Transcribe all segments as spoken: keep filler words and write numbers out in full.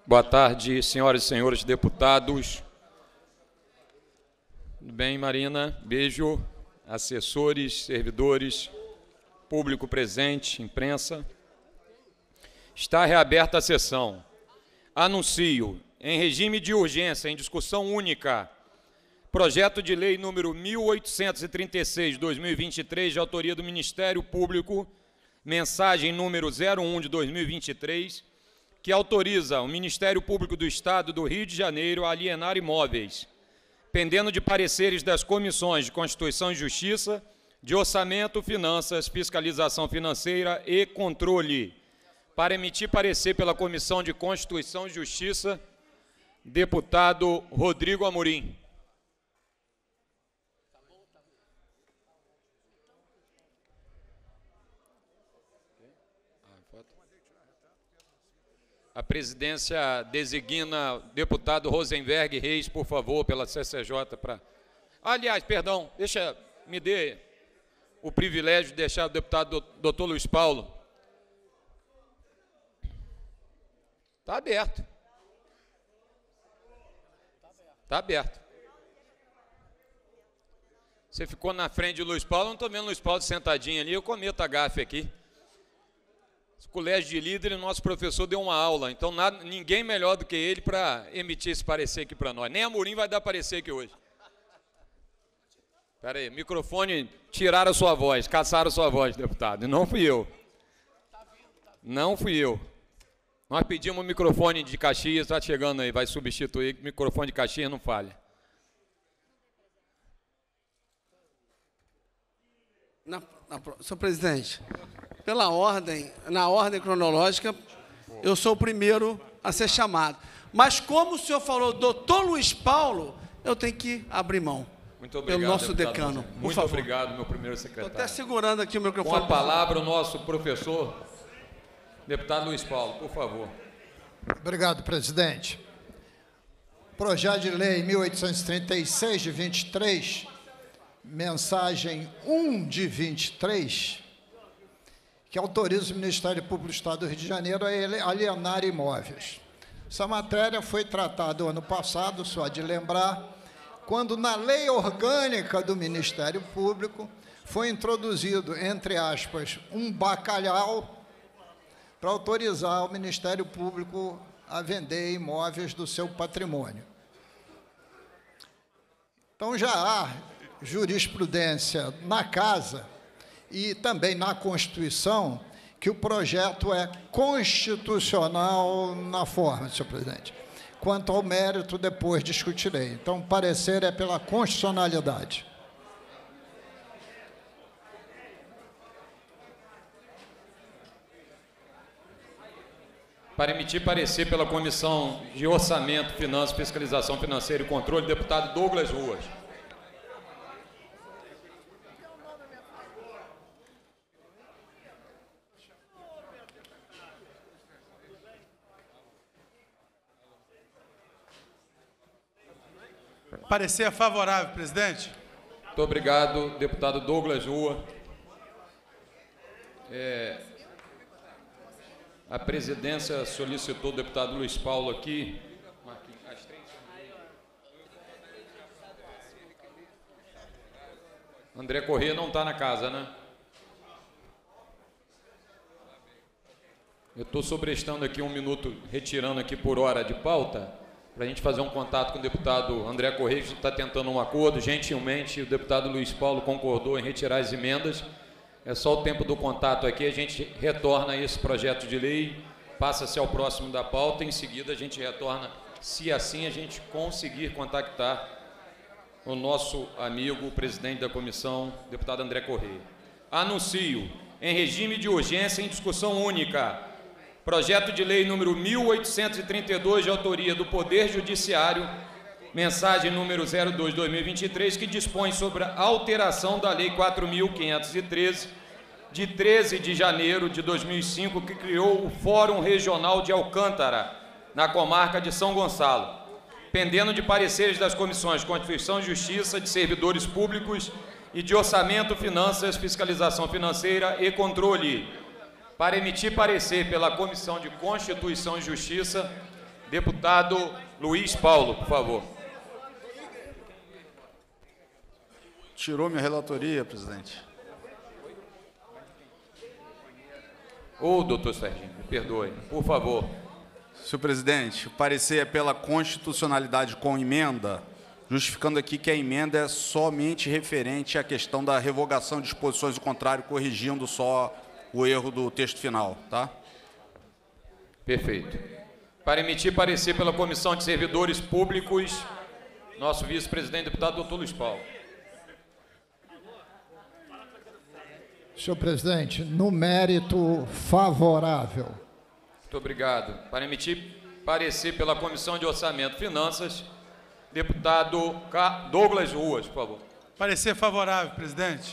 Boa tarde, senhoras e senhores deputados. Tudo bem, Marina? Beijo. Assessores, servidores, público presente, imprensa. Está reaberta a sessão. Anuncio, em regime de urgência, em discussão única, projeto de lei número mil oitocentos e trinta e seis, dois mil e vinte e três, de autoria do Ministério Público, mensagem número zero um de dois mil e vinte e três, que autoriza o Ministério Público do Estado do Rio de Janeiro a alienar imóveis, pendendo de pareceres das comissões de Constituição e Justiça, de Orçamento, Finanças, Fiscalização Financeira e Controle. Para emitir parecer pela Comissão de Constituição e Justiça, deputado Rodrigo Amorim. A presidência designa o deputado Rosenberg Reis, por favor, pela C C J. Para... Aliás, perdão, deixa, me dê o privilégio de deixar o deputado doutor Luiz Paulo. Está aberto. Está aberto. Você ficou na frente de Luiz Paulo, eu não estou vendo o Luiz Paulo sentadinho ali, eu cometo a gafe aqui. Colégio de líderes, nosso professor deu uma aula, então nada, ninguém melhor do que ele para emitir esse parecer aqui para nós. Nem a Amorim vai dar parecer aqui hoje. Espera aí, microfone, tiraram a sua voz, caçaram a sua voz, deputado. Não fui eu. Não fui eu. Nós pedimos um microfone de Caxias, está chegando aí, vai substituir, microfone de Caxias não falha. Na, na, senhor presidente, pela ordem, na ordem cronológica, eu sou o primeiro a ser chamado. Mas como o senhor falou, doutor Luiz Paulo, eu tenho que abrir mão. Muito obrigado, pelo nosso deputado, decano. Por Muito favor. obrigado, meu primeiro secretário. Estou até segurando aqui o microfone. Com a palavra, o nosso professor, deputado Luiz Paulo, por favor. Obrigado, presidente. Projeto de lei mil oitocentos e trinta e seis, de vinte e três, mensagem um de vinte e três, que autoriza o Ministério Público do Estado do Rio de Janeiro a alienar imóveis. Essa matéria foi tratada ano passado, só de lembrar, quando na lei orgânica do Ministério Público foi introduzido, entre aspas, um bacalhau para autorizar o Ministério Público a vender imóveis do seu patrimônio. Então, já há jurisprudência na Casa e também na Constituição que o projeto é constitucional na forma, senhor presidente. Quanto ao mérito, depois discutirei. Então, o parecer é pela constitucionalidade. Para emitir parecer pela Comissão de Orçamento, Finanças, Fiscalização Financeira e Controle, deputado Douglas Ruas. Parecer favorável, presidente. Muito obrigado, deputado Douglas Rua. É, a presidência solicitou o deputado Luiz Paulo aqui. André Corrêa não está na casa, né? Eu estou sobrestando aqui um minuto, retirando aqui por hora de pauta, para a gente fazer um contato com o deputado André Corrêa, que está tentando um acordo. Gentilmente, o deputado Luiz Paulo concordou em retirar as emendas. É só o tempo do contato aqui, a gente retorna a esse projeto de lei, passa-se ao próximo da pauta, em seguida a gente retorna, se assim a gente conseguir contactar o nosso amigo, o presidente da comissão, deputado André Corrêa. Anuncio, em regime de urgência, em discussão única, projeto de lei número mil oitocentos e trinta e dois, de autoria do Poder Judiciário, mensagem número zero dois, dois mil e vinte e três, que dispõe sobre a alteração da Lei quatro mil quinhentos e treze, de treze de janeiro de dois mil e cinco, que criou o Fórum Regional de Alcântara, na comarca de São Gonçalo, pendendo de pareceres das comissões de Constituição e Justiça, de Servidores Públicos e de Orçamento, Finanças, Fiscalização Financeira e Controle, para emitir parecer pela Comissão de Constituição e Justiça, Deputado Luiz Paulo, por favor. Tirou minha relatoria, presidente. Ô, doutor Serginho, me perdoe, por favor. Senhor presidente, o parecer é pela constitucionalidade com emenda, justificando aqui que a emenda é somente referente à questão da revogação de disposições do contrário, corrigindo só o erro do texto final, tá? Perfeito. Para emitir parecer pela Comissão de Servidores Públicos, nosso vice-presidente, deputado doutor Luiz Paulo. Senhor presidente, no mérito favorável. Muito obrigado. Para emitir parecer pela Comissão de Orçamento e Finanças, deputado Douglas Ruas, por favor. Parecer favorável, presidente.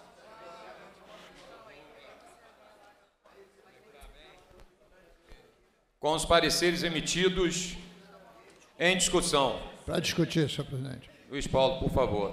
Com os pareceres emitidos em discussão. Para discutir, senhor presidente. Luiz Paulo, por favor.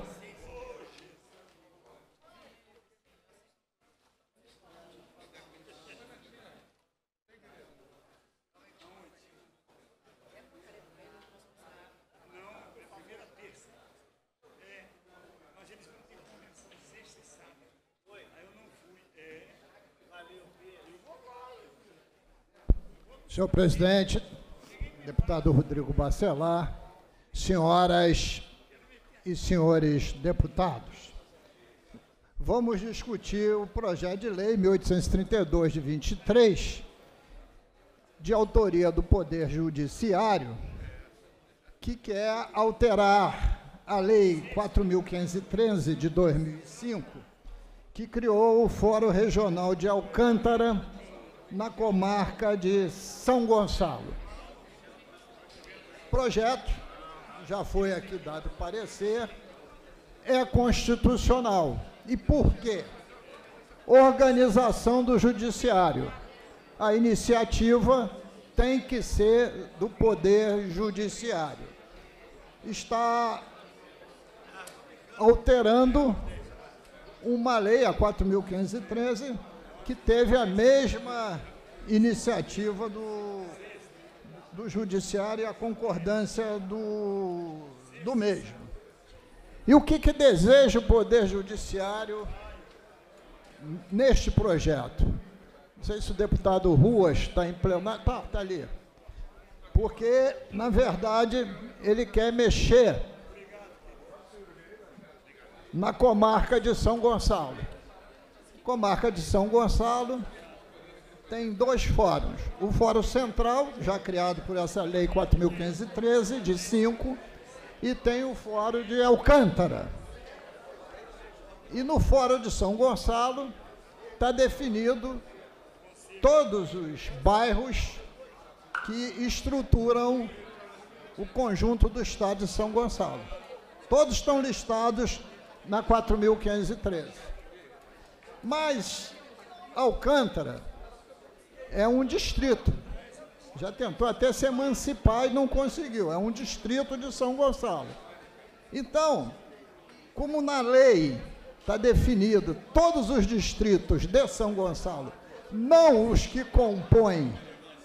Senhor presidente, deputado Rodrigo Bacelar, senhoras e senhores deputados, vamos discutir o projeto de lei mil oitocentos e trinta e dois de vinte e três, de autoria do Poder Judiciário, que quer alterar a Lei quatro mil quinhentos e treze de dois mil e cinco, que criou o Fórum Regional de Alcântara, na comarca de São Gonçalo. O projeto, já foi aqui dado parecer, é constitucional. E por quê? Organização do Judiciário. A iniciativa tem que ser do Poder Judiciário. Está alterando uma lei, a quatro mil quinhentos e treze, que teve a mesma iniciativa do, do Judiciário e a concordância do, do mesmo. E o que, que deseja o Poder Judiciário neste projeto? Não sei se o deputado Ruas está em plenário. Está, está ali. Porque, na verdade, ele quer mexer na comarca de São Gonçalo. Comarca de São Gonçalo tem dois fóruns. O Fórum Central, já criado por essa Lei quatro mil quinhentos e treze, de cinco, e tem o Fórum de Alcântara. E no Fórum de São Gonçalo está definido todos os bairros que estruturam o conjunto do estado de São Gonçalo. Todos estão listados na quatro mil quinhentos e treze. Mas Alcântara é um distrito. Já tentou até se emancipar e não conseguiu. É um distrito de São Gonçalo. Então, como na lei está definido todos os distritos de São Gonçalo, não os que compõem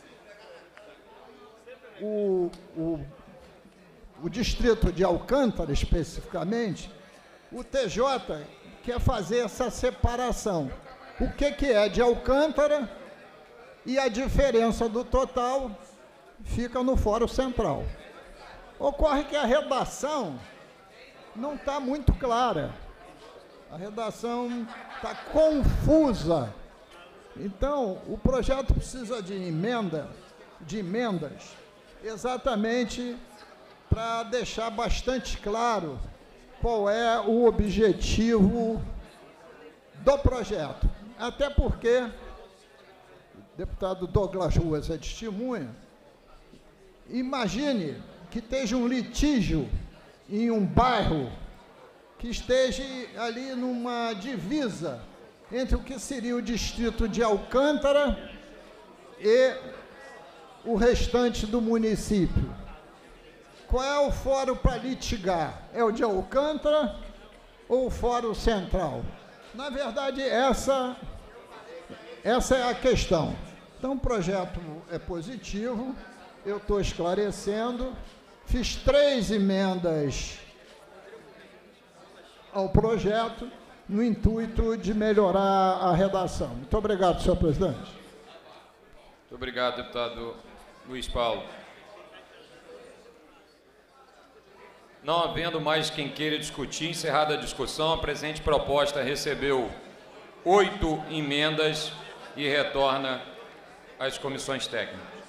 o, o, o distrito de Alcântara especificamente, o T J quer fazer essa separação. O que, que é de Alcântara e a diferença do total fica no Fórum Central. Ocorre que a redação não está muito clara. A redação está confusa. Então, o projeto precisa de emenda, de emendas, exatamente para deixar bastante claro qual é o objetivo do projeto. Até porque o deputado Douglas Ruas é testemunha. Imagine que esteja um litígio em um bairro que esteja ali numa divisa entre o que seria o distrito de Alcântara e o restante do município. Qual é o fórum para litigar? É o de Alcântara ou o Fórum Central? Na verdade, essa, essa é a questão. Então, o projeto é positivo, eu estou esclarecendo. Fiz três emendas ao projeto no intuito de melhorar a redação. Muito obrigado, senhor presidente. Muito obrigado, deputado Luiz Paulo. Não havendo mais quem queira discutir, encerrada a discussão, a presente proposta recebeu oito emendas e retorna às comissões técnicas.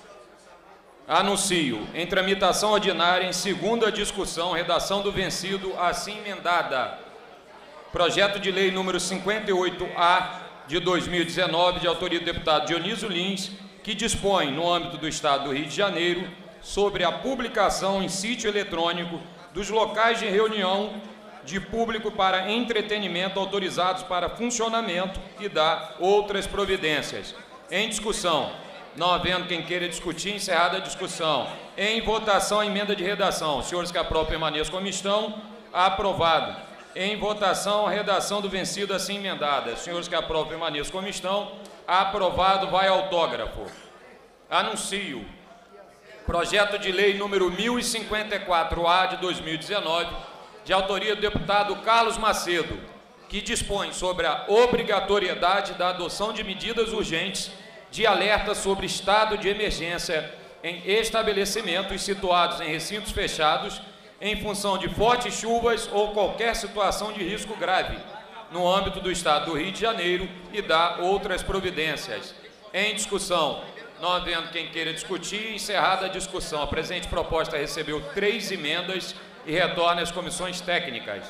Anuncio, em tramitação ordinária, em segunda discussão, redação do vencido, assim emendada. Projeto de lei número cinquenta e oito A de dois mil e dezenove, de autoria do deputado Dionísio Lins, que dispõe, no âmbito do Estado do Rio de Janeiro, sobre a publicação em sítio eletrônico dos locais de reunião de público para entretenimento autorizados para funcionamento e dá outras providências. Em discussão, não havendo quem queira discutir, encerrada a discussão. Em votação, a emenda de redação. Os senhores que aprovam permaneçam como estão. Aprovado. Em votação, a redação do vencido assim emendada. Os senhores que aprovam permaneçam como estão. Aprovado. Vai autógrafo. Anuncio. Projeto de lei número mil e cinquenta e quatro A de dois mil e dezenove, de autoria do deputado Carlos Macedo, que dispõe sobre a obrigatoriedade da adoção de medidas urgentes de alerta sobre estado de emergência em estabelecimentos situados em recintos fechados em função de fortes chuvas ou qualquer situação de risco grave no âmbito do Estado do Rio de Janeiro e dá outras providências. Em discussão, não havendo quem queira discutir, encerrada a discussão. A presente proposta recebeu três emendas e retorna às comissões técnicas.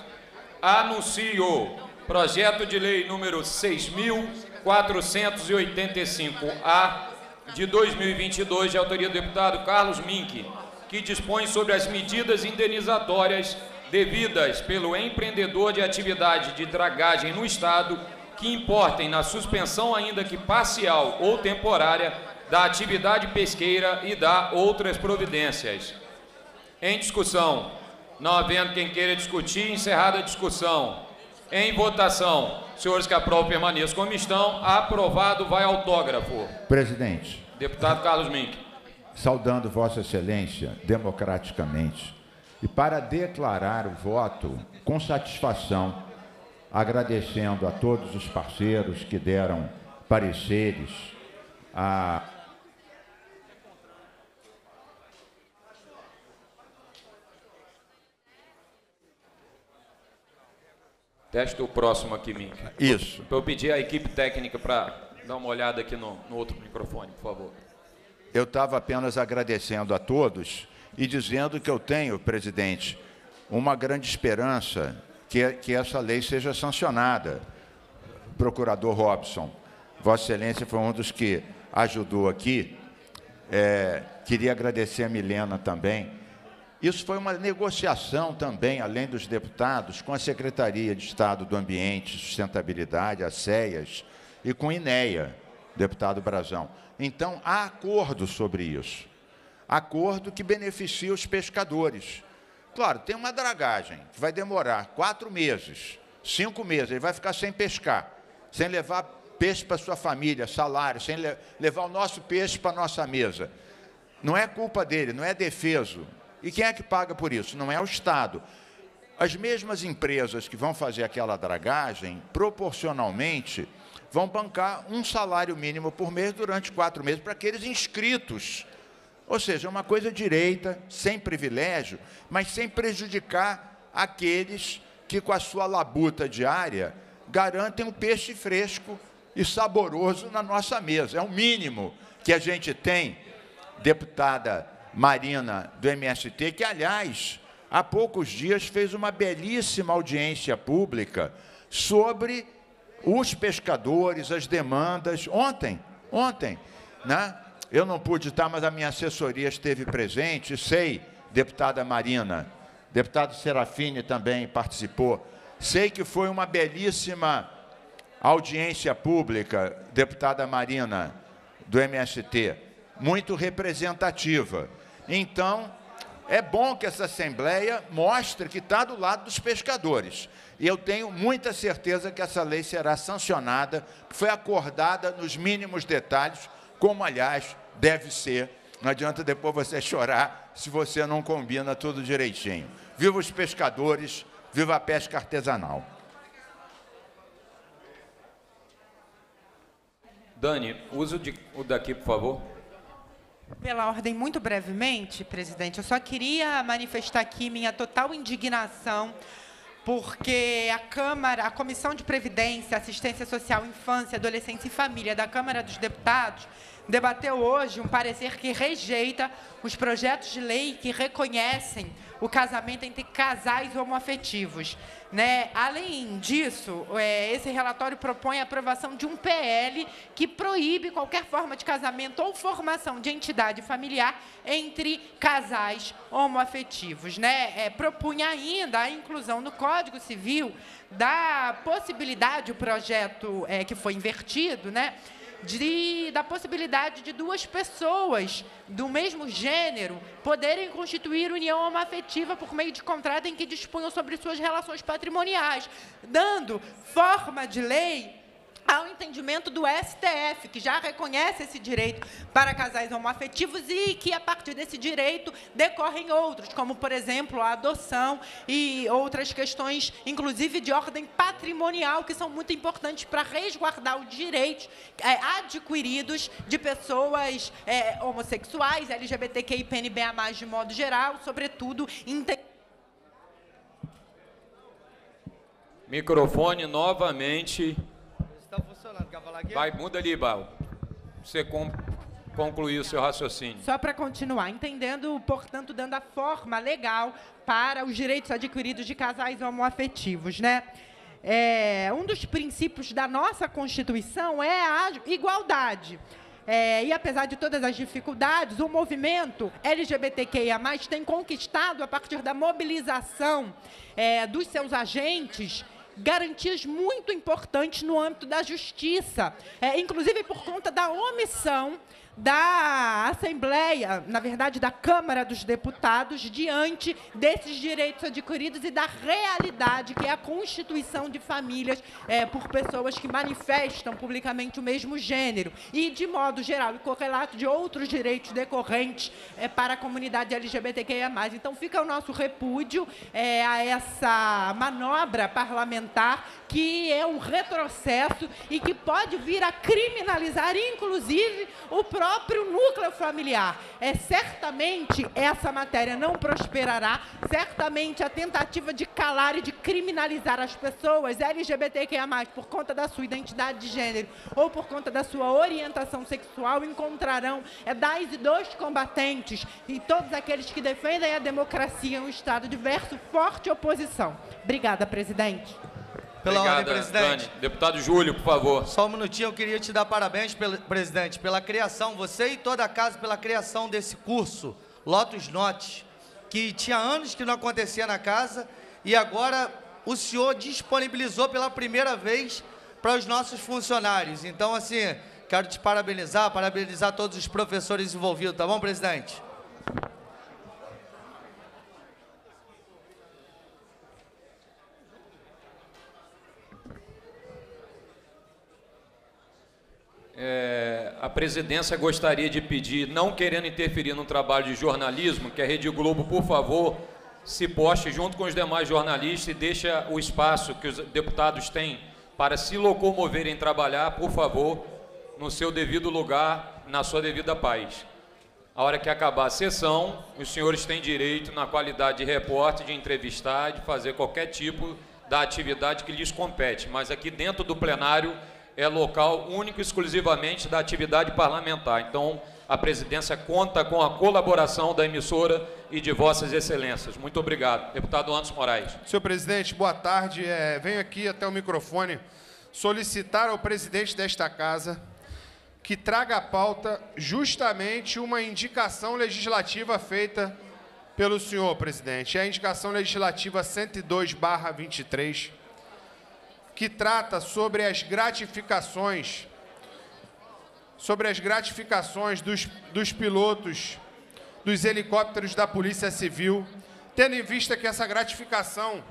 Anuncio projeto de lei número seis mil quatrocentos e oitenta e cinco A de dois mil e vinte e dois, de autoria do deputado Carlos Mink, que dispõe sobre as medidas indenizatórias devidas pelo empreendedor de atividade de dragagem no Estado que importem na suspensão, ainda que parcial ou temporária, da atividade pesqueira e dá outras providências. Em discussão, não havendo quem queira discutir, encerrada a discussão. Em votação, senhores que aprovam permaneçam como estão. Aprovado, vai autógrafo. Presidente. Deputado Carlos Mink. Saudando Vossa Excelência democraticamente e para declarar o voto com satisfação, agradecendo a todos os parceiros que deram pareceres a Teste o próximo aqui, Mink. Isso. Eu pedi à equipe técnica para dar uma olhada aqui no, no outro microfone, por favor. Eu estava apenas agradecendo a todos e dizendo que eu tenho, presidente, uma grande esperança que, que essa lei seja sancionada. Procurador Robson, Vossa Excelência foi um dos que ajudou aqui. É, queria agradecer a Milena também. Isso foi uma negociação também, além dos deputados, com a Secretaria de Estado do Ambiente e Sustentabilidade, a SEAS, e com a INEA, deputado Brazão. Então, há acordo sobre isso. Acordo que beneficia os pescadores. Claro, tem uma dragagem que vai demorar quatro meses, cinco meses, ele vai ficar sem pescar, sem levar peixe para sua família, salário, sem le levar o nosso peixe para a nossa mesa. Não é culpa dele, não é defeso. E quem é que paga por isso? Não é o Estado. As mesmas empresas que vão fazer aquela dragagem, proporcionalmente, vão bancar um salário mínimo por mês durante quatro meses para aqueles inscritos. Ou seja, uma coisa direita, sem privilégio, mas sem prejudicar aqueles que, com a sua labuta diária, garantem um peixe fresco e saboroso na nossa mesa. É o mínimo que a gente tem, deputada Marina, do M S T, que, aliás, há poucos dias fez uma belíssima audiência pública sobre os pescadores, as demandas. Ontem, ontem, né? Eu não pude estar, mas a minha assessoria esteve presente, sei, deputada Marina, deputado Serafini também participou, sei que foi uma belíssima audiência pública, deputada Marina, do M S T, muito representativa. Então, é bom que essa Assembleia mostre que está do lado dos pescadores. E eu tenho muita certeza que essa lei será sancionada, foi acordada nos mínimos detalhes, como, aliás, deve ser Não adianta depois você chorar se você não combina tudo direitinho. Viva os pescadores, viva a pesca artesanal. Dani, usa o, de, o daqui, por favor. Pela ordem, muito brevemente, presidente, eu só queria manifestar aqui minha total indignação, porque a Câmara, a Comissão de Previdência, Assistência Social, Infância, Adolescência e Família da Câmara dos Deputados debateu hoje um parecer que rejeita os projetos de lei que reconhecem o casamento entre casais homoafetivos. Né? Além disso, é, esse relatório propõe a aprovação de um P L que proíbe qualquer forma de casamento ou formação de entidade familiar entre casais homoafetivos. Né? É, propunha ainda a inclusão no Código Civil da possibilidade, o projeto é, que foi invertido, né? De, da possibilidade de duas pessoas do mesmo gênero poderem constituir união homoafetiva por meio de contrato em que disponham sobre suas relações patrimoniais, dando forma de lei ao entendimento do S T F, que já reconhece esse direito para casais homoafetivos e que, a partir desse direito, decorrem outros, como, por exemplo, a adoção e outras questões, inclusive de ordem patrimonial, que são muito importantes para resguardar os direitos é, adquiridos de pessoas é, homossexuais, L G B T Q I, P N B A mais, de modo geral, sobretudo... Microfone novamente... Está funcionando, quer falar aqui? Vai, muda ali, Bal. Você com, concluir o seu raciocínio. Só para continuar, entendendo, portanto, dando a forma legal para os direitos adquiridos de casais homoafetivos, né? É, um dos princípios da nossa Constituição é a igualdade. É, e, apesar de todas as dificuldades, o movimento L G B T Q I A mais, tem conquistado, a partir da mobilização é, dos seus agentes, garantias muito importantes no âmbito da justiça, é, inclusive por conta da omissão da Assembleia, na verdade, da Câmara dos Deputados, diante desses direitos adquiridos e da realidade que é a constituição de famílias é, por pessoas que manifestam publicamente o mesmo gênero e, de modo geral, e correlato de outros direitos decorrentes é, para a comunidade L G B T Q I A mais. Então, fica o nosso repúdio é, a essa manobra parlamentar, que é um retrocesso e que pode vir a criminalizar, inclusive, o próprio próprio núcleo familiar. É, certamente essa matéria não prosperará, certamente a tentativa de calar e de criminalizar as pessoas L G B T Q I A mais, por conta da sua identidade de gênero ou por conta da sua orientação sexual, encontrarão é, das e dos combatentes e todos aqueles que defendem a democracia em um Estado diverso, forte oposição. Obrigada, presidente. Pela Obrigada, ordem, presidente. Dani. Deputado Júlio, por favor. Só um minutinho, eu queria te dar parabéns, pelo, presidente, pela criação, você e toda a casa, pela criação desse curso, Lotus Notes, que tinha anos que não acontecia na casa, e agora o senhor disponibilizou pela primeira vez para os nossos funcionários. Então, assim, quero te parabenizar, parabenizar todos os professores envolvidos, tá bom, presidente? É, a presidência gostaria de pedir, não querendo interferir no trabalho de jornalismo, que a Rede Globo, por favor, se poste junto com os demais jornalistas e deixe o espaço que os deputados têm para se locomoverem trabalhar, por favor, no seu devido lugar, na sua devida paz. A hora que acabar a sessão, os senhores têm direito, na qualidade de repórter, de entrevistar, de fazer qualquer tipo da atividade que lhes compete, mas aqui dentro do plenário é local único e exclusivamente da atividade parlamentar. Então, a presidência conta com a colaboração da emissora e de vossas excelências. Muito obrigado. Deputado Anderson Moraes. Senhor presidente, boa tarde. É, venho aqui até o microfone solicitar ao presidente desta casa que traga à pauta justamente uma indicação legislativa feita pelo senhor presidente. É a indicação legislativa cento e dois barra vinte e três, que trata sobre as gratificações, sobre as gratificações dos, dos pilotos dos helicópteros da Polícia Civil, tendo em vista que essa gratificação,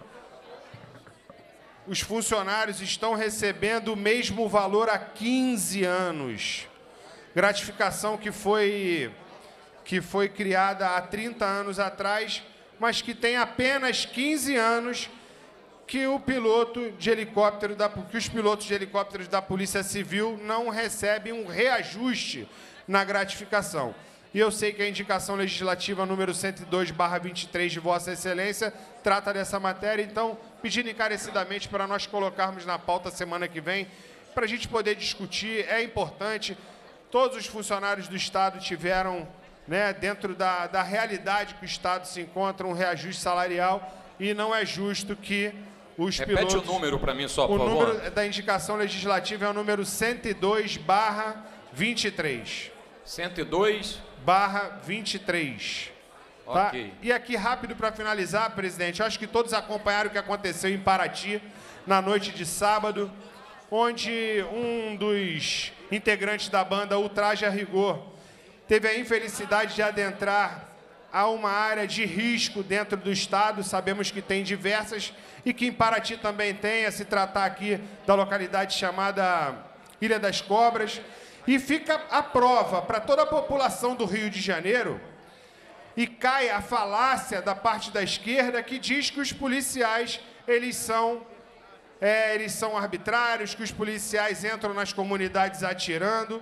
os funcionários estão recebendo o mesmo valor há quinze anos. Gratificação que foi, que foi criada há trinta anos atrás, mas que tem apenas quinze anos que o piloto de helicóptero da, que os pilotos de helicópteros da Polícia Civil não recebem um reajuste na gratificação. E eu sei que a indicação legislativa número cento e dois barra vinte e três de Vossa Excelência trata dessa matéria, então, pedindo encarecidamente para nós colocarmos na pauta semana que vem, para a gente poder discutir, é importante. Todos os funcionários do Estado tiveram, né, dentro da, da realidade que o Estado se encontra, um reajuste salarial, e não é justo que os Repete pilotos... o número para mim só, por o favor. O número da indicação legislativa é o número cento e dois barra vinte e três. cento e dois barra vinte e três. Tá? Ok. E aqui, rápido para finalizar, presidente, eu acho que todos acompanharam o que aconteceu em Paraty, na noite de sábado, onde um dos integrantes da banda Ultraje a Rigor teve a infelicidade de adentrar a uma área de risco dentro do Estado. Sabemos que tem diversas e que em Paraty também tem, a se tratar aqui da localidade chamada Ilha das Cobras. E fica a prova para toda a população do Rio de Janeiro, e cai a falácia da parte da esquerda que diz que os policiais eles são, é, eles são arbitrários, que os policiais entram nas comunidades atirando.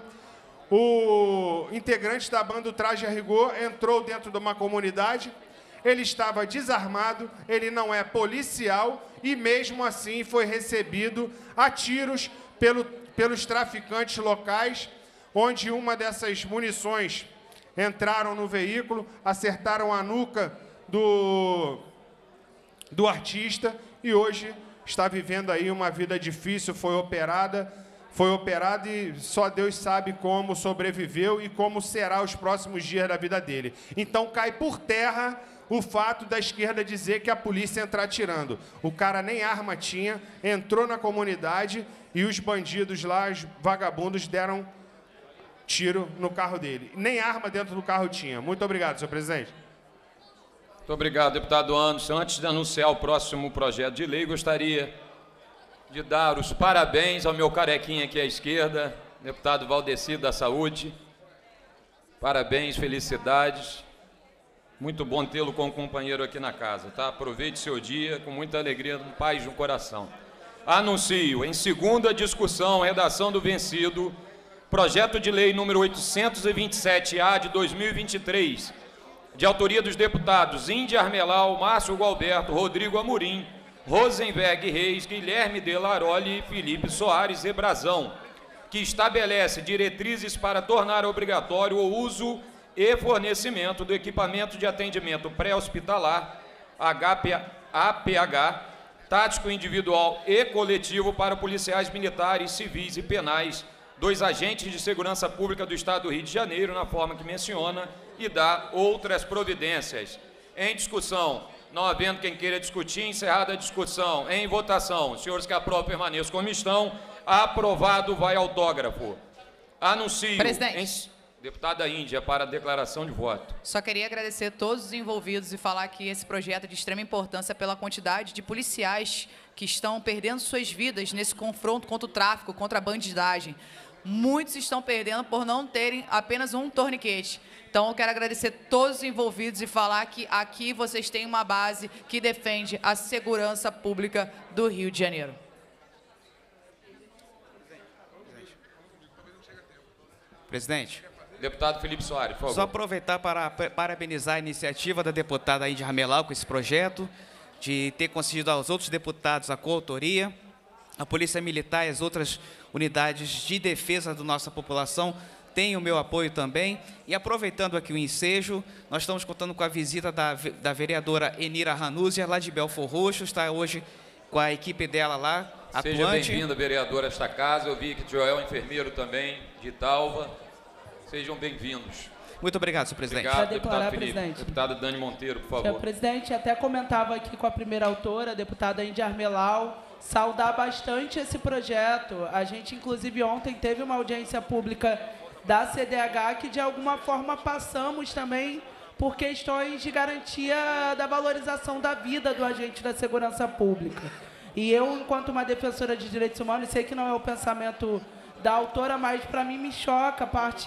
O integrante da banda Ultraje a Rigor entrou dentro de uma comunidade, ele estava desarmado, ele não é policial e mesmo assim foi recebido a tiros pelo, pelos traficantes locais, onde uma dessas munições entraram no veículo, acertaram a nuca do, do artista e hoje está vivendo aí uma vida difícil, foi operada, foi operado e só Deus sabe como sobreviveu e como será os próximos dias da vida dele. Então cai por terra o fato da esquerda dizer que a polícia entra atirando. O cara nem arma tinha, entrou na comunidade e os bandidos lá, os vagabundos, deram tiro no carro dele. Nem arma dentro do carro tinha. Muito obrigado, senhor presidente. Muito obrigado, deputado Anderson. Antes de anunciar o próximo projeto de lei, gostaria de dar os parabéns ao meu carequinha aqui à esquerda, deputado Valdeci da Saúde. Parabéns, felicidades. Muito bom tê-lo como companheiro aqui na casa, tá? Aproveite seu dia com muita alegria, paz no coração. Anuncio, em segunda discussão, redação do vencido, projeto de lei número oitocentos e vinte e sete A de dois mil e vinte e três, de autoria dos deputados Índia Armelau, Márcio Gualberto, Rodrigo Amorim, Rosenberg Reis, Guilherme de Laroli e Felipe Soares e Brazão, que estabelece diretrizes para tornar obrigatório o uso e fornecimento do equipamento de atendimento pré-hospitalar, A P H, tático individual e coletivo para policiais militares, civis e penais, dos agentes de segurança pública do Estado do Rio de Janeiro, na forma que menciona, e dá outras providências. Em discussão, não havendo quem queira discutir, encerrada a discussão, em votação, os senhores que aprovam permaneçam como estão, aprovado, vai autógrafo. Anuncio... Presidente. Em... Deputada Índia, para a declaração de voto. Só queria agradecer a todos os envolvidos e falar que esse projeto é de extrema importância pela quantidade de policiais que estão perdendo suas vidas nesse confronto contra o tráfico, contra a bandidagem. Muitos estão perdendo por não terem apenas um torniquete. Então, eu quero agradecer a todos os envolvidos e falar que aqui vocês têm uma base que defende a segurança pública do Rio de Janeiro. Presidente. Deputado Felipe Soares, por favor. Só aproveitar para parabenizar a iniciativa da deputada Índia Armelau com esse projeto, de ter concedido aos outros deputados a coautoria, a Polícia Militar e as outras unidades de defesa da nossa população têm o meu apoio também. E aproveitando aqui o ensejo, nós estamos contando com a visita da, da vereadora Enira Ranúzia, lá de Belfor Roxo, está hoje com a equipe dela lá, atuante. Seja bem-vinda, vereadora, a esta casa. Eu vi que Joel é enfermeiro também, de Italva. Sejam bem-vindos. Muito obrigado, senhor presidente. Para Obrigado, declarar, deputado Felipe. presidente. Deputada Dani Monteiro, por favor. Senhor presidente, até comentava aqui com a primeira autora, a deputada Índia Armelau, saudar bastante esse projeto. A gente, inclusive, ontem teve uma audiência pública da C D H que, de alguma forma, passamos também por questões de garantia da valorização da vida do agente da segurança pública. E eu, enquanto uma defensora de direitos humanos, sei que não é o pensamento da autora, mas para mim me choca a parte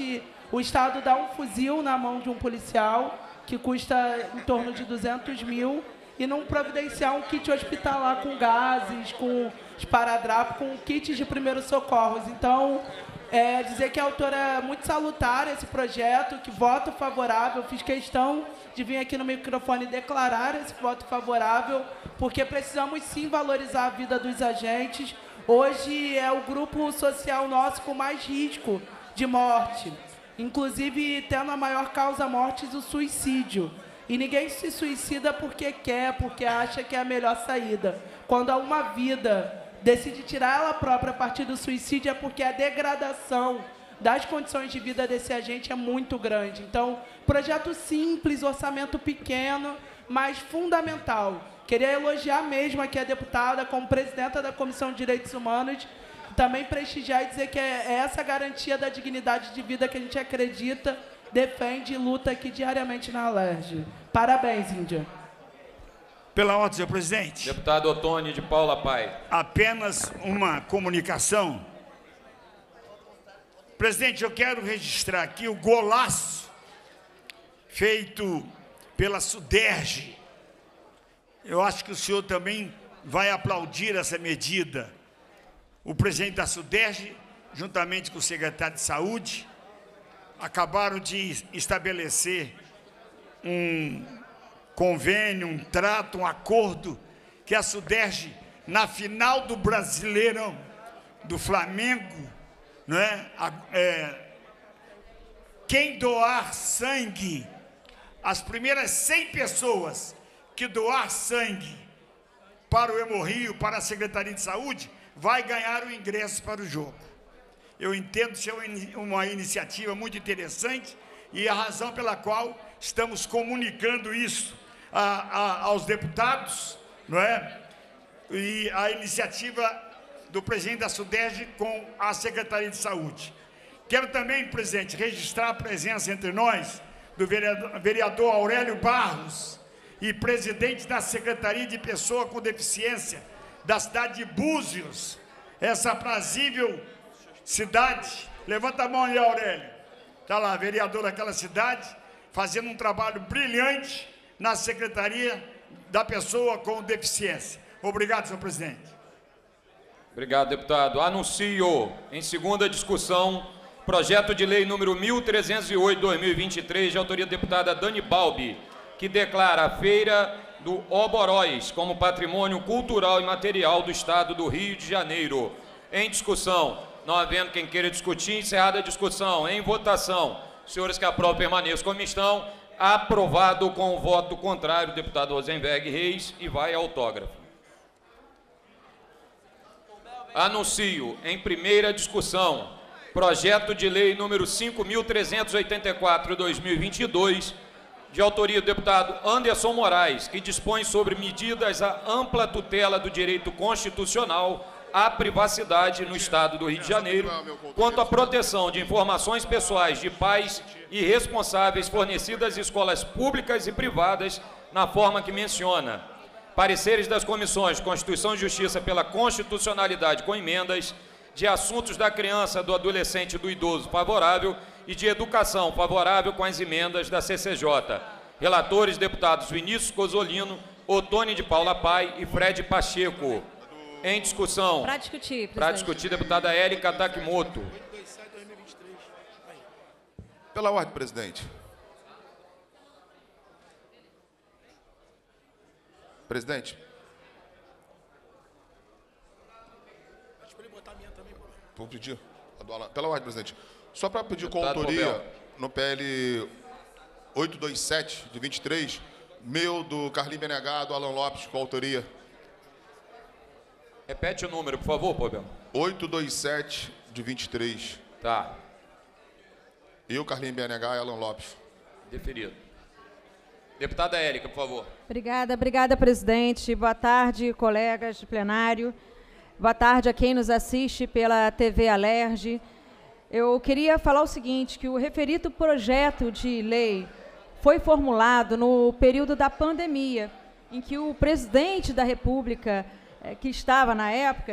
o Estado dá um fuzil na mão de um policial, que custa em torno de duzentos mil, e não providenciar um kit hospitalar com gases, com esparadrapo, com kits de primeiros socorros. Então, é, dizer que a autora é muito salutar esse projeto, que voto favorável, fiz questão de vir aqui no microfone declarar esse voto favorável, porque precisamos sim valorizar a vida dos agentes. Hoje é o grupo social nosso com mais risco de morte, inclusive tendo a maior causa mortes, o suicídio. E ninguém se suicida porque quer, porque acha que é a melhor saída. Quando uma vida decide tirar ela própria a partir do suicídio, é porque a degradação das condições de vida desse agente é muito grande. Então, projeto simples, orçamento pequeno, mas fundamental. Queria elogiar mesmo aqui a deputada, como presidenta da Comissão de Direitos Humanos, também prestigiar e dizer que é essa garantia da dignidade de vida que a gente acredita, defende e luta aqui diariamente na Alerj. Parabéns, Índia. Pela ordem, senhor presidente. Deputado Otônio de Paula Pai. Apenas uma comunicação. Presidente, eu quero registrar aqui o golaço feito pela Suderj. Eu acho que o senhor também vai aplaudir essa medida. O presidente da Suderj, juntamente com o secretário de Saúde, acabaram de estabelecer um convênio, um trato, um acordo, que a Suderj, na final do Brasileirão do Flamengo, não é? É, quem doar sangue, as primeiras cem pessoas que doar sangue para o Hemorrio, para a Secretaria de Saúde, vai ganhar o ingresso para o jogo. Eu entendo ser uma iniciativa muito interessante e a razão pela qual estamos comunicando isso a, a, aos deputados, não é? E a iniciativa do presidente da Suderj com a Secretaria de Saúde. Quero também, presidente, registrar a presença entre nós do vereador, vereador Aurélio Barros e presidente da Secretaria de Pessoa com Deficiência da cidade de Búzios, essa aprazível cidade. Levanta a mão aí, Aurélio. Está lá, vereador daquela cidade, fazendo um trabalho brilhante na Secretaria da Pessoa com Deficiência. Obrigado, senhor presidente. Obrigado, deputado. Anuncio, em segunda discussão, projeto de lei número mil trezentos e oito, dois mil e vinte e três, de autoria da deputada Dani Balbi, que declara a Feira do Oboróis como patrimônio cultural e material do Estado do Rio de Janeiro. Em discussão, não havendo quem queira discutir, encerrada a discussão. Em votação, senhores que aprovam permaneçam como estão. Aprovado com o voto contrário, deputado Rosenberg Reis, e vai autógrafo. Anuncio, em primeira discussão, projeto de lei número cinco mil trezentos e oitenta e quatro, dois mil e vinte e dois, de autoria do deputado Anderson Moraes, que dispõe sobre medidas à ampla tutela do direito constitucional à privacidade no Estado do Rio de Janeiro, quanto à proteção de informações pessoais de pais e responsáveis fornecidas em escolas públicas e privadas, na forma que menciona. Pareceres das comissões de Constituição e Justiça pela constitucionalidade com emendas, de assuntos da criança, do adolescente e do idoso favorável e de educação favorável com as emendas da C C J. Relatores, deputados Vinícius Cozzolino, Otônio de Paula Pai e Fred Pacheco. Em discussão. Para discutir, presidente. Para discutir, deputada Érica Takimoto. Pela ordem, presidente. Presidente. Vou pedir. Pela ordem, presidente. Só para pedir Deputado coautoria Robel. no P L oitocentos e vinte e sete, de vinte e três, meu, do Carlinhos B N H, do Alan Lopes, coautoria. Repete o número, por favor, Pobel. oitocentos e vinte e sete, de vinte e três. Tá. Eu, Carlinhos B N H e Alan Lopes. Deferido. Deputada Érica, por favor. Obrigada, obrigada, presidente. Boa tarde, colegas de plenário. Boa tarde a quem nos assiste pela T V Alerj. Eu queria falar o seguinte, que o referido projeto de lei foi formulado no período da pandemia, em que o presidente da República, eh, que estava na época,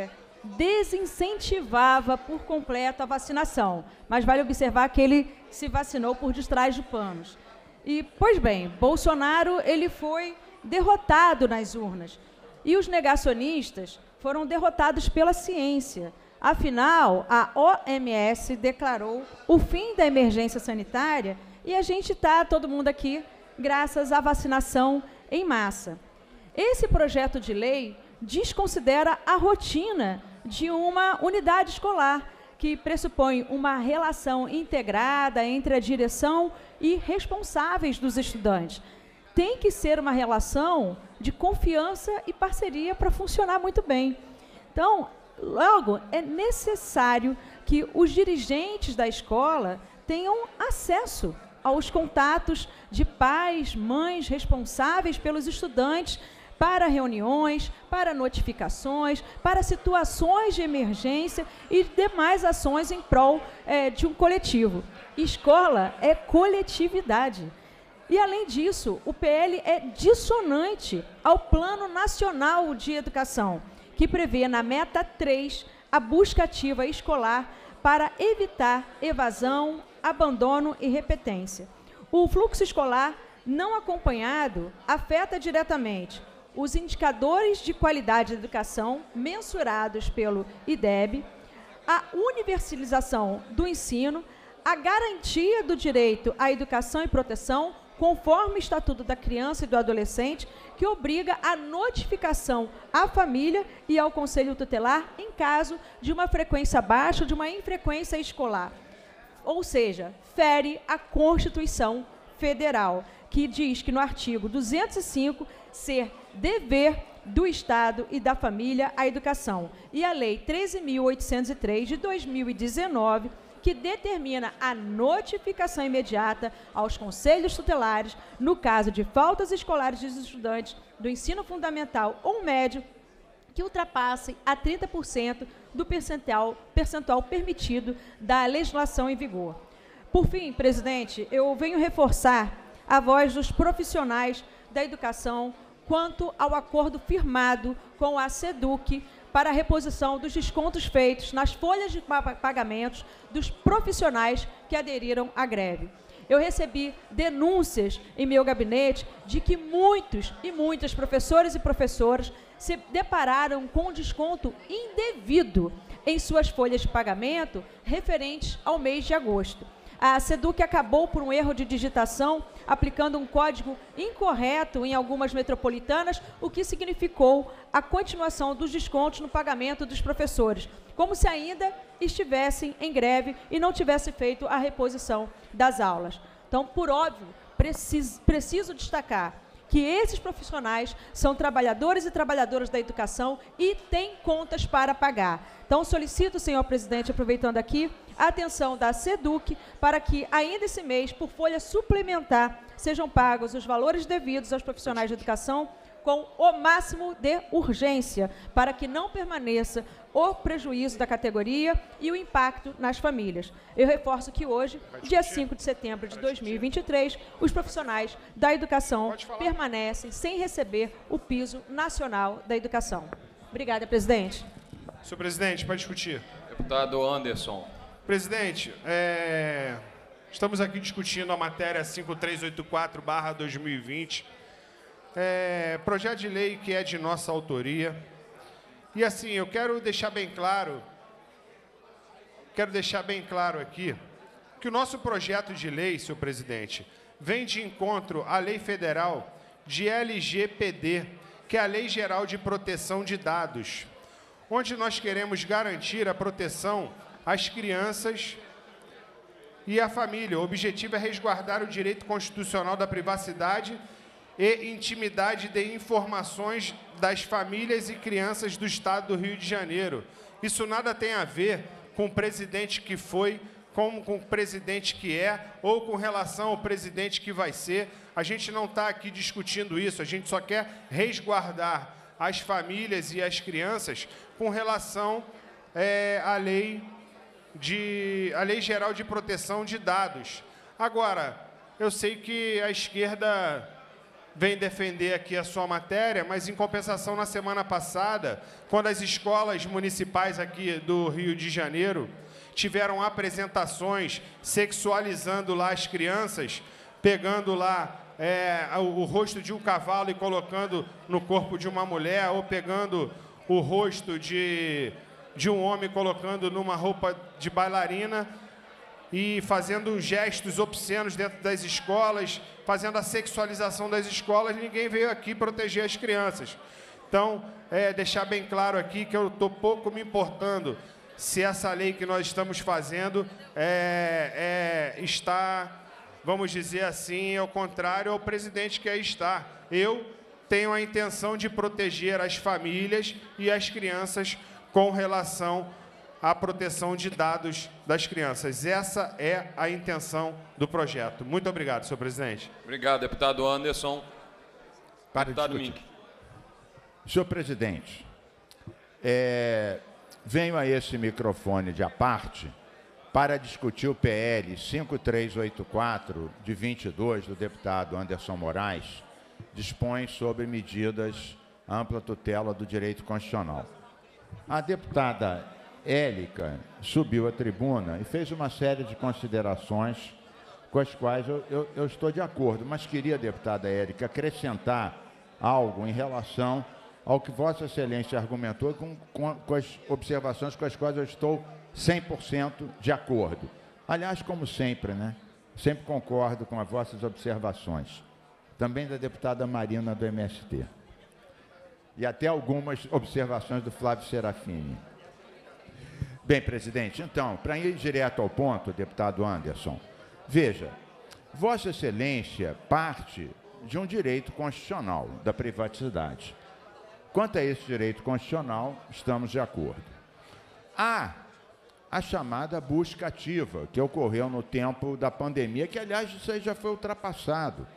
desincentivava por completo a vacinação. Mas vale observar que ele se vacinou por detrás de panos. E, pois bem, Bolsonaro ele foi derrotado nas urnas. E os negacionistas foram derrotados pela ciência. Afinal, a O M S declarou o fim da emergência sanitária e a gente está, todo mundo aqui, graças à vacinação em massa. Esse projeto de lei desconsidera a rotina de uma unidade escolar, que pressupõe uma relação integrada entre a direção e responsáveis dos estudantes. Tem que ser uma relação de confiança e parceria para funcionar muito bem. Então, logo, é necessário que os dirigentes da escola tenham acesso aos contatos de pais, mães responsáveis pelos estudantes para reuniões, para notificações, para situações de emergência e demais ações em prol é, de um coletivo. Escola é coletividade. E, além disso, o P L é dissonante ao Plano Nacional de Educação, que prevê na meta três a busca ativa escolar para evitar evasão, abandono e repetência. O fluxo escolar não acompanhado afeta diretamente os indicadores de qualidade da educação mensurados pelo I D E B, a universalização do ensino, a garantia do direito à educação e proteção, conforme o Estatuto da Criança e do Adolescente, que obriga a notificação à família e ao Conselho Tutelar em caso de uma frequência baixa ou de uma infrequência escolar. Ou seja, fere a Constituição Federal, que diz que no artigo duzentos e cinco ser dever do Estado e da família a educação. E a Lei treze mil oitocentos e três de dois mil e dezenove, que determina a notificação imediata aos conselhos tutelares no caso de faltas escolares dos estudantes do ensino fundamental ou médio que ultrapassem a trinta por cento do percentual, percentual permitido da legislação em vigor. Por fim, presidente, eu venho reforçar a voz dos profissionais da educação quanto ao acordo firmado com a SEDUC para a reposição dos descontos feitos nas folhas de pagamentos dos profissionais que aderiram à greve. Eu recebi denúncias em meu gabinete de que muitos e muitas professores e professoras se depararam com desconto indevido em suas folhas de pagamento referentes ao mês de agosto. A SEDUC acabou por um erro de digitação, aplicando um código incorreto em algumas metropolitanas, o que significou a continuação dos descontos no pagamento dos professores, como se ainda estivessem em greve e não tivesse feito a reposição das aulas. Então, por óbvio, preciso, preciso destacar que esses profissionais são trabalhadores e trabalhadoras da educação e têm contas para pagar. Então, solicito, senhor presidente, aproveitando aqui, a atenção da SEDUC para que, ainda esse mês, por folha suplementar, sejam pagos os valores devidos aos profissionais de educação com o máximo de urgência, para que não permaneça o prejuízo da categoria e o impacto nas famílias. Eu reforço que hoje, dia cinco de setembro de dois mil e vinte e três, os profissionais da educação permanecem sem receber o piso nacional da educação. Obrigada, presidente. Senhor presidente, para discutir. Deputado Anderson. Presidente, é... estamos aqui discutindo a matéria cinco três oito quatro barra dois mil e vinte, é... projeto de lei que é de nossa autoria. E assim, eu quero deixar bem claro, quero deixar bem claro aqui, que o nosso projeto de lei, senhor presidente, vem de encontro à lei federal de L G P D, que é a Lei Geral de Proteção de Dados, onde nós queremos garantir a proteção às crianças e à família. O objetivo é resguardar o direito constitucional da privacidade e intimidade de informações das famílias e crianças do Estado do Rio de Janeiro. Isso nada tem a ver com o presidente que foi, com, com o presidente que é, ou com relação ao presidente que vai ser. A gente não está aqui discutindo isso, a gente só quer resguardar as famílias e as crianças com relação é, à lei de, a Lei Geral de Proteção de Dados. Agora, eu sei que a esquerda vem defender aqui a sua matéria, mas, em compensação, na semana passada, quando as escolas municipais aqui do Rio de Janeiro tiveram apresentações sexualizando lá as crianças, pegando lá é, o, o rosto de um cavalo e colocando no corpo de uma mulher, ou pegando o rosto de, de um homem colocando numa roupa de bailarina e fazendo gestos obscenos dentro das escolas, fazendo a sexualização das escolas, ninguém veio aqui proteger as crianças. Então, é, deixar bem claro aqui que eu estou pouco me importando se essa lei que nós estamos fazendo é, é, está, vamos dizer assim, ao contrário ao presidente que aí está. Eu tenho a intenção de proteger as famílias e as crianças com relação à proteção de dados das crianças. Essa é a intenção do projeto. Muito obrigado, senhor presidente. Obrigado, deputado Anderson. Para deputado discutir. Mink. Senhor presidente, é, venho a esse microfone de aparte para discutir o P L cinco três oito quatro, de vinte e dois, do deputado Anderson Moraes, dispõe sobre medidas ampla tutela do direito constitucional. A deputada Élica subiu à tribuna e fez uma série de considerações com as quais eu, eu, eu estou de acordo, mas queria, deputada Élica, acrescentar algo em relação ao que Vossa Excelência argumentou com, com, com as observações com as quais eu estou cem por cento de acordo. Aliás, como sempre, né? Sempre concordo com as vossas observações. Também da deputada Marina, do M S T. E até algumas observações do Flávio Serafini. Bem, presidente, então, para ir direto ao ponto, deputado Anderson, veja, Vossa Excelência parte de um direito constitucional, da privacidade. Quanto a esse direito constitucional, estamos de acordo. Há a chamada busca ativa, que ocorreu no tempo da pandemia, que, aliás, isso aí já foi ultrapassado.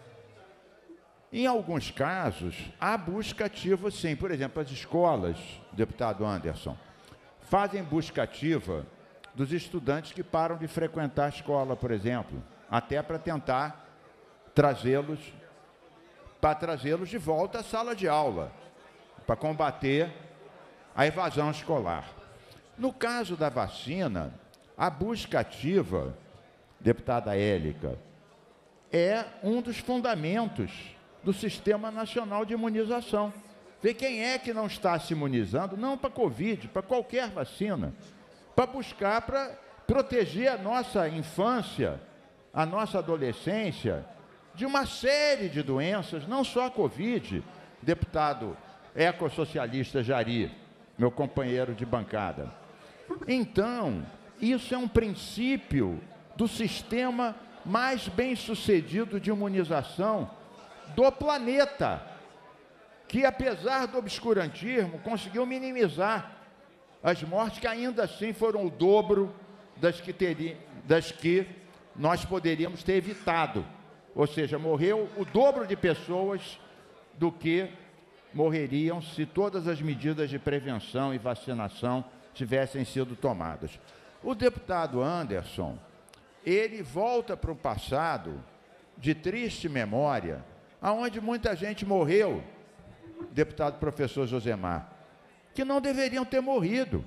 Em alguns casos, há busca ativa, sim. Por exemplo, as escolas, deputado Anderson, fazem busca ativa dos estudantes que param de frequentar a escola, por exemplo, até para tentar trazê-los, para trazê-los de volta à sala de aula, para combater a evasão escolar. No caso da vacina, a busca ativa, deputada Élica, é um dos fundamentos do Sistema Nacional de Imunização. Ver quem é que não está se imunizando, não para Covid, para qualquer vacina, para buscar, para proteger a nossa infância, a nossa adolescência, de uma série de doenças, não só a Covid, deputado ecossocialista Jari, meu companheiro de bancada. Então, isso é um princípio do sistema mais bem-sucedido de imunização do planeta, que, apesar do obscurantismo, conseguiu minimizar as mortes, que ainda assim foram o dobro das que, teria, das que nós poderíamos ter evitado. Ou seja, morreu o dobro de pessoas do que morreriam se todas as medidas de prevenção e vacinação tivessem sido tomadas. O deputado Anderson, ele volta para o passado de triste memória, aonde muita gente morreu, deputado professor Josemar, que não deveriam ter morrido.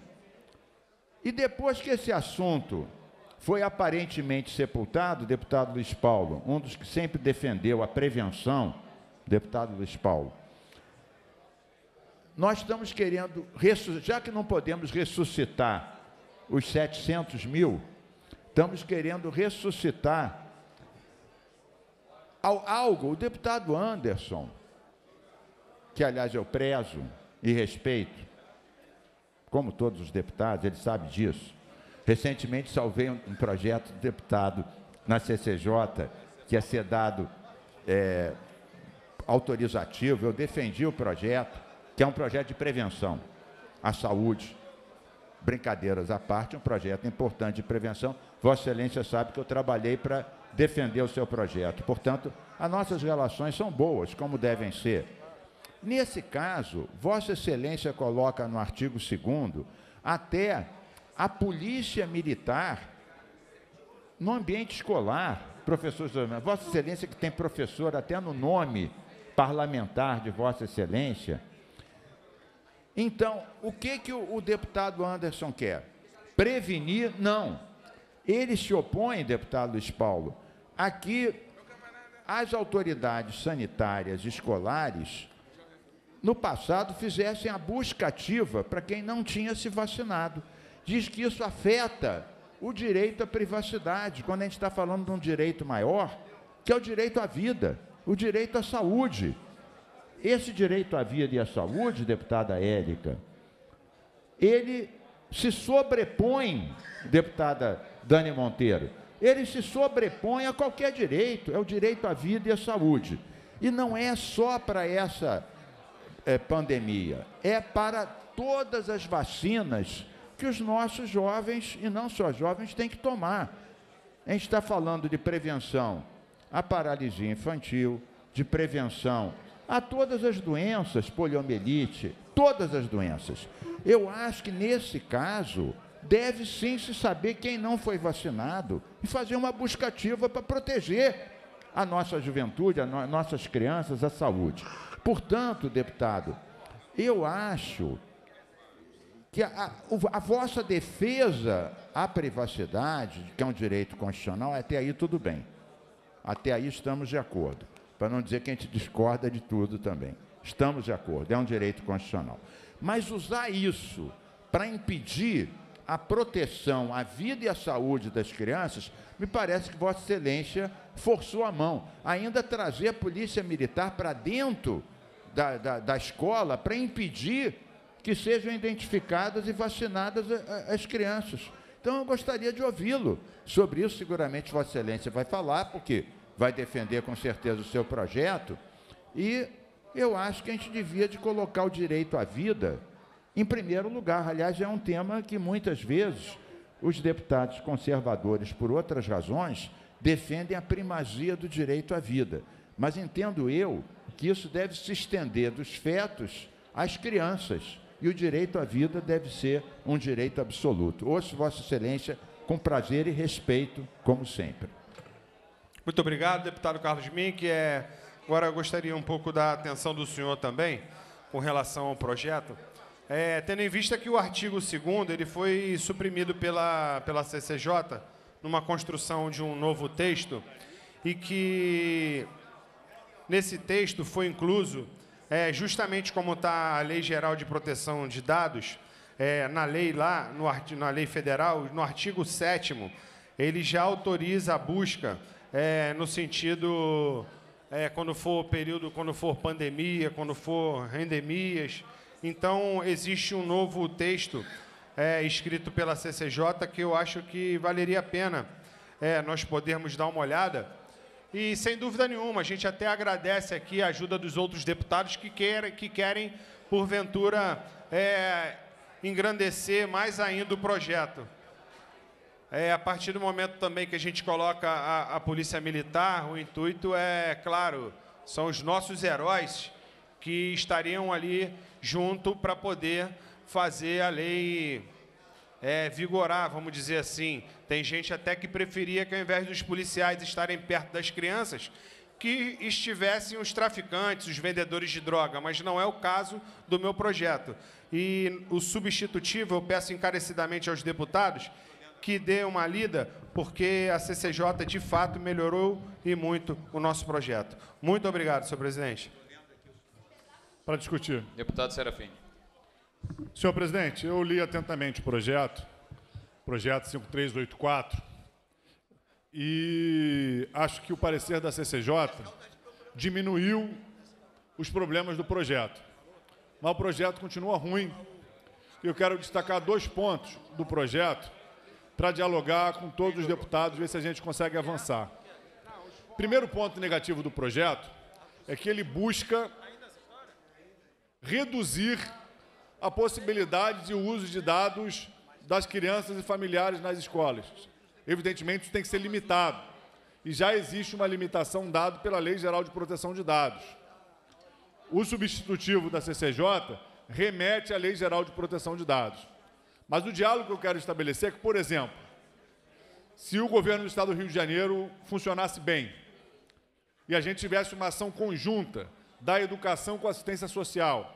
E depois que esse assunto foi aparentemente sepultado, deputado Luiz Paulo, um dos que sempre defendeu a prevenção, deputado Luiz Paulo, nós estamos querendo, já que não podemos ressuscitar os setecentos mil, estamos querendo ressuscitar algo. O deputado Anderson, que, aliás, eu prezo e respeito, como todos os deputados, ele sabe disso. Recentemente salvei um, um projeto de deputado na C C J, que ia ser dado é, autorizativo. Eu defendi o projeto, que é um projeto de prevenção à saúde. Brincadeiras à parte, um projeto importante de prevenção. Vossa Excelência sabe que eu trabalhei para defender o seu projeto. Portanto, as nossas relações são boas, como devem ser. Nesse caso, Vossa Excelência coloca no artigo segundo até a polícia militar no ambiente escolar. professor José, Vossa Excelência que tem professor até no nome parlamentar de Vossa Excelência. Então, o que, que o, o deputado Anderson quer? Prevenir? Não. Ele se opõe, deputado Luiz Paulo, a que as autoridades sanitárias escolares, no passado, fizessem a busca ativa para quem não tinha se vacinado. Diz que isso afeta o direito à privacidade, quando a gente está falando de um direito maior, que é o direito à vida, o direito à saúde. Esse direito à vida e à saúde, deputada Érica, ele se sobrepõe, deputada Dani Monteiro, ele se sobrepõe a qualquer direito, é o direito à vida e à saúde. E não é só para essa é, pandemia, é para todas as vacinas que os nossos jovens, e não só jovens, têm que tomar. A gente está falando de prevenção à paralisia infantil, de prevenção a todas as doenças, poliomielite, todas as doenças. Eu acho que, nesse caso, deve sim se saber quem não foi vacinado e fazer uma busca ativa para proteger a nossa juventude, as no nossas crianças, a saúde. Portanto, deputado, eu acho que a, a, a vossa defesa à privacidade, que é um direito constitucional, até aí tudo bem. Até aí estamos de acordo. Para não dizer que a gente discorda de tudo também. Estamos de acordo, é um direito constitucional. Mas usar isso para impedir a proteção à vida e à saúde das crianças, me parece que Vossa Excelência forçou a mão. Ainda trazer a polícia militar para dentro da, da, da escola para impedir que sejam identificadas e vacinadas as crianças. Então, eu gostaria de ouvi-lo sobre isso. Seguramente Vossa Excelência vai falar, porque vai defender com certeza o seu projeto, e eu acho que a gente devia de colocar o direito à vida em primeiro lugar. Aliás, é um tema que muitas vezes os deputados conservadores, por outras razões, defendem a primazia do direito à vida. Mas entendo eu que isso deve se estender dos fetos às crianças, e o direito à vida deve ser um direito absoluto. Ouço Vossa Excelência com prazer e respeito, como sempre. Muito obrigado, deputado Carlos Mink. É, agora eu gostaria um pouco da atenção do senhor também, com relação ao projeto. É, tendo em vista que o artigo segundo ele foi suprimido pela, pela C C J, numa construção de um novo texto, e que nesse texto foi incluso, é, justamente como está a Lei Geral de Proteção de Dados, é, na lei lá, no, na lei federal, no artigo sétimo, ele já autoriza a busca É, no sentido, é, quando for período, quando for pandemia, quando for endemias. Então, existe um novo texto é, escrito pela C C J que eu acho que valeria a pena é, nós podermos dar uma olhada. E, sem dúvida nenhuma, a gente até agradece aqui a ajuda dos outros deputados que querem, que querem porventura, é, engrandecer mais ainda o projeto. É, a partir do momento também que a gente coloca a, a Polícia Militar, o intuito é, claro, são os nossos heróis que estariam ali junto para poder fazer a lei é, vigorar, vamos dizer assim. Tem gente até que preferia que, ao invés dos policiais estarem perto das crianças, que estivessem os traficantes, os vendedores de droga, mas não é o caso do meu projeto. E o substitutivo, eu peço encarecidamente aos deputados que dê uma lida, porque a C C J, de fato, melhorou e muito o nosso projeto. Muito obrigado, senhor presidente. Para discutir. Deputado Serafim. Senhor presidente, eu li atentamente o projeto, projeto cinco três oito quatro, e acho que o parecer da C C J diminuiu os problemas do projeto. Mas o projeto continua ruim. E eu quero destacar dois pontos do projeto para dialogar com todos os deputados, ver se a gente consegue avançar. Primeiro ponto negativo do projeto é que ele busca reduzir a possibilidade de uso de dados das crianças e familiares nas escolas. Evidentemente, isso tem que ser limitado. E já existe uma limitação dada pela Lei Geral de Proteção de Dados. O substitutivo da C C J remete à Lei Geral de Proteção de Dados. Mas o diálogo que eu quero estabelecer é que, por exemplo, se o governo do Estado do Rio de Janeiro funcionasse bem e a gente tivesse uma ação conjunta da educação com a assistência social.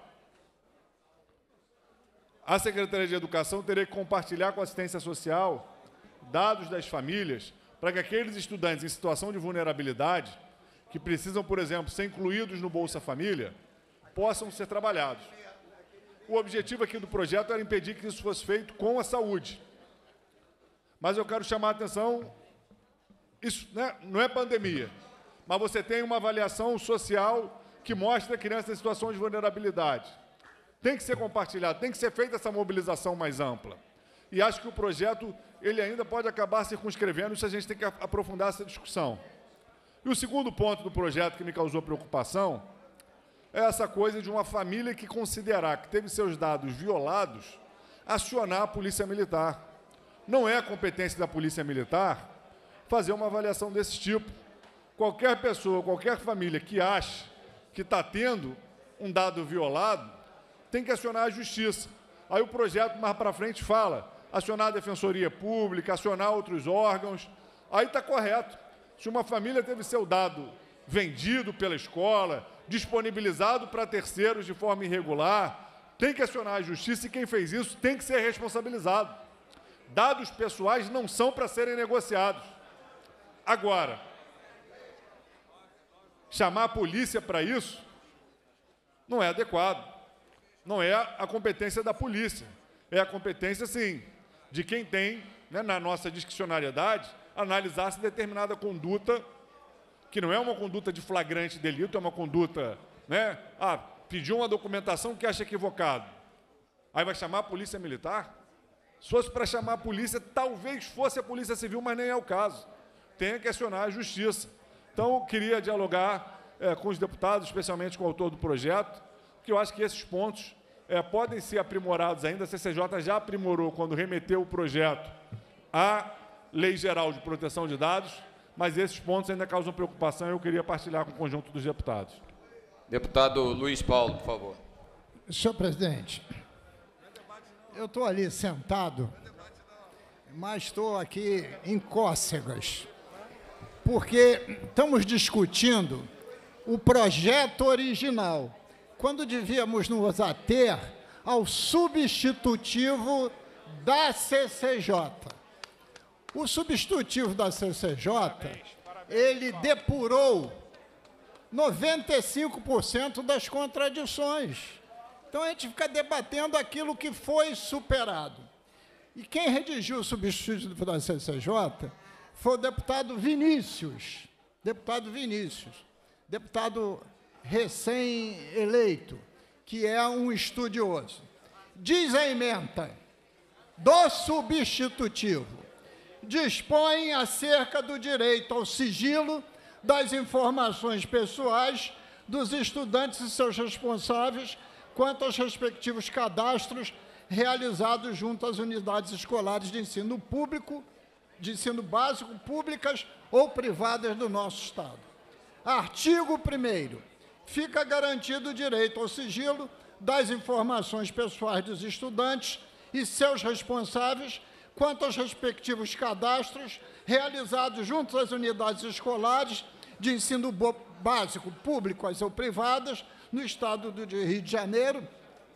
A Secretaria de Educação teria que compartilhar com a assistência social dados das famílias para que aqueles estudantes em situação de vulnerabilidade, que precisam, por exemplo, ser incluídos no Bolsa Família, possam ser trabalhados. O objetivo aqui do projeto era impedir que isso fosse feito com a saúde. Mas eu quero chamar a atenção, isso, né, não é pandemia, mas você tem uma avaliação social que mostra a criança em situação de vulnerabilidade. Tem que ser compartilhado, tem que ser feita essa mobilização mais ampla. E acho que o projeto ele ainda pode acabar circunscrevendo, isso a gente tem que aprofundar essa discussão. E o segundo ponto do projeto que me causou preocupação é essa coisa de uma família que considerar que teve seus dados violados, acionar a Polícia Militar. Não é a competência da Polícia Militar fazer uma avaliação desse tipo. Qualquer pessoa, qualquer família que ache que está tendo um dado violado, tem que acionar a Justiça. Aí o projeto mais para frente fala, acionar a Defensoria Pública, acionar outros órgãos. Aí está correto. Se uma família teve seu dado vendido pela escola, disponibilizado para terceiros de forma irregular, tem que acionar a Justiça e quem fez isso tem que ser responsabilizado. Dados pessoais não são para serem negociados. Agora, chamar a polícia para isso não é adequado. Não é a competência da polícia. É a competência, sim, de quem tem, né, na nossa discricionariedade, analisar se determinada conduta, que não é uma conduta de flagrante delito, é uma conduta, né, ah, pediu uma documentação que acha equivocado. Aí vai chamar a Polícia Militar? Se fosse para chamar a polícia, talvez fosse a Polícia Civil, mas nem é o caso. Tem que acionar a Justiça. Então, eu queria dialogar é, com os deputados, especialmente com o autor do projeto, que eu acho que esses pontos é, podem ser aprimorados ainda. A C C J já aprimorou quando remeteu o projeto à Lei Geral de Proteção de Dados, mas esses pontos ainda causam preocupação e eu queria partilhar com o conjunto dos deputados. Deputado Luiz Paulo, por favor. Senhor presidente, eu estou ali sentado, mas estou aqui em cócegas, porque estamos discutindo o projeto original, quando devíamos nos ater ao substitutivo da C C J. O substitutivo da C C J, ele depurou noventa e cinco por cento das contradições. Então, a gente fica debatendo aquilo que foi superado. E quem redigiu o substitutivo da C C J foi o deputado Vinícius, deputado Vinícius, deputado recém-eleito, que é um estudioso. Diz a ementa do substitutivo, dispõe acerca do direito ao sigilo das informações pessoais dos estudantes e seus responsáveis quanto aos respectivos cadastros realizados junto às unidades escolares de ensino público, de ensino básico, públicas ou privadas do nosso Estado. Artigo primeiro. Fica garantido o direito ao sigilo das informações pessoais dos estudantes e seus responsáveis quanto aos respectivos cadastros realizados junto às unidades escolares de ensino básico, públicas ou privadas, no Estado do Rio de Janeiro,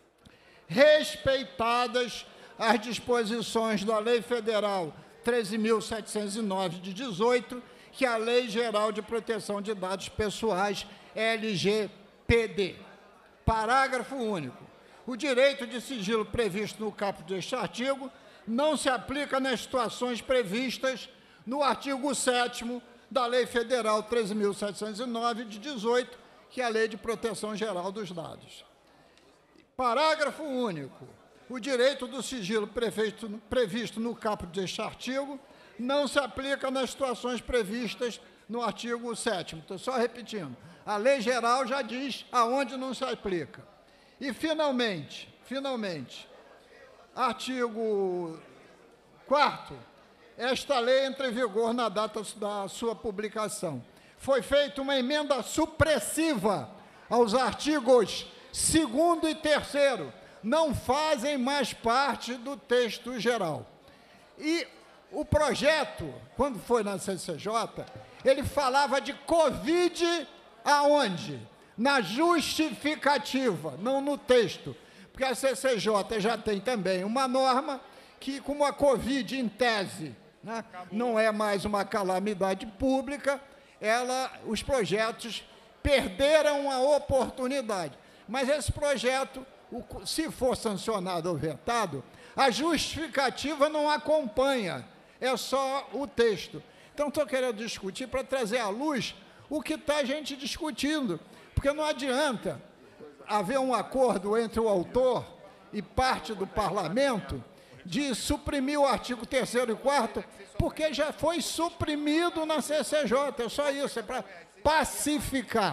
respeitadas as disposições da Lei Federal treze mil setecentos e nove, de dezoito, que é a Lei Geral de Proteção de Dados Pessoais, L G P D. Parágrafo único. O direito de sigilo previsto no caput deste artigo não se aplica nas situações previstas no artigo sétimo da Lei Federal treze mil setecentos e nove, de dezoito, que é a Lei de Proteção Geral dos Dados. Parágrafo único. O direito do sigilo previsto, previsto no caput deste artigo não se aplica nas situações previstas no artigo sétimo. Estou só repetindo. A Lei Geral já diz aonde não se aplica. E, finalmente, finalmente, artigo quarto, esta lei entra em vigor na data da sua publicação. Foi feita uma emenda supressiva aos artigos segundo e terceiro, não fazem mais parte do texto geral. E O projeto, quando foi na C C J, ele falava de Covid aonde? Na justificativa, não no texto. Porque a C C J já tem também uma norma que, como a Covid, em tese, né, não é mais uma calamidade pública, ela, os projetos perderam a oportunidade. Mas esse projeto, se for sancionado ou vetado, a justificativa não acompanha, é só o texto. Então, estou querendo discutir para trazer à luz o que está a gente discutindo, porque não adianta haver um acordo entre o autor e parte do parlamento de suprimir o artigo terceiro e quarto, porque já foi suprimido na C C J, é só isso, é para pacificar.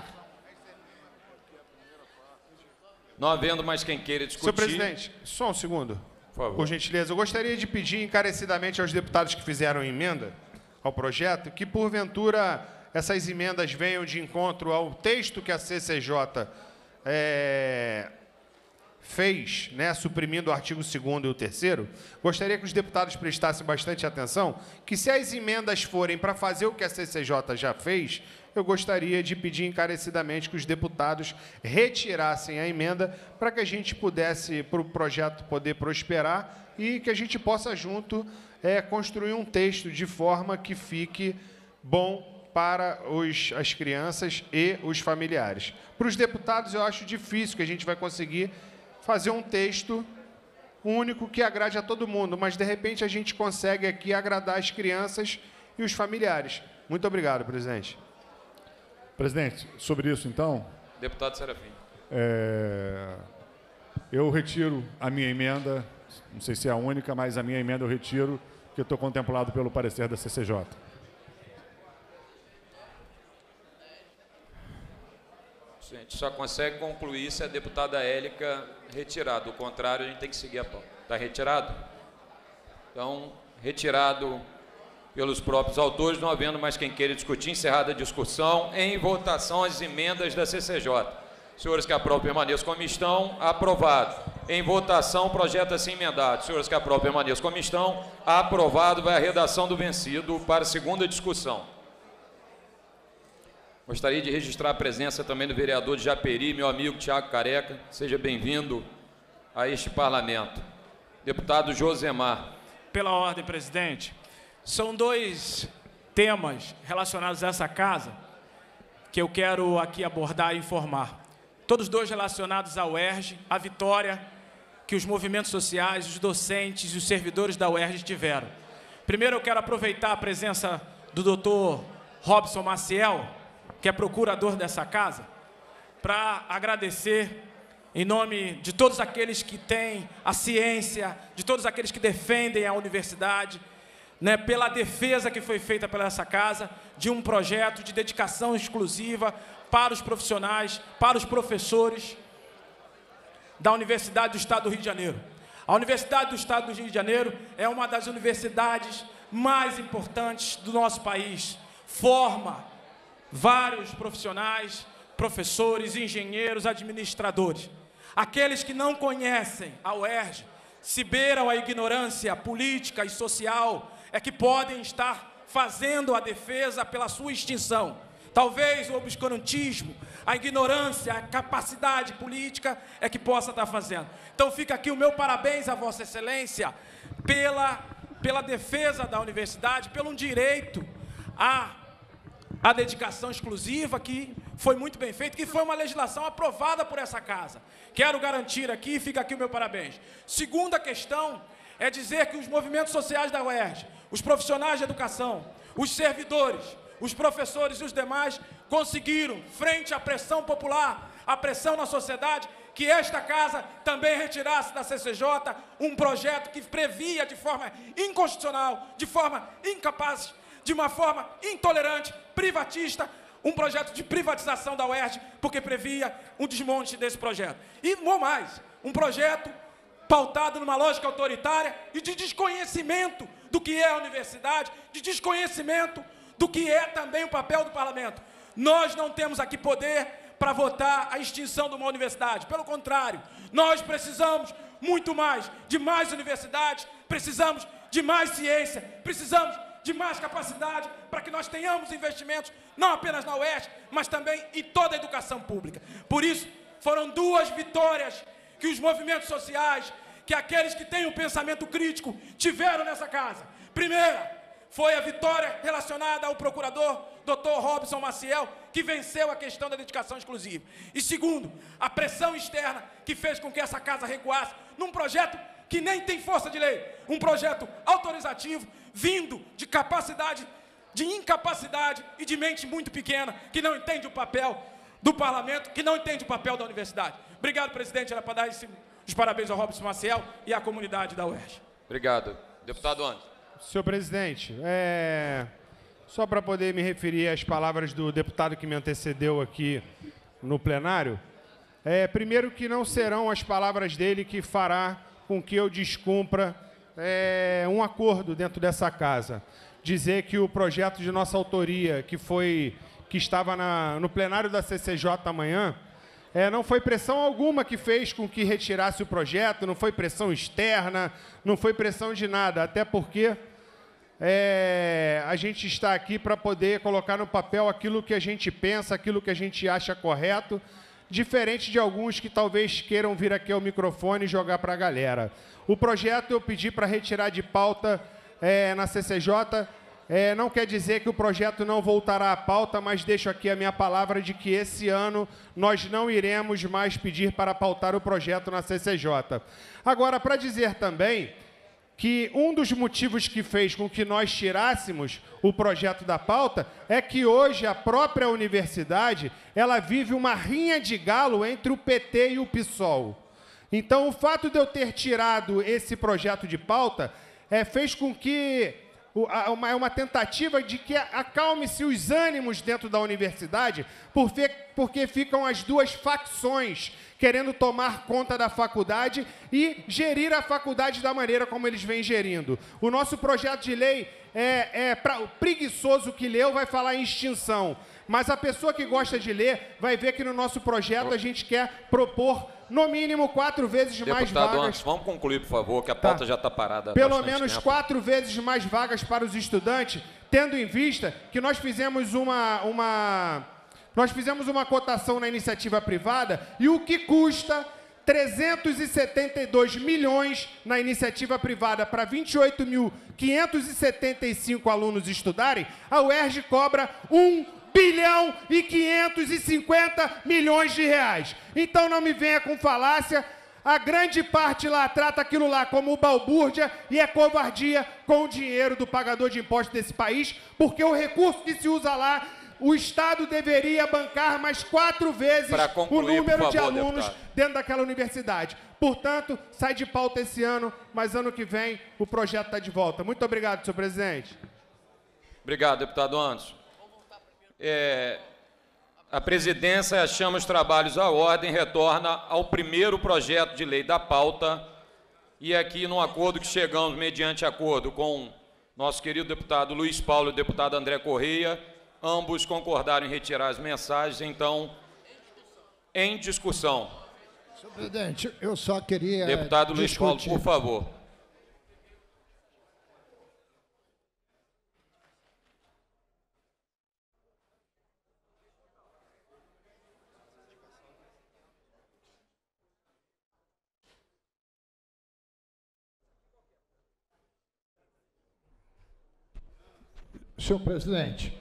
Não havendo mais quem queira discutir... Senhor presidente, só um segundo. Por favor. Por gentileza, eu gostaria de pedir encarecidamente aos deputados que fizeram emenda ao projeto que, porventura, essas emendas venham de encontro ao texto que a C C J é, fez, né, suprimindo o artigo segundo e o terceiro. Gostaria que os deputados prestassem bastante atenção, que se as emendas forem para fazer o que a C C J já fez, eu gostaria de pedir encarecidamente que os deputados retirassem a emenda para que a gente pudesse, para o projeto poder prosperar e que a gente possa, junto, é, construir um texto de forma que fique bom para os, as crianças e os familiares. Para os deputados, eu acho difícil que a gente vai conseguir fazer um texto único que agrade a todo mundo, mas, de repente, a gente consegue aqui agradar as crianças e os familiares. Muito obrigado, presidente. Presidente, sobre isso, então... Deputado Serafim. É, eu retiro a minha emenda, não sei se é a única, mas a minha emenda eu retiro, porque eu estou contemplado pelo parecer da C C J. A gente só consegue concluir se a deputada Élica retirar. Do contrário, a gente tem que seguir a pauta. Está retirado? Então, retirado pelos próprios autores, não havendo mais quem queira discutir, encerrada a discussão, em votação as emendas da C C J. Senhores que aprovam, permaneçam como estão. Aprovado. Em votação, projeto assim emendado. Senhores que aprovam, permaneçam como estão. Aprovado. Vai a redação do vencido para a segunda discussão. Gostaria de registrar a presença também do vereador de Japeri, meu amigo Tiago Careca. Seja bem-vindo a este parlamento. Deputado Josemar. Pela ordem, presidente. São dois temas relacionados a essa casa que eu quero aqui abordar e informar. Todos dois relacionados à U E R J, à vitória que os movimentos sociais, os docentes e os servidores da U E R J tiveram. Primeiro, eu quero aproveitar a presença do doutor Robson Maciel, que é procurador dessa casa, para agradecer em nome de todos aqueles que têm a ciência, de todos aqueles que defendem a universidade, né, pela defesa que foi feita pela essa casa de um projeto de dedicação exclusiva para os profissionais, para os professores da Universidade do Estado do Rio de Janeiro. A Universidade do Estado do Rio de Janeiro é uma das universidades mais importantes do nosso país. Forma vários profissionais, professores, engenheiros, administradores. Aqueles que não conhecem a U E R J, se beiram a ignorância política e social, é que podem estar fazendo a defesa pela sua extinção. Talvez o obscurantismo, a ignorância, a capacidade política é que possa estar fazendo. Então fica aqui o meu parabéns a Vossa Excelência pela, pela defesa da universidade, pelo direito à, à dedicação exclusiva, que foi muito bem feito, que foi uma legislação aprovada por essa casa. Quero garantir aqui, fica aqui o meu parabéns. Segunda questão é dizer que os movimentos sociais da U E R J, os profissionais de educação, os servidores, os professores e os demais conseguiram, frente à pressão popular, à pressão na sociedade, que esta casa também retirasse da C C J um projeto que previa de forma inconstitucional, de forma incapaz, de uma forma intolerante, privatista, um projeto de privatização da U E R J, porque previa um desmonte desse projeto. E, ou mais, um projeto pautado numa lógica autoritária e de desconhecimento do que é a universidade, de desconhecimento do que é também o papel do parlamento. Nós não temos aqui poder para votar a extinção de uma universidade. Pelo contrário, nós precisamos muito mais de mais universidades, precisamos de de mais ciência, precisamos de mais capacidade para que nós tenhamos investimentos, não apenas na UERJ, mas também em toda a educação pública. Por isso, foram duas vitórias que os movimentos sociais, que aqueles que têm um pensamento crítico tiveram nessa casa. Primeira, foi a vitória relacionada ao procurador doutor Robson Maciel, que venceu a questão da dedicação exclusiva. E segundo, a pressão externa que fez com que essa casa recuasse num projeto que nem tem força de lei, um projeto autorizativo, vindo de capacidade, de incapacidade e de mente muito pequena, que não entende o papel do parlamento, que não entende o papel da universidade. Obrigado, presidente. Era para dar esse, os parabéns ao Robson Maciel e à comunidade da UERJ. Obrigado. Deputado Anderson. Senhor presidente, é... só para poder me referir às palavras do deputado que me antecedeu aqui no plenário, é, primeiro que não serão as palavras dele que fará com que eu descumpra é, um acordo dentro dessa casa. Dizer que o projeto de nossa autoria, que, foi, que estava na, no plenário da C C J amanhã, é, não foi pressão alguma que fez com que retirasse o projeto, não foi pressão externa, não foi pressão de nada, até porque é, a gente está aqui para poder colocar no papel aquilo que a gente pensa, aquilo que a gente acha correto, diferente de alguns que talvez queiram vir aqui ao microfone e jogar para a galera. O projeto eu pedi para retirar de pauta é, na C C J, é, não quer dizer que o projeto não voltará à pauta, mas deixo aqui a minha palavra de que esse ano nós não iremos mais pedir para pautar o projeto na C C J. Agora, para dizer também que um dos motivos que fez com que nós tirássemos o projeto da pauta é que hoje a própria universidade ela vive uma rinha de galo entre o P T e o PSOL. Então, o fato de eu ter tirado esse projeto de pauta é, fez com que é uma, uma tentativa de que acalme-se os ânimos dentro da universidade, porque, porque ficam as duas facções querendo tomar conta da faculdade e gerir a faculdade da maneira como eles vêm gerindo. O nosso projeto de lei, é, é pra, o preguiçoso que leu vai falar em extinção, mas a pessoa que gosta de ler vai ver que no nosso projeto a gente quer propor no mínimo quatro vezes Deputado mais vagas. Antes, vamos concluir, por favor, que a pauta tá. já está parada há Pelo bastante menos tempo. quatro vezes mais vagas para os estudantes, tendo em vista que nós fizemos uma, uma, nós fizemos uma cotação na iniciativa privada e o que custa trezentos e setenta e dois milhões na iniciativa privada para vinte e oito mil quinhentos e setenta e cinco alunos estudarem, a UERJ cobra um bilhão e quinhentos e cinquenta milhões de reais. Então não me venha com falácia, a grande parte lá trata aquilo lá como balbúrdia e é covardia com o dinheiro do pagador de impostos desse país, porque o recurso que se usa lá, o Estado deveria bancar mais quatro vezes concluir, o número favor, de alunos deputado. dentro daquela universidade. Portanto, sai de pauta esse ano, mas ano que vem o projeto está de volta. Muito obrigado, senhor presidente. Obrigado, deputado Anderson. É, a presidência chama os trabalhos à ordem, retorna ao primeiro projeto de lei da pauta e aqui no acordo que chegamos, mediante acordo com nosso querido deputado Luiz Paulo e o deputado André Correia, ambos concordaram em retirar as mensagens, então, em discussão. Senhor presidente, eu só queria Deputado Luiz discutir. Paulo, por favor. Senhor presidente,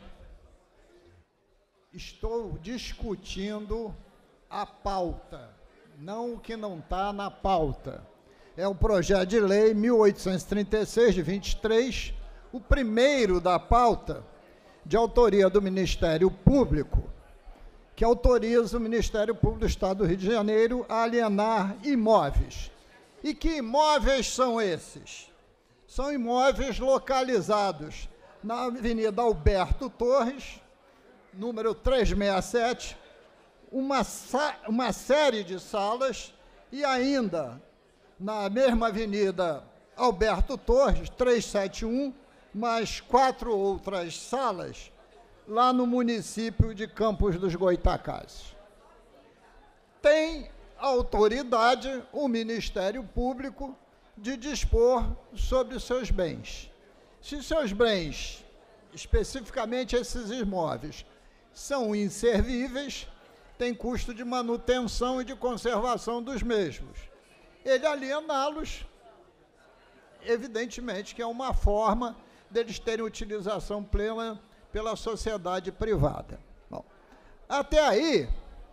estou discutindo a pauta, não o que não está na pauta. É o projeto de lei mil oitocentos e trinta e seis, de vinte e três, o primeiro da pauta, de autoria do Ministério Público, que autoriza o Ministério Público do Estado do Rio de Janeiro a alienar imóveis. E que imóveis são esses? São imóveis localizados na Avenida Alberto Torres, número trezentos e sessenta e sete, uma, uma série de salas, e ainda na mesma Avenida Alberto Torres, trezentos e setenta e um, mais quatro outras salas, lá no município de Campos dos Goytacazes. Tem autoridade o Ministério Público de dispor sobre os seus bens. Se seus bens, especificamente esses imóveis, são inservíveis, tem custo de manutenção e de conservação dos mesmos. Ele aliená-los, evidentemente que é uma forma deles terem utilização plena pela sociedade privada. Bom, até aí,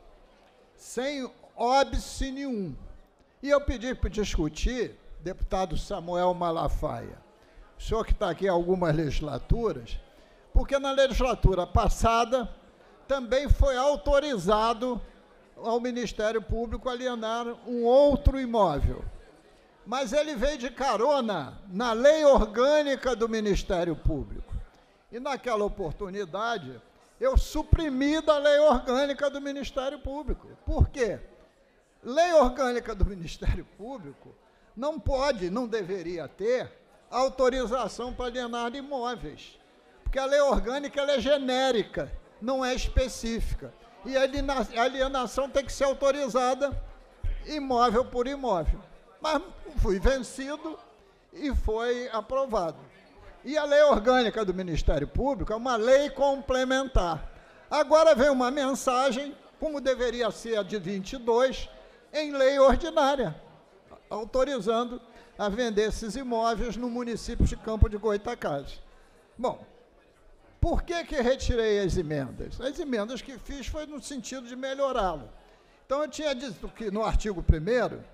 sem óbice nenhum. E eu pedi para discutir, deputado Samuel Malafaia, o senhor que está aqui há algumas legislaturas, porque na legislatura passada também foi autorizado ao Ministério Público alienar um outro imóvel. Mas ele veio de carona na lei orgânica do Ministério Público. E naquela oportunidade, eu suprimi da lei orgânica do Ministério Público. Por quê? Lei orgânica do Ministério Público não pode, não deveria ter autorização para alienar imóveis. Porque a lei orgânica ela é genérica, não é específica. E a alienação tem que ser autorizada imóvel por imóvel. Mas fui vencido e foi aprovado. E a lei orgânica do Ministério Público é uma lei complementar. Agora vem uma mensagem, como deveria ser a de vinte e dois, em lei ordinária, autorizando a vender esses imóveis no município de Campo de Goytacazes. Bom, por que que retirei as emendas? As emendas que fiz foi no sentido de melhorá-lo. Então, eu tinha dito que no artigo primeiro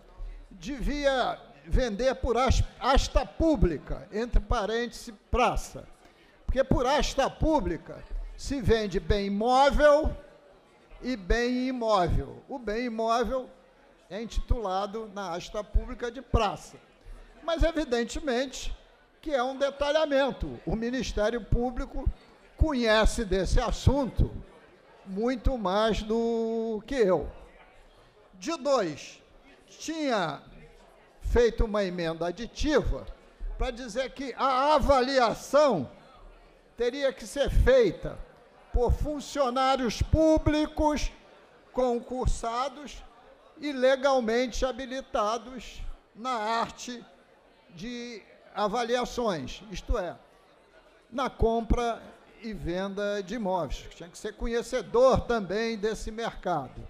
devia vender por asta pública, entre parênteses, praça. Porque por asta pública se vende bem imóvel e bem imóvel. O bem imóvel é intitulado na asta pública de praça. Mas, evidentemente, que é um detalhamento. O Ministério Público conhece desse assunto muito mais do que eu. De dois, tinha feito uma emenda aditiva para dizer que a avaliação teria que ser feita por funcionários públicos concursados e legalmente habilitados na arte de avaliações, isto é, na compra e venda de imóveis. Tinha que ser conhecedor também desse mercado.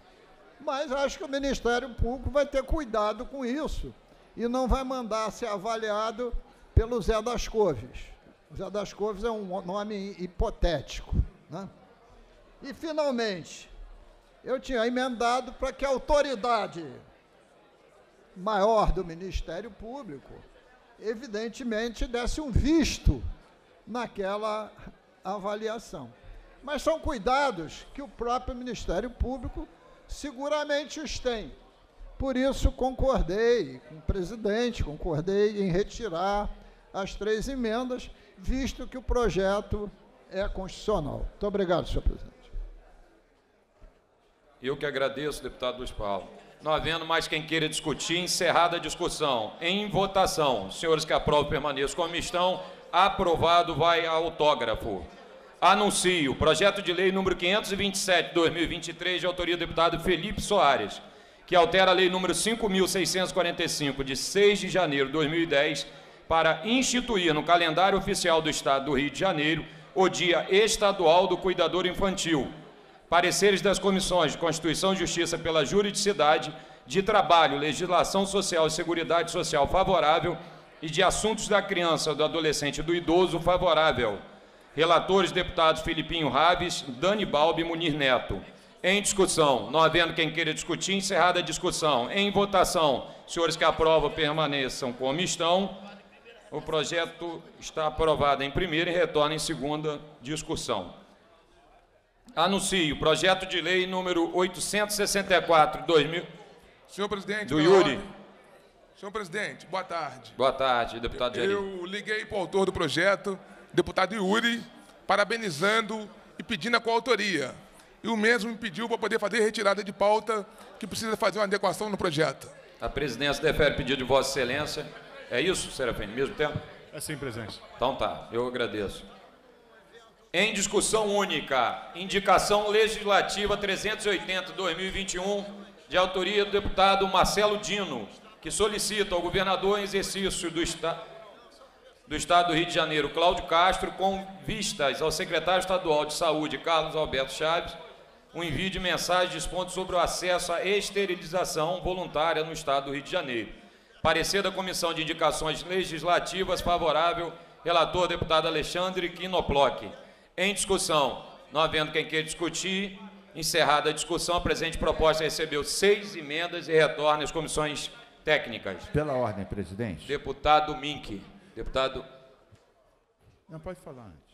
Mas acho que o Ministério Público vai ter cuidado com isso e não vai mandar ser avaliado pelo Zé das Couves. O Zé das Couves é um nome hipotético, né? E, finalmente, eu tinha emendado para que a autoridade maior do Ministério Público, evidentemente, desse um visto naquela avaliação. Mas são cuidados que o próprio Ministério Público seguramente os tem. Por isso, concordei com o presidente, concordei em retirar as três emendas, visto que o projeto é constitucional. Muito obrigado, senhor presidente. Eu que agradeço, deputado Luiz Paulo. Não havendo mais quem queira discutir, encerrada a discussão. Em votação, os senhores que aprovam permaneçam como estão. Aprovado, vai ao autógrafo. Anuncio o projeto de lei número quinhentos e vinte e sete, dois mil e vinte e três, de autoria do deputado Felipe Soares, que altera a lei número cinco mil seiscentos e quarenta e cinco, de seis de janeiro de dois mil e dez, para instituir no calendário oficial do Estado do Rio de Janeiro o Dia Estadual do Cuidador Infantil. Pareceres das comissões de Constituição e Justiça pela Juridicidade, de Trabalho, Legislação Social e Seguridade Social favorável e de Assuntos da Criança, do Adolescente e do Idoso favorável. Relatores, deputados Filipinho Raves, Dani Balbi e Munir Neto. Em discussão, não havendo quem queira discutir, encerrada a discussão. Em votação, senhores que aprovam permaneçam como estão. O projeto está aprovado em primeira e retorna em segunda discussão. Anuncio o projeto de lei número oitocentos e sessenta e quatro, dois mil. Senhor presidente, do Yuri. Senhor presidente, boa tarde. Boa tarde, deputado Jair. Eu liguei para o autor do projeto, deputado Yuri, parabenizando e pedindo a coautoria. E o mesmo me pediu para poder fazer retirada de pauta, que precisa fazer uma adequação no projeto. A presidência defere pedido de Vossa Excelência. É isso, Serafim, mesmo tempo? É sim, presidente. Então tá, eu agradeço. Em discussão única, indicação legislativa trezentos e oitenta, dois mil e vinte e um, de autoria do deputado Marcelo Dino, que solicita ao governador em exercício do, esta do Estado do Rio de Janeiro, Cláudio Castro, com vistas ao secretário estadual de Saúde, Carlos Alberto Chaves, o envio de mensagem dispondo sobre o acesso à esterilização voluntária no Estado do Rio de Janeiro. Parecer da Comissão de Indicações Legislativas favorável, relator deputado Alexandre Quinoploc. Em discussão, não havendo quem queira discutir, encerrada a discussão, a presente proposta recebeu seis emendas e retorna às comissões técnicas. Pela ordem, presidente. Deputado Mink. Deputado... Não, pode falar antes.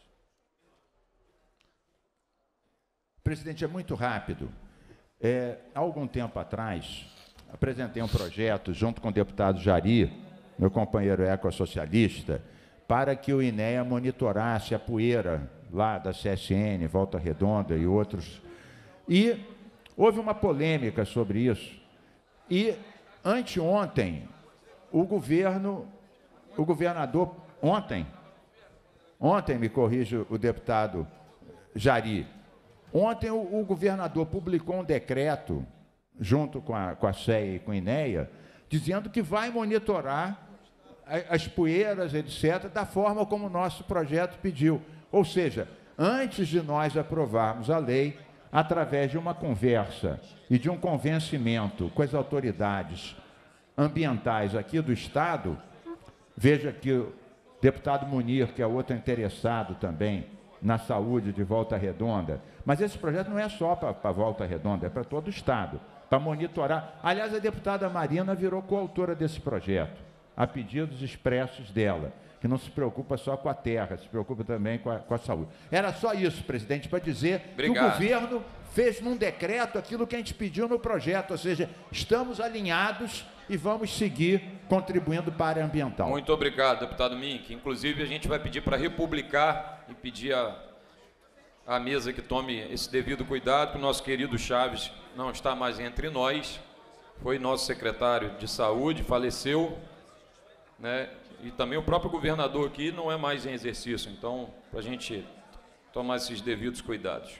Presidente, é muito rápido. É, há algum tempo atrás, apresentei um projeto junto com o deputado Jari, meu companheiro ecossocialista, para que o INEA monitorasse a poeira lá da C S N, Volta Redonda e outros. E houve uma polêmica sobre isso. E anteontem, o governo, o governador, ontem, ontem, me corrige o deputado Jari, ontem o, o governador publicou um decreto, junto com a, com a C E A e com a INEA, dizendo que vai monitorar as poeiras, etcétera, da forma como o nosso projeto pediu. Ou seja, antes de nós aprovarmos a lei, através de uma conversa e de um convencimento com as autoridades ambientais aqui do Estado, veja que o deputado Munir, que é outro interessado também na saúde de Volta Redonda, mas esse projeto não é só para Volta Redonda, é para todo o Estado, para monitorar. Aliás, a deputada Marina virou coautora desse projeto, a pedidos expressos dela, que não se preocupa só com a terra, se preocupa também com a, com a saúde. Era só isso, presidente, para dizer Obrigado. que o governo fez num decreto aquilo que a gente pediu no projeto, ou seja, estamos alinhados e vamos seguir contribuindo para a área ambiental. Muito obrigado, deputado Mink. Inclusive, a gente vai pedir para republicar e pedir a, a mesa que tome esse devido cuidado, que o nosso querido Chaves não está mais entre nós, foi nosso secretário de saúde, faleceu, né? E também o próprio governador aqui não é mais em exercício, então, para a gente tomar esses devidos cuidados.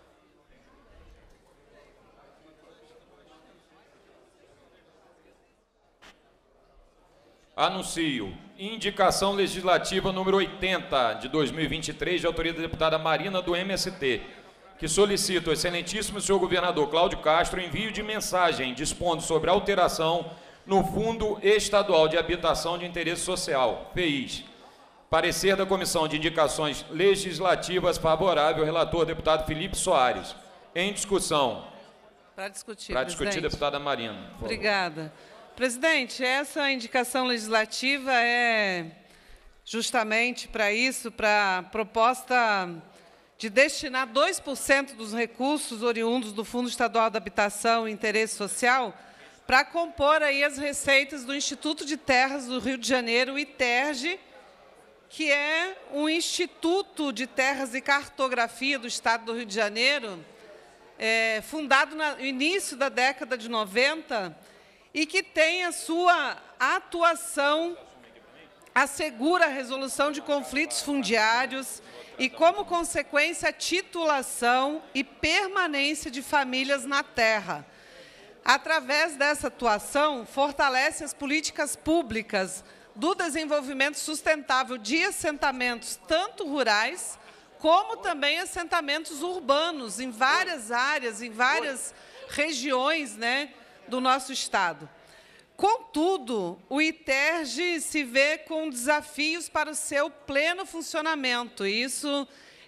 Anuncio indicação legislativa número oitenta de dois mil e vinte e três, de autoria da deputada Marina do M S T, que solicita ao excelentíssimo senhor governador Cláudio Castro envio de mensagem dispondo sobre alteração no Fundo Estadual de Habitação de Interesse Social, F E I S. Parecer da Comissão de Indicações Legislativas favorável, relator deputado Felipe Soares. Em discussão. Para discutir, Para discutir, deputada Marina. Obrigada. Presidente, essa indicação legislativa é justamente para isso, para a proposta de destinar dois por cento dos recursos oriundos do Fundo Estadual da Habitação e Interesse Social para compor aí as receitas do Instituto de Terras do Rio de Janeiro, o ITERJ, que é um Instituto de Terras e Cartografia do Estado do Rio de Janeiro, é, fundado no início da década de noventa, e que tem a sua atuação, assegura a resolução de conflitos fundiários e, como consequência, a titulação e permanência de famílias na terra. Através dessa atuação, fortalece as políticas públicas do desenvolvimento sustentável de assentamentos, tanto rurais, como também assentamentos urbanos, em várias áreas, em várias regiões, né, do nosso Estado. Contudo, o ITERJ se vê com desafios para o seu pleno funcionamento. Isso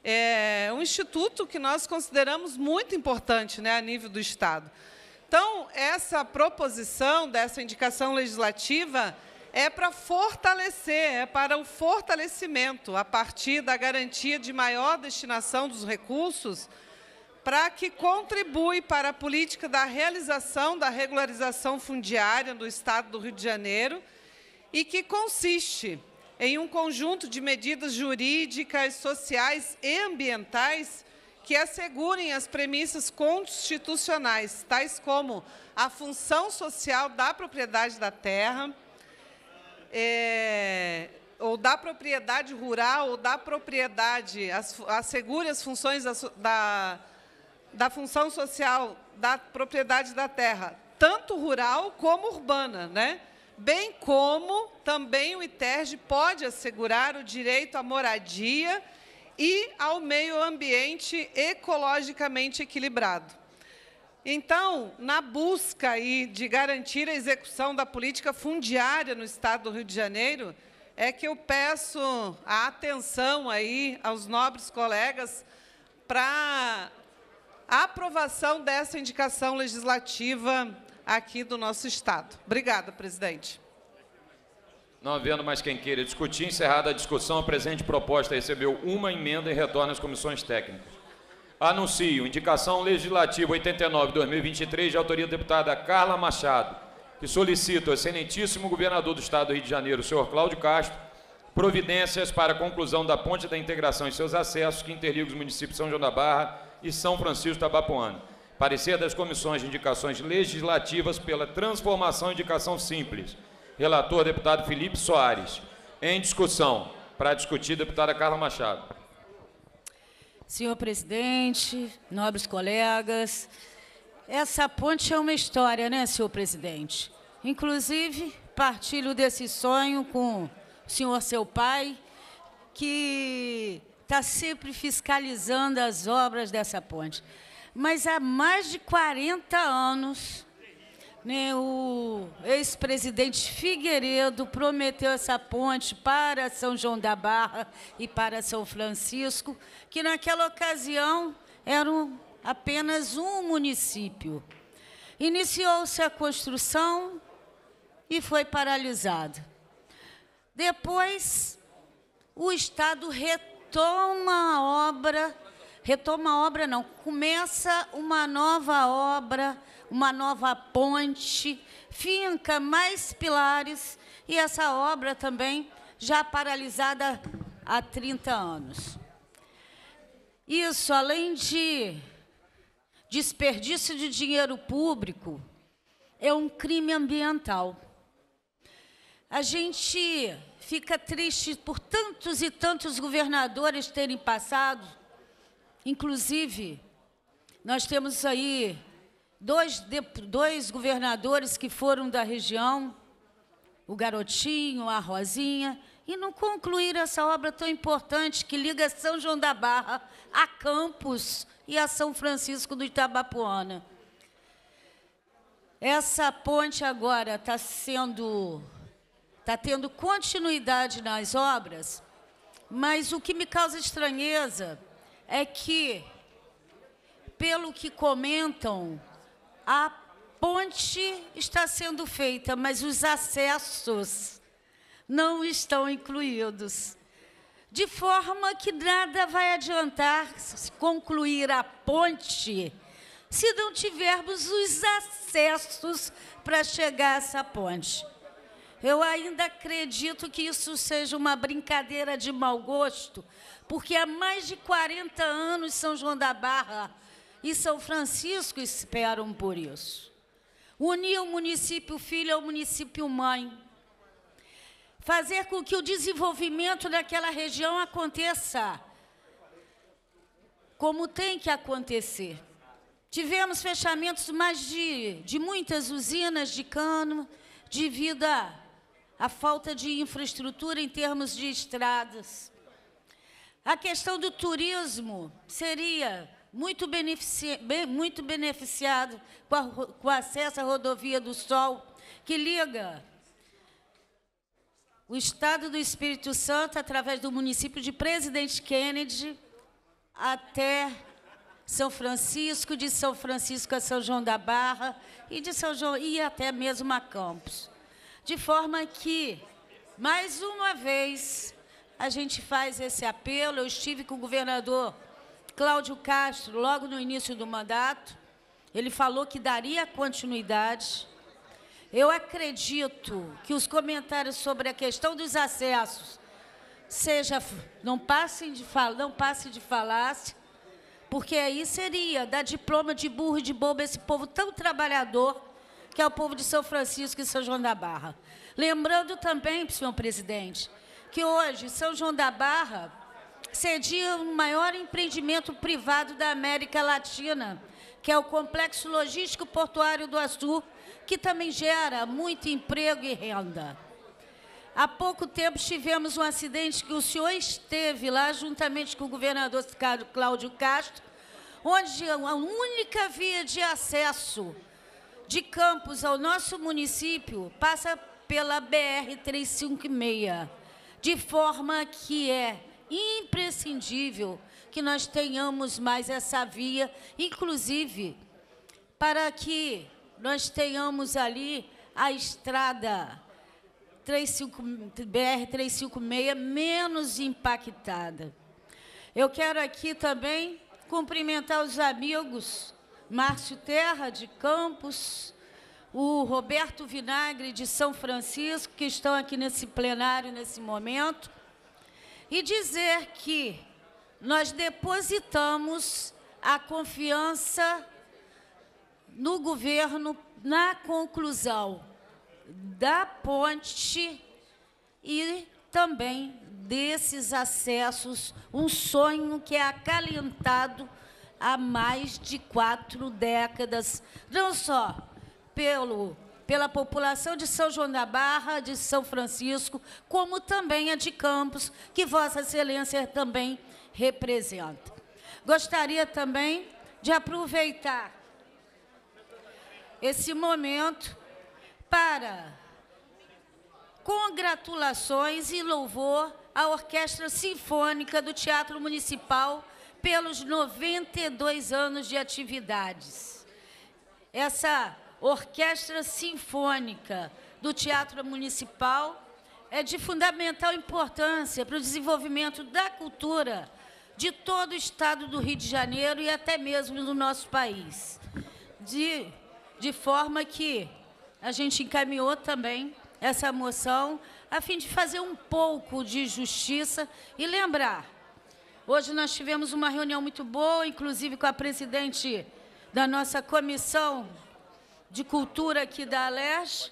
é um instituto que nós consideramos muito importante, né, a nível do Estado. Então, essa proposição dessa indicação legislativa é para fortalecer, é para o fortalecimento, a partir da garantia de maior destinação dos recursos, para que contribui para a política da realização da regularização fundiária do Estado do Rio de Janeiro e que consiste em um conjunto de medidas jurídicas, sociais e ambientais que assegurem as premissas constitucionais, tais como a função social da propriedade da terra, é, ou da propriedade rural, ou da propriedade, as, assegure as funções da, da, da função social da propriedade da terra, tanto rural como urbana, né? bem como também o ITERJ pode assegurar o direito à moradia e ao meio ambiente ecologicamente equilibrado. Então, na busca aí de garantir a execução da política fundiária no Estado do Rio de Janeiro, é que eu peço a atenção aí aos nobres colegas para a aprovação dessa indicação legislativa aqui do nosso Estado. Obrigada, presidente. Não havendo mais quem queira discutir, encerrada a discussão, a presente proposta recebeu uma emenda e retorna às comissões técnicas. Anuncio indicação legislativa oitenta e nove barra dois mil e vinte e três, de autoria da deputada Carla Machado, que solicita ao excelentíssimo governador do Estado do Rio de Janeiro, o senhor Cláudio Castro, providências para a conclusão da ponte da integração e seus acessos que interliga os municípios de São João da Barra e São Francisco Tabapuana. Parecer das comissões de indicações legislativas pela transformação em indicação simples. Relator, deputado Felipe Soares. Em discussão. Para discutir, deputada Carla Machado. Senhor presidente, nobres colegas, essa ponte é uma história, né, senhor presidente? Inclusive, partilho desse sonho com o senhor, seu pai, que está sempre fiscalizando as obras dessa ponte. Mas há mais de quarenta anos, né, o ex-presidente Figueiredo prometeu essa ponte para São João da Barra e para São Francisco, que naquela ocasião eram apenas um município. Iniciou-se a construção e foi paralisada. Depois, o Estado retoma a obra, retoma a obra não, começa uma nova obra, uma nova ponte, finca mais pilares, e essa obra também já paralisada há trinta anos. Isso, além de desperdício de dinheiro público, é um crime ambiental. A gente fica triste por tantos e tantos governadores terem passado, inclusive, nós temos aí dois, dois governadores que foram da região, o Garotinho, a Rosinha, e não concluíram essa obra tão importante que liga São João da Barra a Campos e a São Francisco do Itabapoana. Essa ponte agora está sendo, está tendo continuidade nas obras, mas o que me causa estranheza é que, pelo que comentam, a ponte está sendo feita, mas os acessos não estão incluídos. De forma que nada vai adiantar concluir a ponte se não tivermos os acessos para chegar a essa ponte. Eu ainda acredito que isso seja uma brincadeira de mau gosto, porque há mais de quarenta anos São João da Barra e São Francisco esperam por isso. Unir o município filho ao município mãe. Fazer com que o desenvolvimento daquela região aconteça como tem que acontecer. Tivemos fechamentos mais de, de muitas usinas de cano, devido à, à falta de infraestrutura em termos de estradas. A questão do turismo seria muito, benefici muito beneficiado com, a, com o acesso à rodovia do Sol, que liga o Estado do Espírito Santo, através do município de Presidente Kennedy, até São Francisco, de São Francisco a São João da Barra, e de São João e até mesmo a Campos. De forma que, mais uma vez, a gente faz esse apelo. Eu estive com o governador Cláudio Castro logo no início do mandato. Ele falou que daria continuidade. Eu acredito que os comentários sobre a questão dos acessos seja, não passem de fala, não passe de falácia, porque aí seria dar diploma de burro e de bobo a esse povo tão trabalhador, que é o povo de São Francisco e São João da Barra. Lembrando também, senhor presidente, que hoje São João da Barra cedia o maior empreendimento privado da América Latina, que é o Complexo Logístico Portuário do Açu, que também gera muito emprego e renda. Há pouco tempo tivemos um acidente que o senhor esteve lá, juntamente com o governador Cláudio Castro, onde a única via de acesso de Campos ao nosso município passa pela B R trezentos e cinquenta e seis, de forma que é imprescindível que nós tenhamos mais essa via, inclusive para que nós tenhamos ali a estrada B R trezentos e cinquenta e seis menos impactada. Eu quero aqui também cumprimentar os amigos Márcio Terra, de Campos, o Roberto Vinagre, de São Francisco, que estão aqui nesse plenário, nesse momento, e dizer que nós depositamos a confiança no governo na conclusão da ponte e também desses acessos, um sonho que é acalentado há mais de quatro décadas, não só pelo, pela população de São João da Barra, de São Francisco, como também a de Campos, que Vossa Excelência também representa. Gostaria também de aproveitar esse momento para congratulações e louvor à Orquestra Sinfônica do Teatro Municipal pelos noventa e dois anos de atividades. Essa Orquestra Sinfônica do Teatro Municipal é de fundamental importância para o desenvolvimento da cultura de todo o estado do Rio de Janeiro e até mesmo do nosso país. De, de forma que a gente encaminhou também essa moção a fim de fazer um pouco de justiça e lembrar. Hoje nós tivemos uma reunião muito boa, inclusive com a presidente da nossa comissão de cultura aqui da Alerj,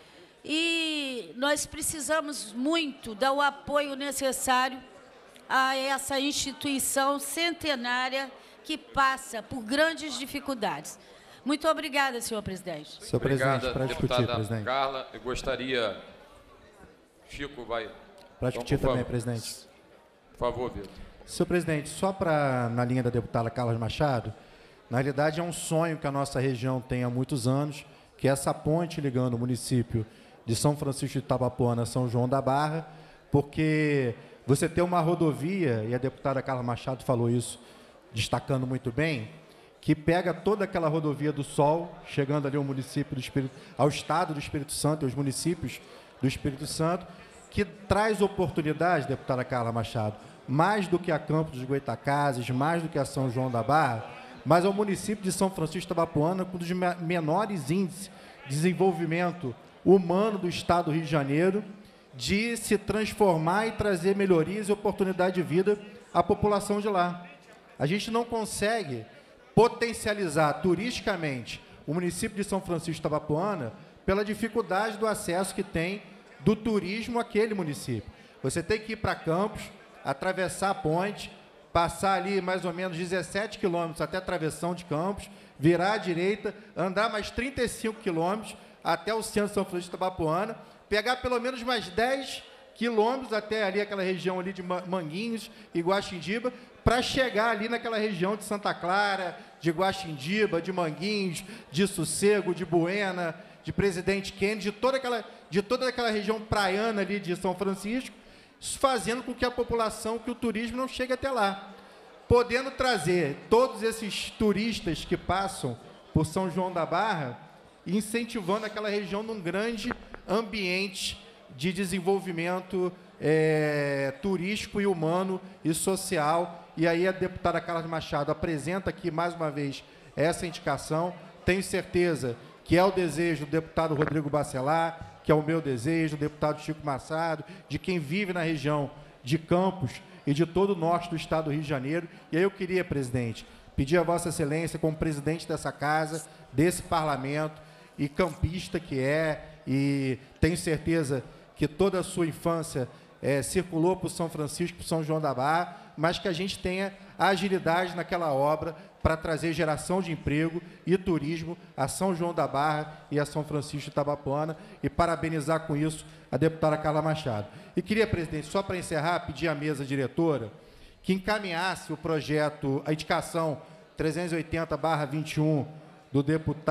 e nós precisamos muito dar o apoio necessário a essa instituição centenária que passa por grandes dificuldades. Muito obrigada, senhor presidente. Senhor presidente, para discutir, presidente. Carla, eu gostaria... Chico, vai. Para discutir então, também, presidente. Por favor, Vitor. Senhor presidente, só para, na linha da deputada Carla Machado, na realidade é um sonho que a nossa região tem há muitos anos, que é essa ponte ligando o município de São Francisco de Itabapoana a São João da Barra, porque você tem uma rodovia, e a deputada Carla Machado falou isso, destacando muito bem, que pega toda aquela rodovia do Sol, chegando ali ao município do Espírito, ao estado do Espírito Santo e aos municípios do Espírito Santo, que traz oportunidade, deputada Carla Machado, mais do que a Campos dos Goitacazes, mais do que a São João da Barra, mas ao município de São Francisco de Itabapoana, com um dos menores índices de desenvolvimento humano do estado do Rio de Janeiro, de se transformar e trazer melhorias e oportunidade de vida à população de lá. A gente não consegue potencializar turisticamente o município de São Francisco de Itabapoana pela dificuldade do acesso que tem do turismo àquele município. Você tem que ir para Campos, atravessar a ponte, passar ali mais ou menos dezessete quilômetros até a travessão de Campos, virar à direita, andar mais trinta e cinco quilômetros até o centro de São Francisco de Itabapoana, pegar pelo menos mais dez quilômetros até ali aquela região ali de Manguinhos e Guaxindiba, para chegar ali naquela região de Santa Clara, de Guaxindiba, de Manguinhos, de Sossego, de Buena, de Presidente Kennedy, de toda aquela, de toda aquela região praiana ali de São Francisco, fazendo com que a população, que o turismo não chegue até lá. Podendo trazer todos esses turistas que passam por São João da Barra, incentivando aquela região num grande ambiente de desenvolvimento é, turístico e humano e social. E aí a deputada Carla Machado apresenta aqui, mais uma vez, essa indicação. Tenho certeza que é o desejo do deputado Rodrigo Bacelar, que é o meu desejo, do deputado Chico Massado, de quem vive na região de Campos e de todo o norte do estado do Rio de Janeiro. E aí eu queria, presidente, pedir a Vossa Excelência, como presidente dessa casa, desse parlamento, e campista que é, e tenho certeza que toda a sua infância é, circulou por São Francisco, por São João da Barra, mas que a gente tenha agilidade naquela obra, para trazer geração de emprego e turismo a São João da Barra e a São Francisco de Itabapoana, e parabenizar com isso a deputada Carla Machado. E queria, presidente, só para encerrar, pedir à mesa diretora que encaminhasse o projeto, a indicação trezentos e oitenta barra vinte e um do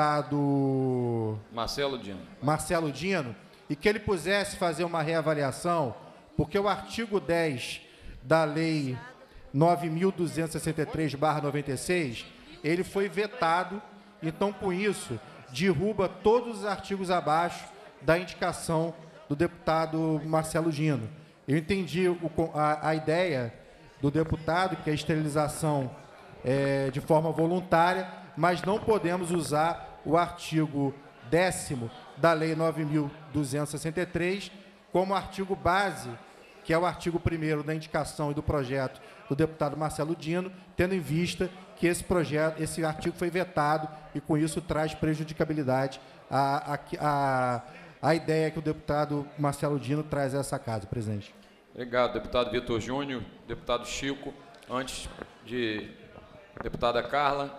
deputado Marcelo Dino. Marcelo Dino, e que ele pusesse fazer uma reavaliação, porque o artigo dez da Lei nove mil duzentos e sessenta e três barra noventa e seis, ele foi vetado, então, com isso, derruba todos os artigos abaixo da indicação do deputado Marcelo Dino. Eu entendi o, a, a ideia do deputado, que é a esterilização é, de forma voluntária, mas não podemos usar o artigo décimo da Lei nove mil duzentos e sessenta e três como artigo base, que é o artigo primeiro da indicação e do projeto do deputado Marcelo Dino, tendo em vista que esse projeto, esse artigo foi vetado e, com isso, traz prejudicabilidade à, à, à ideia que o deputado Marcelo Dino traz a essa casa, presidente. Obrigado, deputado Vitor Júnior, deputado Chico. Antes de deputada Carla,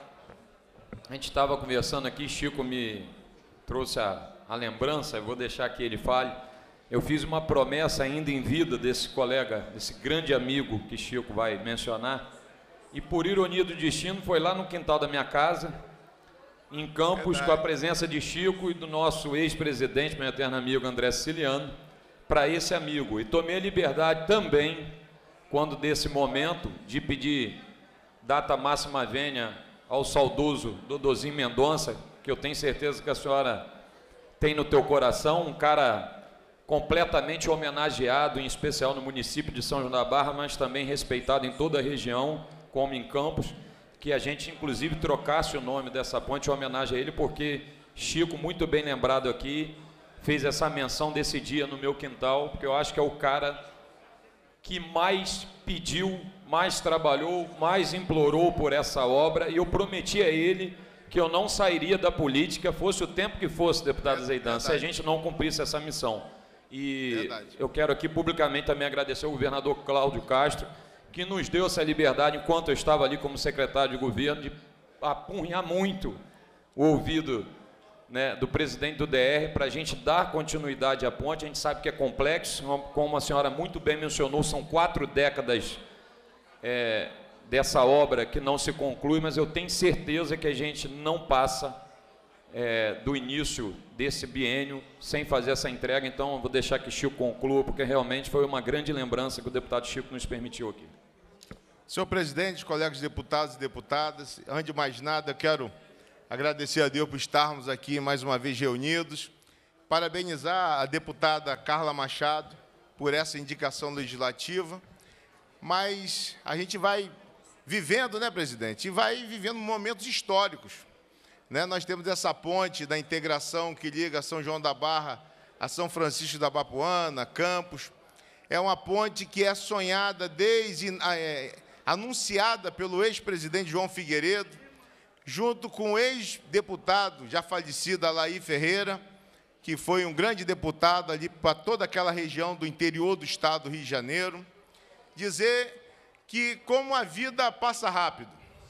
a gente estava conversando aqui, Chico me trouxe a, a lembrança, eu vou deixar que ele fale. Eu fiz uma promessa ainda em vida desse colega, desse grande amigo que Chico vai mencionar, e por ironia do destino foi lá no quintal da minha casa, em Campos, com a presença de Chico e do nosso ex-presidente, meu eterno amigo André Siciliano, para esse amigo. E tomei a liberdade também, quando desse momento, de pedir data máxima vênia ao saudoso Dodozinho Mendonça, que eu tenho certeza que a senhora tem no teu coração, um cara completamente homenageado, em especial no município de São João da Barra, mas também respeitado em toda a região, como em Campos, que a gente inclusive trocasse o nome dessa ponte em homenagem a ele, porque Chico, muito bem lembrado aqui, fez essa menção desse dia no meu quintal, porque eu acho que é o cara que mais pediu, mais trabalhou, mais implorou por essa obra, e eu prometi a ele que eu não sairia da política, fosse o tempo que fosse, deputado Zeidan, se a gente não cumprisse essa missão. E Verdade. Eu quero aqui publicamente também agradecer ao governador Cláudio Castro, que nos deu essa liberdade, enquanto eu estava ali como secretário de governo, de apunhar muito o ouvido, né, do presidente do D R, para a gente dar continuidade à ponte. A gente sabe que é complexo, como a senhora muito bem mencionou, são quatro décadas é, dessa obra que não se conclui, mas eu tenho certeza que a gente não passa é, do início desse biênio sem fazer essa entrega. Então, eu vou deixar que Chico conclua, porque realmente foi uma grande lembrança que o deputado Chico nos permitiu aqui. Senhor presidente, colegas deputados e deputadas, antes de mais nada, eu quero agradecer a Deus por estarmos aqui mais uma vez reunidos, parabenizar a deputada Carla Machado por essa indicação legislativa, mas a gente vai vivendo, né, presidente, e vai vivendo momentos históricos. Né? Nós temos essa ponte da integração que liga São João da Barra a São Francisco da Bapuana, Campos. É uma ponte que é sonhada desde, é, anunciada pelo ex-presidente João Figueiredo, junto com o ex-deputado, já falecido, Alaí Ferreira, que foi um grande deputado ali para toda aquela região do interior do estado do Rio de Janeiro, dizer que como a vida passa rápido.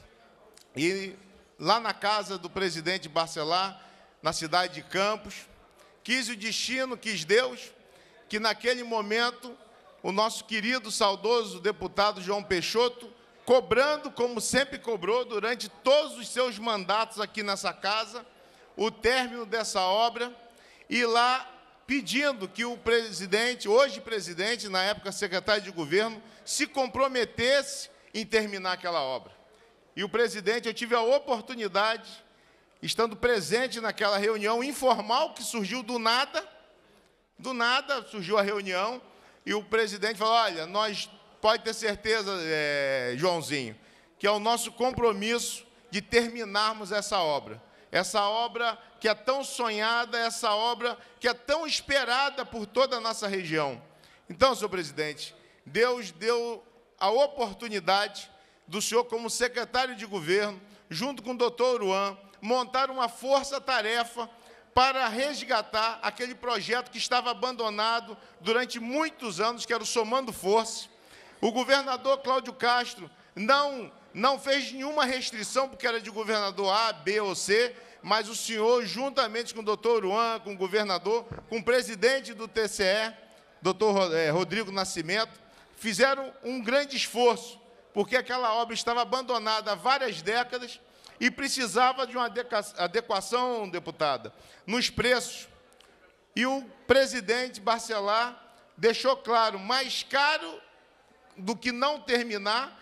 E lá na casa do presidente Barcelar, na cidade de Campos, quis o destino, quis Deus, que naquele momento o nosso querido, saudoso deputado João Peixoto, cobrando, como sempre cobrou, durante todos os seus mandatos aqui nessa casa, o término dessa obra, e lá pedindo que o presidente, hoje presidente, na época secretário de governo, se comprometesse em terminar aquela obra. E o presidente, eu tive a oportunidade, estando presente naquela reunião informal que surgiu do nada, do nada surgiu a reunião, e o presidente falou, olha, nós, pode ter certeza, é, Joãozinho, que é o nosso compromisso de terminarmos essa obra. Essa obra que é tão sonhada, essa obra que é tão esperada por toda a nossa região. Então, senhor presidente, Deus deu a oportunidade do senhor, como secretário de governo, junto com o doutor Uruan, montar uma força-tarefa para resgatar aquele projeto que estava abandonado durante muitos anos, que era o Somando Força. O governador Cláudio Castro não não fez nenhuma restrição, porque era de governador A, B ou C, mas o senhor, juntamente com o doutor Uan, com o governador, com o presidente do T C E, doutor Rodrigo Nascimento, fizeram um grande esforço, porque aquela obra estava abandonada há várias décadas e precisava de uma adequação, deputada, nos preços. E o presidente Bacelar deixou claro, mais caro do que não terminar,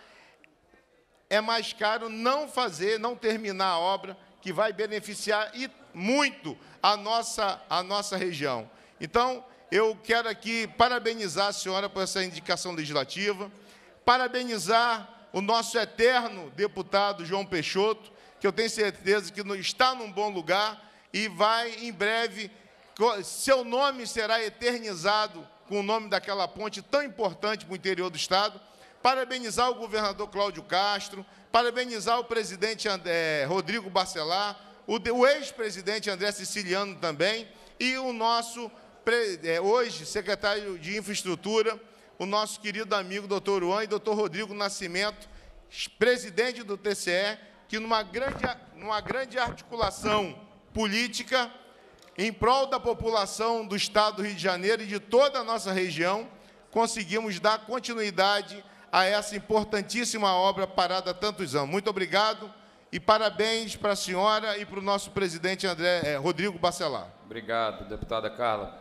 é mais caro não fazer, não terminar a obra, que vai beneficiar e muito a nossa, a nossa região. Então, eu quero aqui parabenizar a senhora por essa indicação legislativa, parabenizar o nosso eterno deputado João Peixoto, que eu tenho certeza que está num bom lugar e vai, em breve, seu nome será eternizado com o nome daquela ponte tão importante para o interior do Estado. Parabenizar o governador Cláudio Castro, parabenizar o presidente André, Rodrigo Bacelar, o, o ex-presidente André Siciliano também, e o nosso, é, hoje, secretário de Infraestrutura, o nosso querido amigo doutor Uan e doutor Rodrigo Nascimento, presidente do T C E, que numa grande, numa grande articulação política, em prol da população do Estado do Rio de Janeiro e de toda a nossa região, conseguimos dar continuidade a essa importantíssima obra parada há tantos anos. Muito obrigado e parabéns para a senhora e para o nosso presidente André, eh, Rodrigo Bacelar. Obrigado, deputada Carla.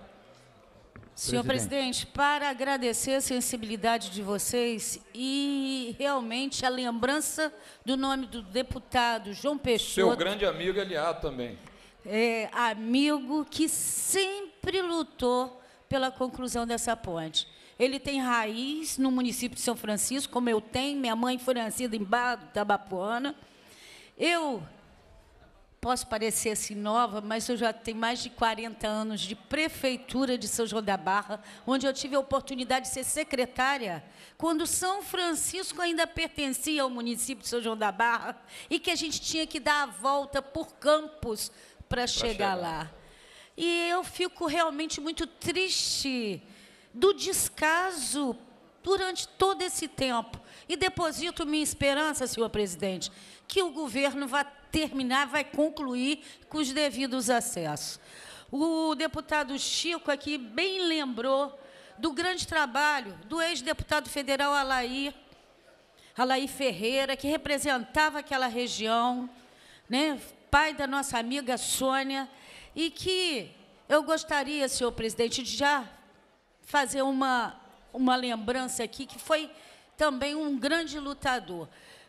Senhor presidente, para agradecer a sensibilidade de vocês e realmente a lembrança do nome do deputado João Peixoto. Seu grande amigo e aliado também. É, amigo que sempre lutou pela conclusão dessa ponte. Ele tem raiz no município de São Francisco, como eu tenho. Minha mãe foi nascida em Barra do Tabapuana. Eu posso parecer assim nova, mas eu já tenho mais de quarenta anos de prefeitura de São João da Barra, onde eu tive a oportunidade de ser secretária, quando São Francisco ainda pertencia ao município de São João da Barra, e que a gente tinha que dar a volta por campos para chegar, chegar lá. E eu fico realmente muito triste do descaso durante todo esse tempo. E deposito minha esperança, senhor presidente, que o governo vai terminar, vai concluir com os devidos acessos. O deputado Chico aqui bem lembrou do grande trabalho do ex-deputado federal Alair, Alair Ferreira, que representava aquela região, né, pai da nossa amiga Sônia, e que eu gostaria, senhor presidente, de já fazer uma, uma lembrança aqui, que foi também um grande lutador.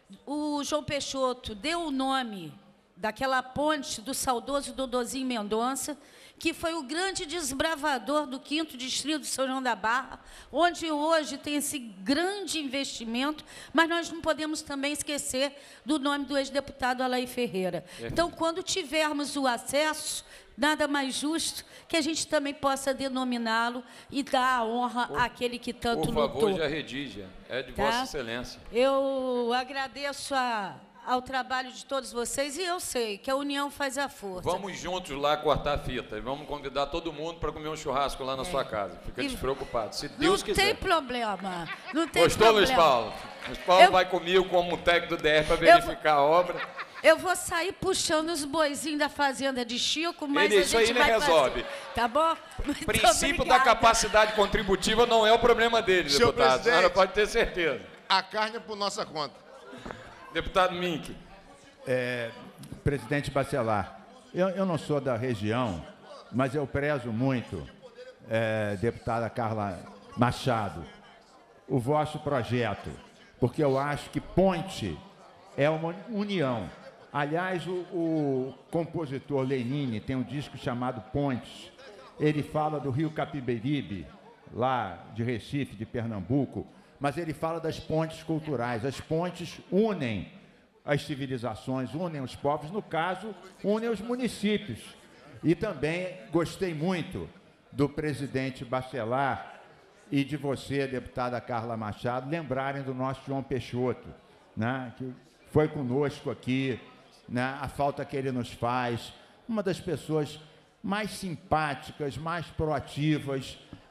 O João Peixoto deu o nome daquela ponte do saudoso Dodozinho Mendonça, que foi o grande desbravador do quinto Distrito de São João da Barra, onde hoje tem esse grande investimento, mas nós não podemos também esquecer do nome do ex-deputado Alair Ferreira. Então, quando tivermos o acesso, nada mais justo que a gente também possa denominá-lo e dar a honra por, àquele que tanto lutou. Por favor, lutou. Já redija. É de tá? Vossa Excelência. Eu agradeço a, ao trabalho de todos vocês e eu sei que a união faz a força. Vamos juntos lá cortar a fita e vamos convidar todo mundo para comer um churrasco lá na é. sua casa. Fica e despreocupado, se Deus não quiser. Não tem problema. Não tem Gostou, problema. Luiz Paulo? Luiz Paulo eu, vai comigo como técnico do D R para verificar eu, a obra. Eu vou sair puxando os boizinhos da fazenda de Chico, mas ele, a gente isso aí vai ele resolve. Fazer, tá bom? O princípio da capacidade contributiva não é o problema dele, Senhor deputado. A senhora pode ter certeza. A carne é por nossa conta. Deputado Mink. É, presidente Bacelar, eu, eu não sou da região, mas eu prezo muito, é, deputada Carla Machado, o vosso projeto, porque eu acho que ponte é uma união. Aliás, o, o compositor Lenine tem um disco chamado Pontes. Ele fala do rio Capiberibe, lá de Recife, de Pernambuco, mas ele fala das pontes culturais. As pontes unem as civilizações, unem os povos, no caso, unem os municípios. E também gostei muito do presidente Bacelar e de você, deputada Carla Machado, lembrarem do nosso João Peixoto, né, que foi conosco aqui, né, a falta que ele nos faz, uma das pessoas mais simpáticas, mais proativas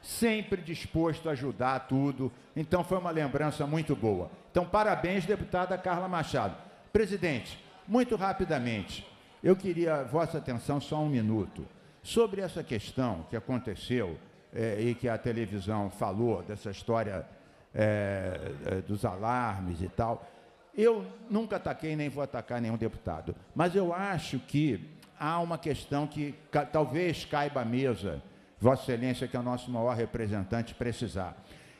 sempre disposto a ajudar tudo. Então, foi uma lembrança muito boa. Então, parabéns, deputada Carla Machado. Presidente, muito rapidamente, eu queria a vossa atenção só um minuto. Sobre essa questão que aconteceu é, e que a televisão falou, dessa história é, é, dos alarmes e tal, eu nunca ataquei nem vou atacar nenhum deputado, mas eu acho que há uma questão que ca talvez caiba à mesa, Vossa Excelência, que é o nosso maior representante, precisar.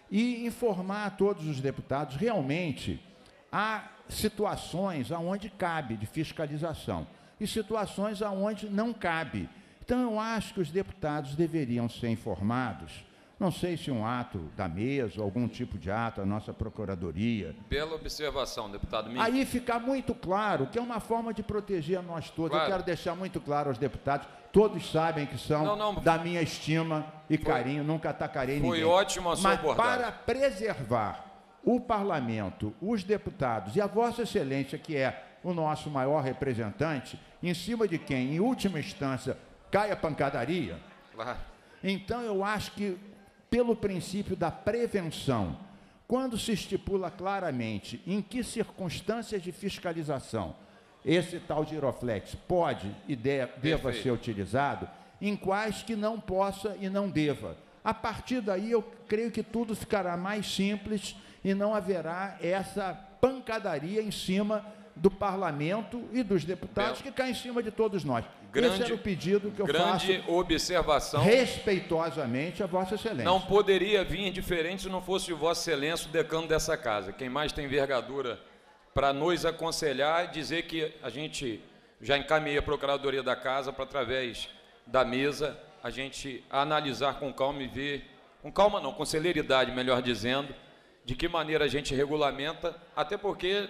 E informar a todos os deputados, realmente, há situações onde cabe de fiscalização e situações onde não cabe. Então, eu acho que os deputados deveriam ser informados, não sei se um ato da mesa, algum tipo de ato, a nossa Procuradoria. Bela observação, deputado Mink. Aí ficar muito claro que é uma forma de proteger a nós todos. Claro. Eu quero deixar muito claro aos deputados, todos sabem que são Não, não. da minha estima e Foi- carinho, nunca atacarei Foi ninguém. ótima a sua Mas abordagem. para preservar o parlamento, os deputados e a Vossa Excelência, que é o nosso maior representante, em cima de quem, em última instância, cai a pancadaria. Claro. Então, eu acho que, pelo princípio da prevenção, quando se estipula claramente em que circunstâncias de fiscalização esse tal giroflex pode e de- deva Perfeito. ser utilizado, em quais que não possa e não deva. A partir daí, eu creio que tudo ficará mais simples e não haverá essa pancadaria em cima do parlamento e dos deputados, que cai em cima de todos nós. Grande- Esse era o pedido que eu grande faço observação. respeitosamente a Vossa Excelência. Não poderia vir diferente se não fosse de Vossa Excelência o decano dessa casa. Quem mais tem envergadura para nos aconselhar e dizer que a gente já encaminhei a Procuradoria da Casa para, através da mesa, a gente analisar com calma e ver, com calma não, com celeridade, melhor dizendo, de que maneira a gente regulamenta, até porque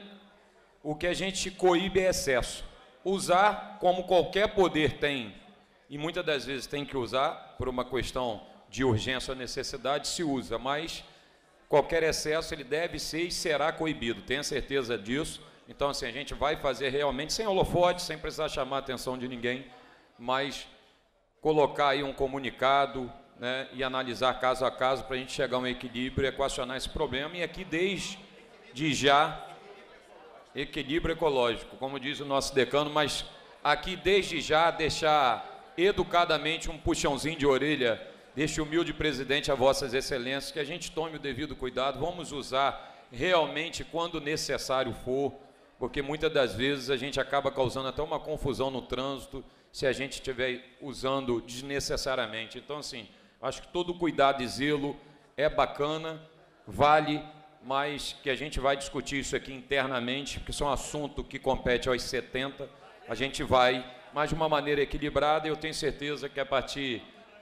o que a gente coíbe é excesso. Usar, como qualquer poder tem, e muitas das vezes tem que usar, por uma questão de urgência ou necessidade, se usa, mas qualquer excesso ele deve ser e será coibido, tenha certeza disso. Então, assim, a gente vai fazer realmente, sem holofote, sem precisar chamar a atenção de ninguém, mas colocar aí um comunicado, né, e analisar caso a caso para a gente chegar a um equilíbrio e equacionar esse problema. E aqui, desde já, equilíbrio ecológico, como diz o nosso decano, mas aqui, desde já, deixar educadamente um puxãozinho de orelha deste humilde presidente a Vossas Excelências, que a gente tome o devido cuidado, vamos usar realmente quando necessário for, porque muitas das vezes a gente acaba causando até uma confusão no trânsito se a gente estiver usando desnecessariamente. Então, assim, acho que todo cuidado e zelo é bacana, vale, mas que a gente vai discutir isso aqui internamente, porque isso é um assunto que compete aos setenta, a gente vai, mas de uma maneira equilibrada, e eu tenho certeza que a partir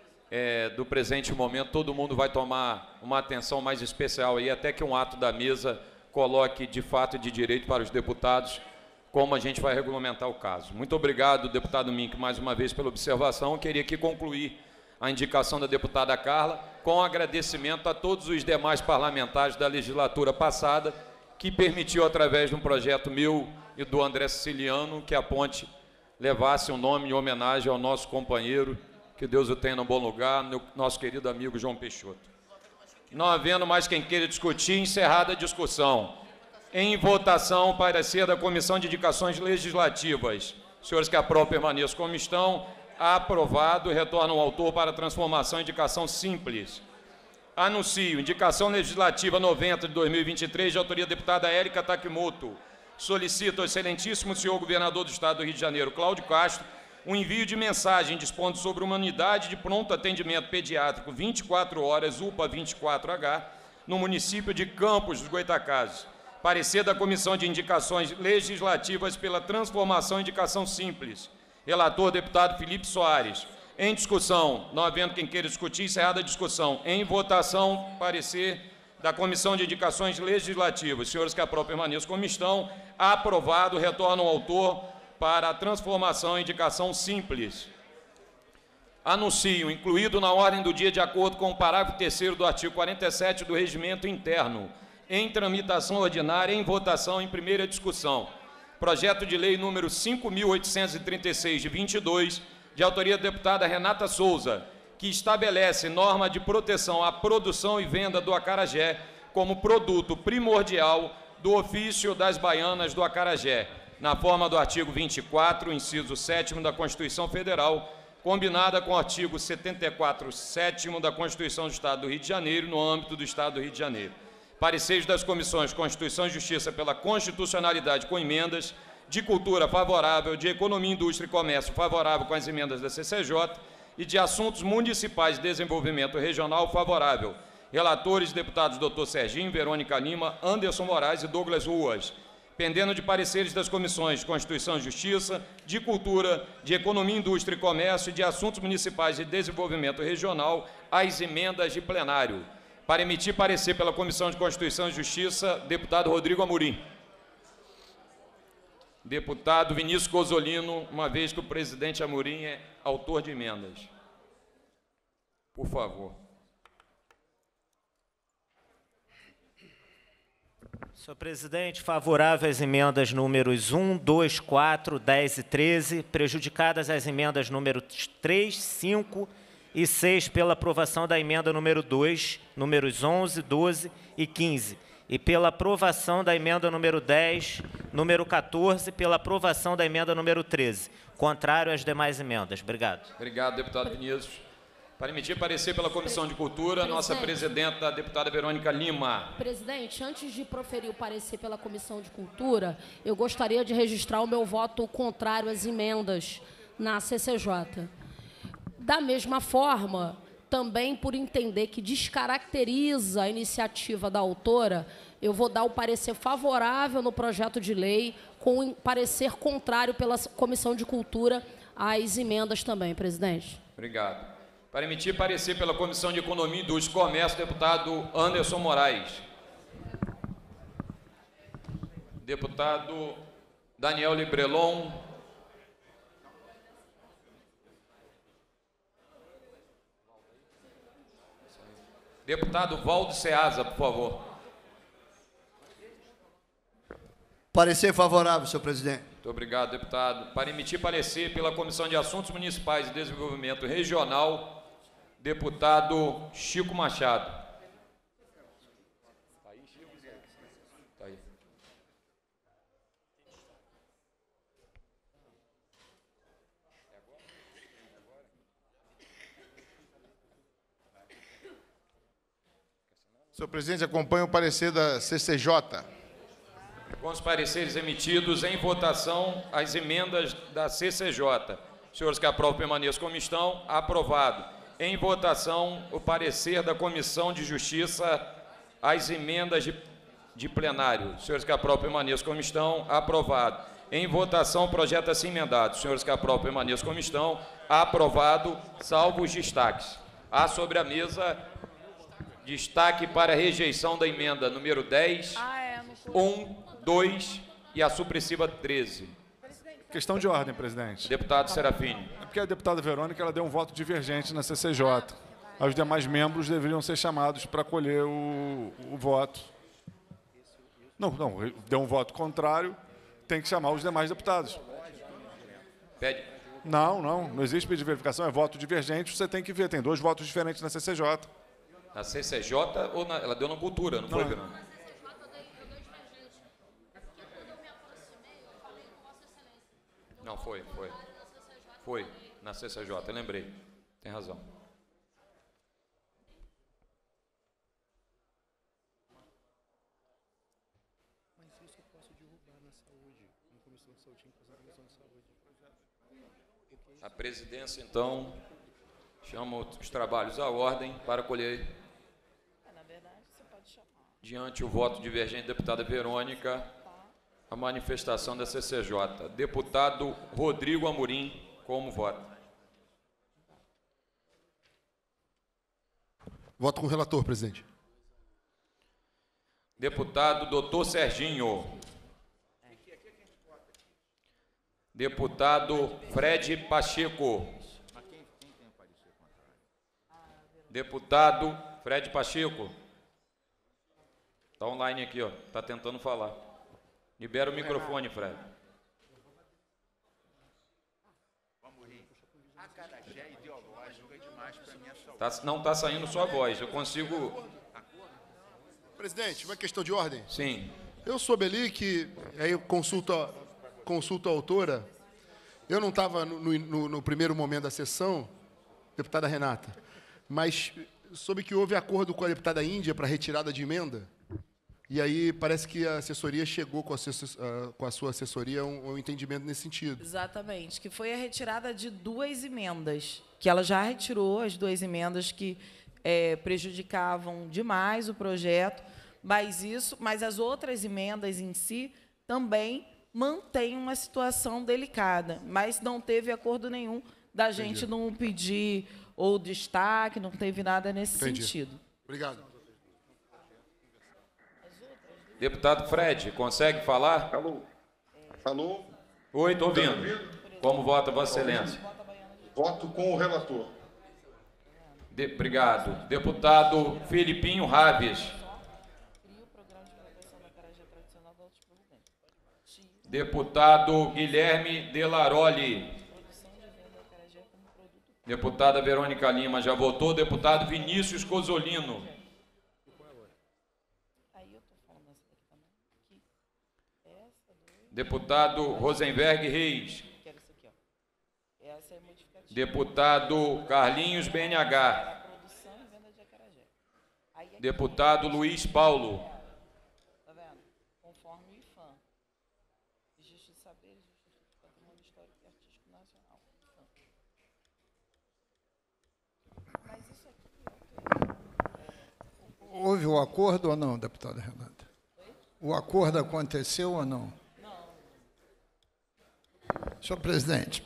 é, do presente momento todo mundo vai tomar uma atenção mais especial aí, até que um ato da mesa coloque de fato e de direito para os deputados como a gente vai regulamentar o caso. Muito obrigado, deputado Mink, mais uma vez pela observação. Eu queria aqui concluir a indicação da deputada Carla, com agradecimento a todos os demais parlamentares da legislatura passada, que permitiu, através de um projeto meu e do André Siciliano, que a ponte levasse um nome em homenagem ao nosso companheiro, que Deus o tenha no bom lugar, meu, nosso querido amigo João Peixoto. Não havendo mais quem queira discutir, encerrada a discussão. Em votação, parecer da Comissão de Indicações Legislativas. Senhores que aprovam, permaneçam como estão. Aprovado, retorna o autor para transformação em indicação simples. Anuncio, indicação legislativa noventa de dois mil e vinte e três, de autoria da deputada Érica Takimoto. Solicito ao excelentíssimo senhor governador do Estado do Rio de Janeiro, Cláudio Castro, um envio de mensagem dispondo sobre uma unidade de pronto atendimento pediátrico vinte e quatro horas, U P A vinte e quatro H, no município de Campos dos Goitacazes. Parecer da Comissão de Indicações Legislativas pela transformação em indicação simples. Relator, deputado Felipe Soares. Em discussão, não havendo quem queira discutir, encerrada a discussão. Em votação, parecer da Comissão de Indicações Legislativas. Senhores que aprovam, permaneçam como estão. Aprovado, retorna o autor para a transformação em indicação simples. Anuncio, incluído na ordem do dia de acordo com o parágrafo terceiro do artigo quarenta e sete do Regimento Interno, em tramitação ordinária, em votação, em primeira discussão. Projeto de lei número cinco mil oitocentos e trinta e seis, de vinte e dois, de autoria da deputada Renata Souza, que estabelece norma de proteção à produção e venda do acarajé como produto primordial do ofício das baianas do acarajé, na forma do artigo vinte e quatro, inciso sétimo da Constituição Federal, combinada com o artigo setenta e quatro, sétimo da Constituição do Estado do Rio de Janeiro, no âmbito do Estado do Rio de Janeiro. Pareceres das Comissões Constituição e Justiça pela Constitucionalidade com emendas, de Cultura favorável, de Economia, Indústria e Comércio favorável com as emendas da C C J e de Assuntos Municipais e Desenvolvimento Regional favorável. Relatores, deputados doutor Serginho, Verônica Lima, Anderson Moraes e Douglas Ruas. Pendendo de pareceres das Comissões Constituição e Justiça, de Cultura, de Economia, Indústria e Comércio e de Assuntos Municipais e Desenvolvimento Regional, as emendas de plenário. Para emitir parecer pela Comissão de Constituição e Justiça, deputado Rodrigo Amorim. Deputado Vinícius Gozolino, uma vez que o presidente Amorim é autor de emendas. Por favor. Senhor presidente, favorável às emendas números um, dois, quatro, dez e treze, prejudicadas as emendas números três, cinco e seis pela aprovação da emenda número dois, números onze, doze e quinze, e pela aprovação da emenda número dez, número quatorze, pela aprovação da emenda número treze. Contrário às demais emendas. Obrigado. Obrigado, deputado Vinícius. Para emitir parecer pela Comissão de Cultura, nossa presidenta, a deputada Verônica Lima. Presidente, antes de proferir o parecer pela Comissão de Cultura, eu gostaria de registrar o meu voto contrário às emendas na C C J. Da mesma forma, também por entender que descaracteriza a iniciativa da autora, eu vou dar o parecer favorável no projeto de lei, com o parecer contrário pela Comissão de Cultura às emendas também, presidente. Obrigado. Para emitir parecer pela Comissão de Economia, Indústria e Comércio, deputado Anderson Moraes. Deputado Daniel Librelon. Deputado Valdo Ceasa, por favor. Parecer favorável, senhor presidente. Muito obrigado, deputado. Para emitir parecer pela Comissão de Assuntos Municipais e Desenvolvimento Regional, deputado Chico Machado. Tá aí. Senhor presidente, acompanha o parecer da C C J. Com os pareceres emitidos em votação, as emendas da C C J. Senhores que aprovam, permaneçam como estão. Aprovado. Em votação, o parecer da Comissão de Justiça, as emendas de, de plenário. Senhores que aprovam, permaneçam como estão. Aprovado. Em votação, o projeto assim emendado. Senhores que aprovam, permaneçam como estão. Aprovado, salvo os destaques. Há sobre a mesa destaque para a rejeição da emenda número dez, um, dois e a supressiva treze. Questão de ordem, presidente. Deputado Serafini. É porque a deputada Verônica ela deu um voto divergente na C C J. Os demais membros deveriam ser chamados para colher o, o voto. Não, não, deu um voto contrário, tem que chamar os demais deputados. Pede. Não, não, não existe pedido de verificação, é voto divergente, você tem que ver, tem dois votos diferentes na C C J. Na C C J ou na, ela deu na Cultura, não, não foi, Verônica? Não, foi, foi. Foi, na C C J, eu lembrei. Tem razão. Mas isso eu posso derrubar na saúde, na Comissão de Saúde, inclusive na Comissão de Saúde. A presidência, então, chama os trabalhos à ordem para colher. Diante o voto divergente da deputada Verônica, a manifestação da C C J. Deputado Rodrigo Amorim, como vota? Voto com o relator, presidente. Deputado doutor Serginho. Deputado Fred Pacheco. Deputado Fred Pacheco. Está online aqui, ó. Está tentando falar. Libera o microfone, Fred. Acarajé ideológico é demais. Tá, não está saindo sua voz. Eu consigo... Presidente, uma questão de ordem. Sim. Eu soube ali que, aí eu consulto a, consulto a autora, eu não estava no, no, no primeiro momento da sessão, deputada Renata, mas soube que houve acordo com a deputada Índia para retirada de emenda, e aí parece que a assessoria chegou com a, com a sua assessoria a um, um entendimento nesse sentido. Exatamente, que foi a retirada de duas emendas, que ela já retirou as duas emendas que é, prejudicavam demais o projeto, mas, isso, mas as outras emendas em si também mantêm uma situação delicada, mas não teve acordo nenhum da gente Entendi. não pedir ou destaque, não teve nada nesse Entendi. sentido. Obrigado. Deputado Fred, consegue falar? Alô? Alô? Oi, estou Tá ouvindo. Como vota Vossa Excelência? Voto com o relator. De, obrigado. Deputado Felipinho Raves. Deputado Guilherme Delaroli. Deputada Verônica Lima já votou. Deputado Vinícius Cosolino. Deputado Rosenberg Reis. Deputado Carlinhos B N H. Deputado Luiz Paulo. Tá vendo? Conforme o I F A M. Registro de Saberes, Registro de Patrimônio Histórico e Artístico Nacional. Mas isso aqui... Houve o acordo ou não, deputada Renata? O acordo aconteceu ou não? Não. Senhor presidente,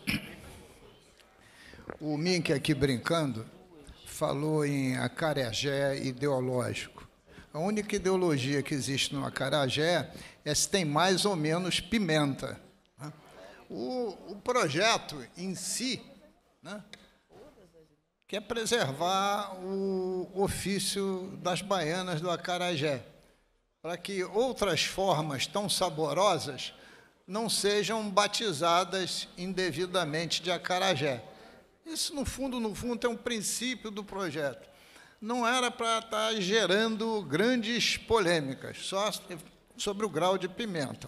o Mink aqui brincando falou em acarajé ideológico. A única ideologia que existe no acarajé é se tem mais ou menos pimenta. Né? O, o projeto em si, né, quer preservar o ofício das baianas do acarajé, para que outras formas tão saborosas não sejam batizadas indevidamente de acarajé. Isso, no fundo, no fundo, é um princípio do projeto. Não era para estar gerando grandes polêmicas, só sobre o grau de pimenta.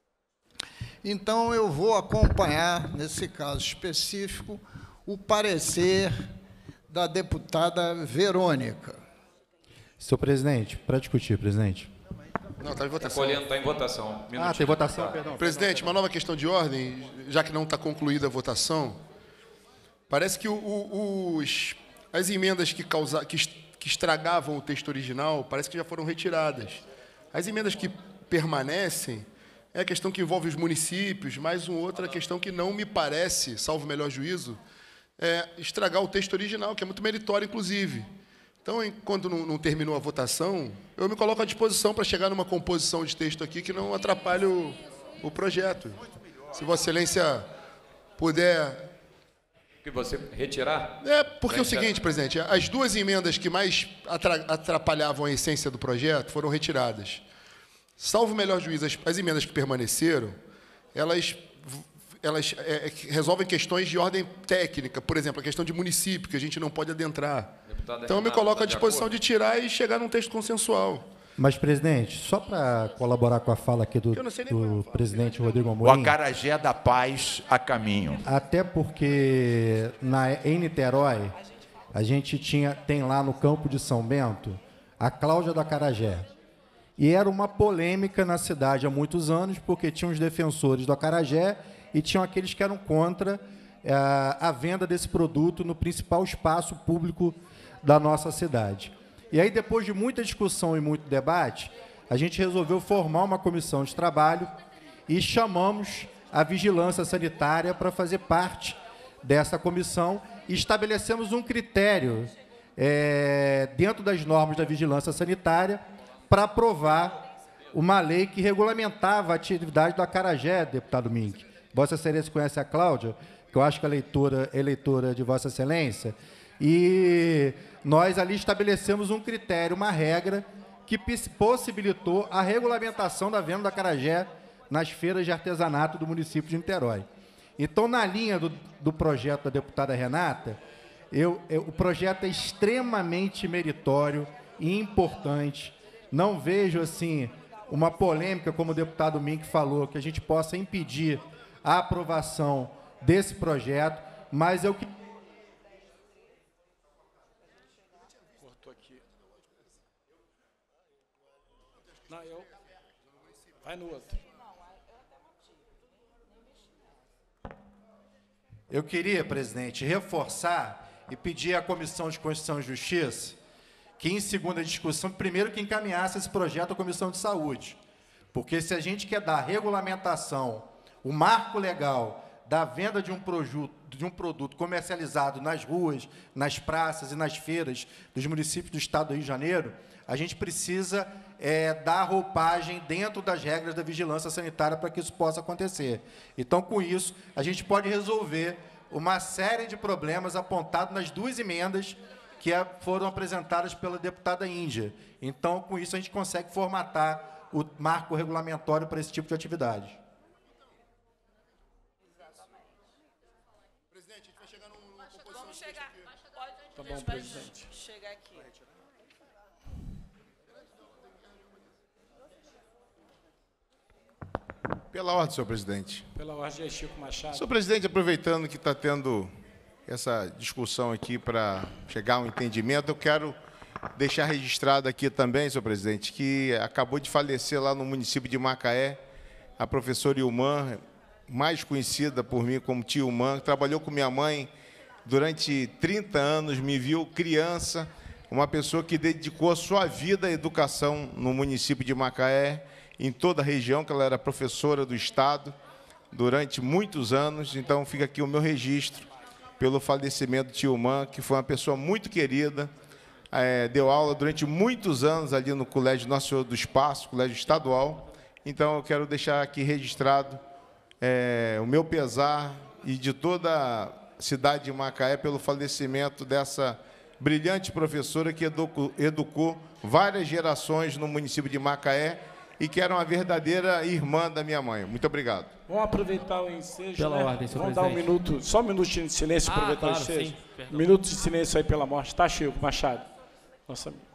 Então, eu vou acompanhar, nesse caso específico, o parecer da deputada Verônica. Senhor presidente, para discutir, presidente. Não, está em votação. Está está em votação. Ah, tem votação, perdão. Presidente, uma nova questão de ordem, já que não está concluída a votação. Parece que o, o, os, as emendas que, causa, que, que estragavam o texto original, parece que já foram retiradas. As emendas que permanecem é a questão que envolve os municípios, mais uma outra questão que não me parece, salvo o melhor juízo, é estragar o texto original, que é muito meritório, inclusive. Então, enquanto não, não terminou a votação, eu me coloco à disposição para chegar numa composição de texto aqui que não atrapalhe o, o projeto. Se Vossa Excelência puder... Que você retirar? É, porque é o seguinte, presidente, as duas emendas que mais atrapalhavam a essência do projeto foram retiradas. Salvo o melhor juízo, as, as emendas que permaneceram, elas, elas é, resolvem questões de ordem técnica, por exemplo, a questão de município, que a gente não pode adentrar. Deputada Então, eu me Renata, coloco à de disposição acordo? de tirar e chegar num texto consensual. Mas, presidente, só para colaborar com a fala aqui do, do presidente Rodrigo O Amorim... acarajé da paz a caminho. Até porque na, em Niterói, a gente tinha, tem lá no campo de São Bento a Cláudia do Acarajé. E era uma polêmica na cidade há muitos anos, porque tinham os defensores do acarajé e tinham aqueles que eram contra é, a venda desse produto no principal espaço público da nossa cidade. E aí, depois de muita discussão e muito debate, a gente resolveu formar uma comissão de trabalho e chamamos a vigilância sanitária para fazer parte dessa comissão e estabelecemos um critério é, dentro das normas da vigilância sanitária para aprovar uma lei que regulamentava a atividade do acarajé, deputado Mink. Vossa Excelência conhece a Cláudia, que eu acho que é eleitora, eleitora de Vossa Excelência, e nós ali estabelecemos um critério, uma regra, que possibilitou a regulamentação da venda do acarajé nas feiras de artesanato do município de Niterói. Então, na linha do, do projeto da deputada Renata, Eu, eu, o projeto é extremamente meritório e importante. Não vejo, assim, uma polêmica, como o deputado Mink falou, que a gente possa impedir a aprovação desse projeto, mas eu que Cortou aqui. Não, eu... Vai no outro. Eu queria, presidente, reforçar e pedir à Comissão de Constituição e Justiça que, em segunda discussão, primeiro que encaminhasse esse projeto à Comissão de Saúde. Porque se a gente quer dar regulamentação, o marco legal da venda de um, produto, de um produto comercializado nas ruas, nas praças e nas feiras dos municípios do Estado do Rio de Janeiro, a gente precisa é, dar roupagem dentro das regras da vigilância sanitária para que isso possa acontecer. Então, com isso, a gente pode resolver uma série de problemas apontados nas duas emendas que foram apresentadas pela deputada Índia. Então, com isso, a gente consegue formatar o marco regulamentório para esse tipo de atividade. Presidente, a gente vai chegar numa composição. Vamos chegar. Tá bom, presidente. Chegar aqui. Pela ordem, senhor presidente. Pela ordem, é Chico Machado. Senhor presidente, aproveitando que está tendo essa discussão aqui para chegar a um entendimento, eu quero deixar registrado aqui também, senhor presidente, que acabou de falecer lá no município de Macaé a professora Ilmã, mais conhecida por mim como tia Ilmã, que trabalhou com minha mãe durante trinta anos, me viu criança, uma pessoa que dedicou a sua vida à educação no município de Macaé, em toda a região, que ela era professora do Estado durante muitos anos. Então, fica aqui o meu registro pelo falecimento de Tilmã, que foi uma pessoa muito querida, é, deu aula durante muitos anos ali no Colégio Nosso Senhor do Espaço, Colégio Estadual. Então, eu quero deixar aqui registrado é, o meu pesar e de toda a cidade de Macaé pelo falecimento dessa brilhante professora que educou, educou várias gerações no município de Macaé, e que era uma verdadeira irmã da minha mãe. Muito obrigado. Vamos aproveitar o ensejo, Pela né? ordem, senhor Vamos dar um presidente. minuto, só um minutinho de silêncio, Ah, aproveitar claro, o ensejo. sim, perdão. Minuto de silêncio aí pela morte. Tá, Chico Machado? Nossa amiga.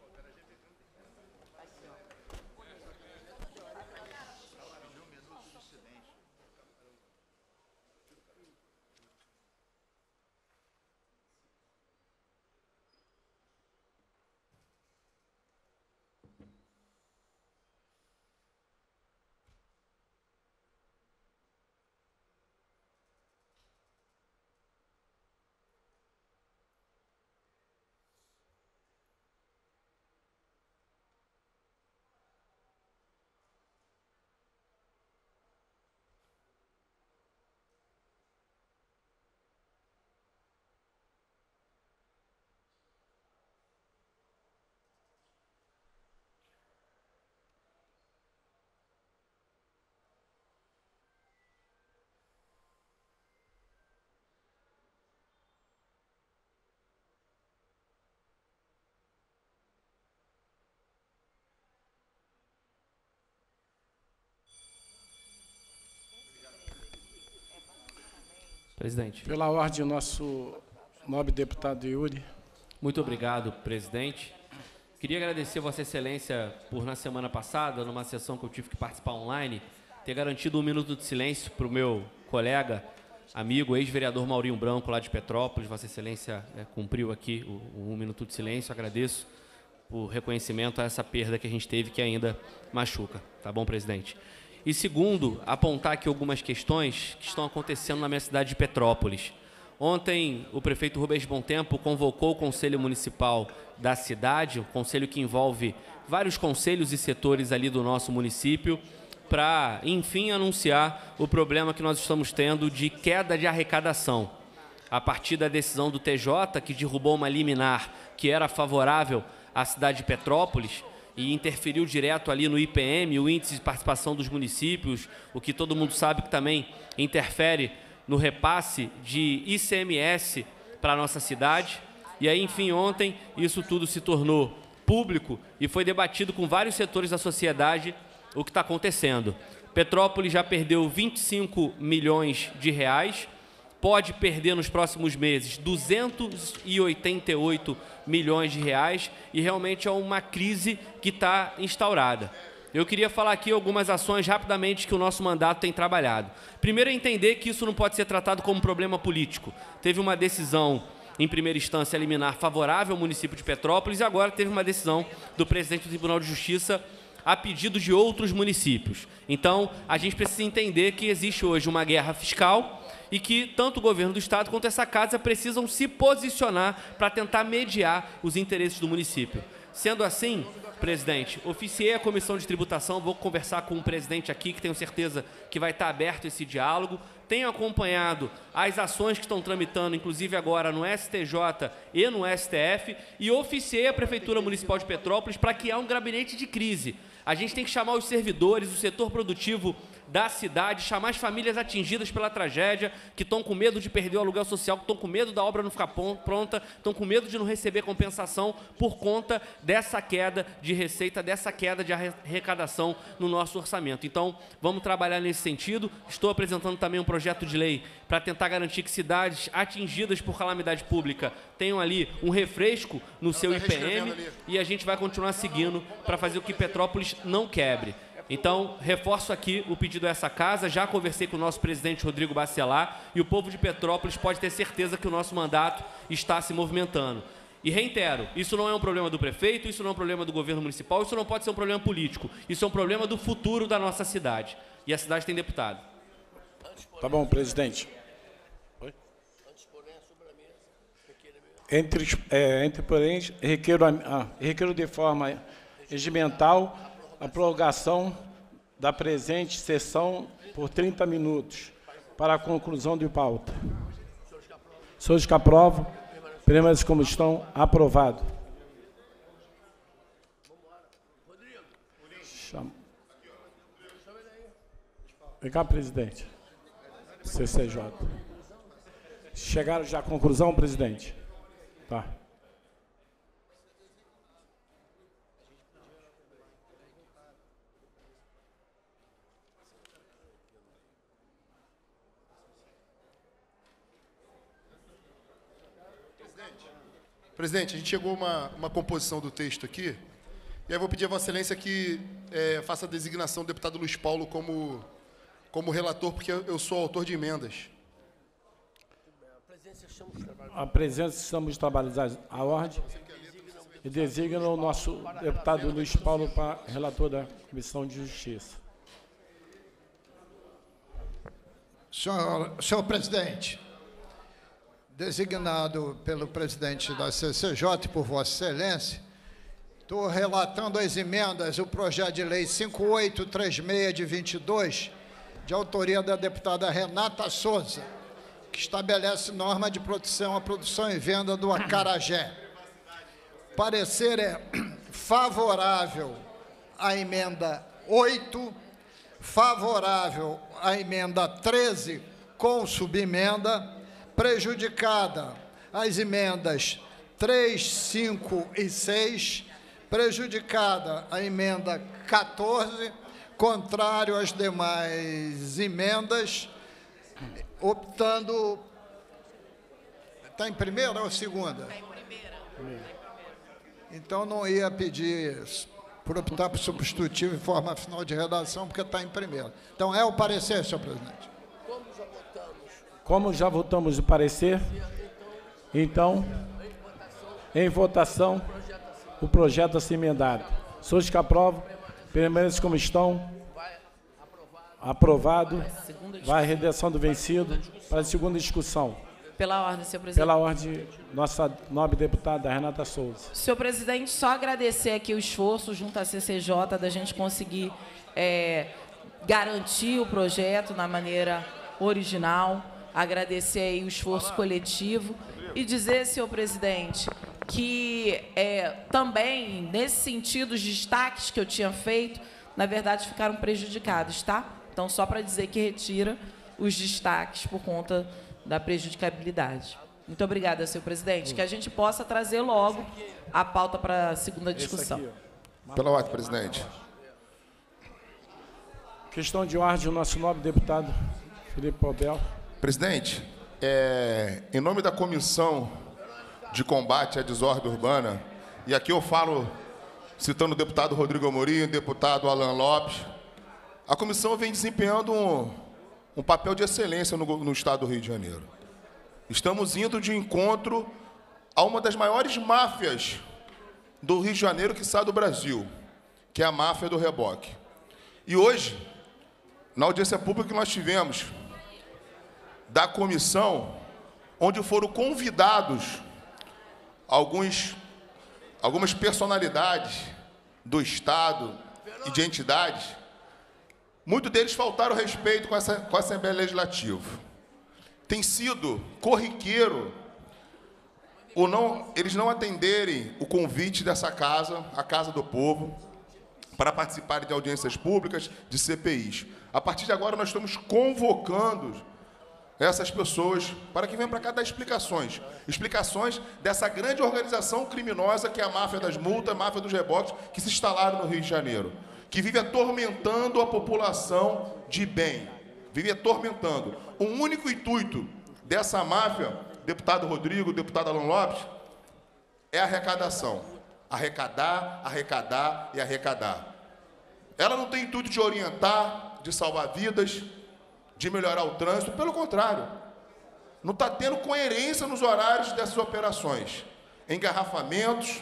Presidente. Pela ordem, o nosso nobre deputado Yuri. Muito obrigado, presidente. Queria agradecer a Vossa Excelência por, na semana passada, numa sessão que eu tive que participar online, ter garantido um minuto de silêncio para o meu colega, amigo, ex-vereador Maurinho Branco, lá de Petrópolis. Vossa Excelência é, cumpriu aqui o, o um minuto de silêncio. Agradeço por reconhecimento a essa perda que a gente teve, que ainda machuca. Tá bom, presidente? E segundo, apontar aqui algumas questões que estão acontecendo na minha cidade de Petrópolis. Ontem, o prefeito Rubens Bom Tempo convocou o Conselho Municipal da cidade, o conselho que envolve vários conselhos e setores ali do nosso município, para, enfim, anunciar o problema que nós estamos tendo de queda de arrecadação. A partir da decisão do T J, que derrubou uma liminar que era favorável à cidade de Petrópolis, e interferiu direto ali no I P M, o índice de participação dos municípios, o que todo mundo sabe que também interfere no repasse de I C M S para a nossa cidade. E aí, enfim, ontem isso tudo se tornou público e foi debatido com vários setores da sociedade o que está acontecendo. Petrópolis já perdeu vinte e cinco milhões de reais pode perder nos próximos meses duzentos e oitenta e oito milhões de reais e realmente é uma crise que está instaurada. Eu queria falar aqui algumas ações rapidamente que o nosso mandato tem trabalhado. Primeiro é entender que isso não pode ser tratado como um problema político. Teve uma decisão em primeira instância liminar favorável ao município de Petrópolis e agora teve uma decisão do presidente do Tribunal de Justiça a pedido de outros municípios. Então, a gente precisa entender que existe hoje uma guerra fiscal e que tanto o governo do Estado quanto essa casa precisam se posicionar para tentar mediar os interesses do município. Sendo assim, presidente, oficiei a comissão de tributação, vou conversar com o presidente aqui, que tenho certeza que vai estar aberto esse diálogo. Tenho acompanhado as ações que estão tramitando, inclusive agora no S T J e no S T F, e oficiei a Prefeitura Municipal de Petrópolis para criar um gabinete de crise. A gente tem que chamar os servidores, o setor produtivo da cidade, chamar as famílias atingidas pela tragédia, que estão com medo de perder o aluguel social, que estão com medo da obra não ficar pronta, estão com medo de não receber compensação por conta dessa queda de receita, dessa queda de arrecadação no nosso orçamento. Então, vamos trabalhar nesse sentido. Estou apresentando também um projeto de lei para tentar garantir que cidades atingidas por calamidade pública tenham ali um refresco no seu I P M e a gente vai continuar seguindo para fazer o que Petrópolis não quebre. Então, reforço aqui o pedido a essa casa, já conversei com o nosso presidente Rodrigo Bacelar e o povo de Petrópolis pode ter certeza que o nosso mandato está se movimentando. E reitero, isso não é um problema do prefeito, isso não é um problema do governo municipal, isso não pode ser um problema político, isso é um problema do futuro da nossa cidade. E a cidade tem deputado. Tá bom, presidente. Oi? Entre, é, entre porém, requeiro, ah, requeiro de forma regimental a prorrogação da presente sessão por trinta minutos para a conclusão de pauta. Senhores que aprovam, permaneçam como estão, aprovado. Chama. Vem cá, presidente. C C J. Chegaram já à conclusão, presidente? Tá. Presidente, a gente chegou a uma, uma composição do texto aqui, e aí eu vou pedir a Vossa Excelência que é, faça a designação do deputado Luiz Paulo como, como relator, porque eu, eu sou autor de emendas. A presença, estamos de trabalhar a ordem e designa o nosso deputado Luiz Paulo para relator da Comissão de Justiça. Senhor, senhor presidente, designado pelo presidente da C C J e por Vossa Excelência, estou relatando as emendas, o projeto de lei cinco mil oitocentos e trinta e seis de vinte e dois, de autoria da deputada Renata Souza, que estabelece norma de proteção à produção e venda do acarajé. O parecer é favorável à emenda oito, favorável à emenda treze, com subemenda, prejudicada as emendas três, cinco e seis, prejudicada a emenda quatorze, contrário às demais emendas, optando... Está em primeira ou segunda? Está em primeira. Então, não ia pedir por optar por substitutivo em forma final de redação, porque está em primeira. Então, é o parecer, senhor presidente. Como já votamos o parecer, então, em votação, o projeto a ser emendado. Senhores que aprovam, permaneçam como estão. Aprovado. Vai a redação do vencido para a segunda discussão. Pela ordem, senhor presidente. Pela ordem, nossa nobre deputada Renata Souza. Senhor presidente, só agradecer aqui o esforço junto à C C J da gente conseguir é, garantir o projeto na maneira original. Agradecer aí o esforço coletivo e dizer, senhor presidente, que é, também, nesse sentido, os destaques que eu tinha feito, na verdade, ficaram prejudicados, tá? Então, só para dizer que retira os destaques por conta da prejudicabilidade. Muito obrigada, senhor presidente. Que a gente possa trazer logo a pauta para a segunda discussão. Pela ordem, presidente. Questão de ordem, o nosso nobre deputado Felipe Pobel. Presidente, é, em nome da Comissão de Combate à Desordem Urbana, e aqui eu falo, citando o deputado Rodrigo Amorim, o deputado Alan Lopes, a comissão vem desempenhando um, um papel de excelência no, no estado do Rio de Janeiro. Estamos indo de encontro a uma das maiores máfias do Rio de Janeiro, que sai do Brasil, que é a máfia do reboque. E hoje, na audiência pública que nós tivemos da comissão, onde foram convidados alguns, algumas personalidades do Estado e de entidades, muitos deles faltaram respeito com, essa, com a Assembleia Legislativa. Tem sido corriqueiro ou não, eles não atenderem o convite dessa casa, a Casa do Povo, para participarem de audiências públicas, de C P Is. A partir de agora, nós estamos convocando essas pessoas para que venham para cá dar explicações. Explicações dessa grande organização criminosa que é a máfia das multas, a máfia dos reboques, que se instalaram no Rio de Janeiro, que vive atormentando a população de bem, vive atormentando. O único intuito dessa máfia, deputado Rodrigo, deputado Alan Lopes, é a arrecadação. Arrecadar, arrecadar e arrecadar. Ela não tem intuito de orientar, de salvar vidas, de melhorar o trânsito, pelo contrário. Não está tendo coerência nos horários dessas operações. Engarrafamentos,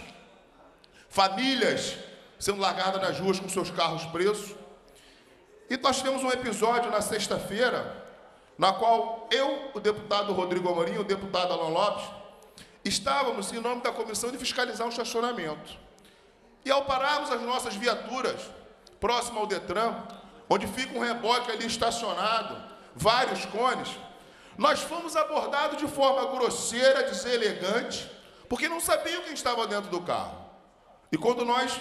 famílias sendo largadas nas ruas com seus carros presos. E nós tivemos um episódio na sexta-feira, na qual eu, o deputado Rodrigo Amorim, o deputado Alan Lopes, estávamos em nome da comissão de fiscalizar um estacionamento. E ao pararmos as nossas viaturas, próximo ao Detran, onde fica um reboque ali estacionado, vários cones, nós fomos abordados de forma grosseira, deselegante, porque não sabiam quem estava dentro do carro. E quando nós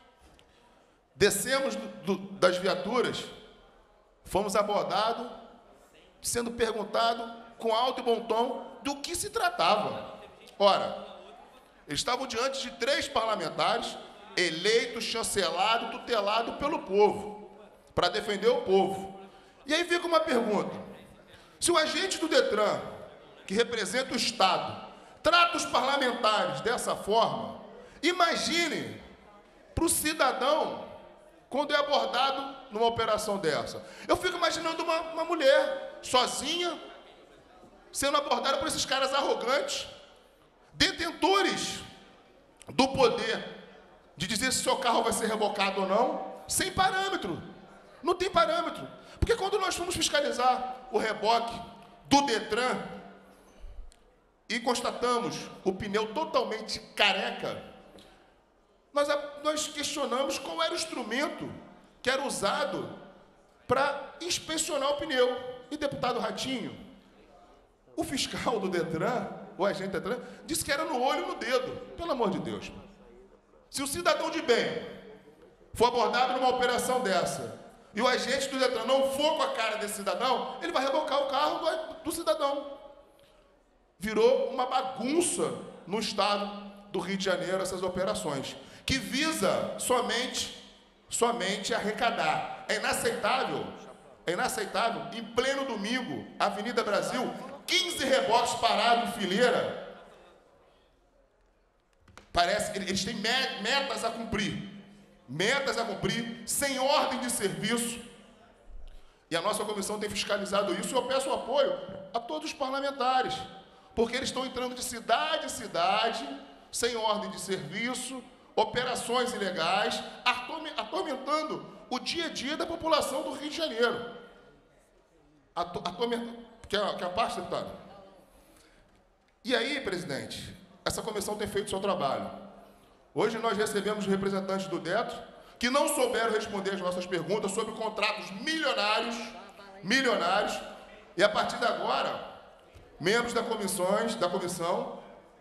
descemos do, do, das viaturas, fomos abordados, sendo perguntado com alto e bom tom do que se tratava. Ora, eles estavam diante de três parlamentares eleitos, chancelados, tutelados pelo povo, para defender o povo. E aí fica uma pergunta. Se o agente do Detran, que representa o Estado, trata os parlamentares dessa forma, imagine para o cidadão quando é abordado numa operação dessa. Eu fico imaginando uma, uma mulher sozinha, sendo abordada por esses caras arrogantes, detentores do poder de dizer se seu carro vai ser rebocado ou não, sem parâmetro. Não tem parâmetro. Porque quando nós fomos fiscalizar o reboque do Detran e constatamos o pneu totalmente careca, nós, nós questionamos qual era o instrumento que era usado para inspecionar o pneu. E, deputado Ratinho, o fiscal do Detran, o agente do Detran, disse que era no olho e no dedo. Pelo amor de Deus. Se o cidadão de bem for abordado numa operação dessa e o agente do Detran não for com a cara desse cidadão, ele vai rebocar o carro do, do cidadão. Virou uma bagunça no estado do Rio de Janeiro essas operações, que visa somente, somente arrecadar. É inaceitável, é inaceitável, em pleno domingo, Avenida Brasil, quinze reboques parados em fileira. Parece que eles têm metas a cumprir. Metas a cumprir, sem ordem de serviço. E a nossa comissão tem fiscalizado isso, e eu peço apoio a todos os parlamentares, porque eles estão entrando de cidade em cidade, sem ordem de serviço, operações ilegais, atormentando o dia a dia da população do Rio de Janeiro. Atormentando. Quer, quer a parte, deputado? E aí, presidente, essa comissão tem feito o seu trabalho. Hoje nós recebemos representantes do Detran que não souberam responder as nossas perguntas sobre contratos milionários, milionários, e a partir de agora, membros da comissões, da comissão,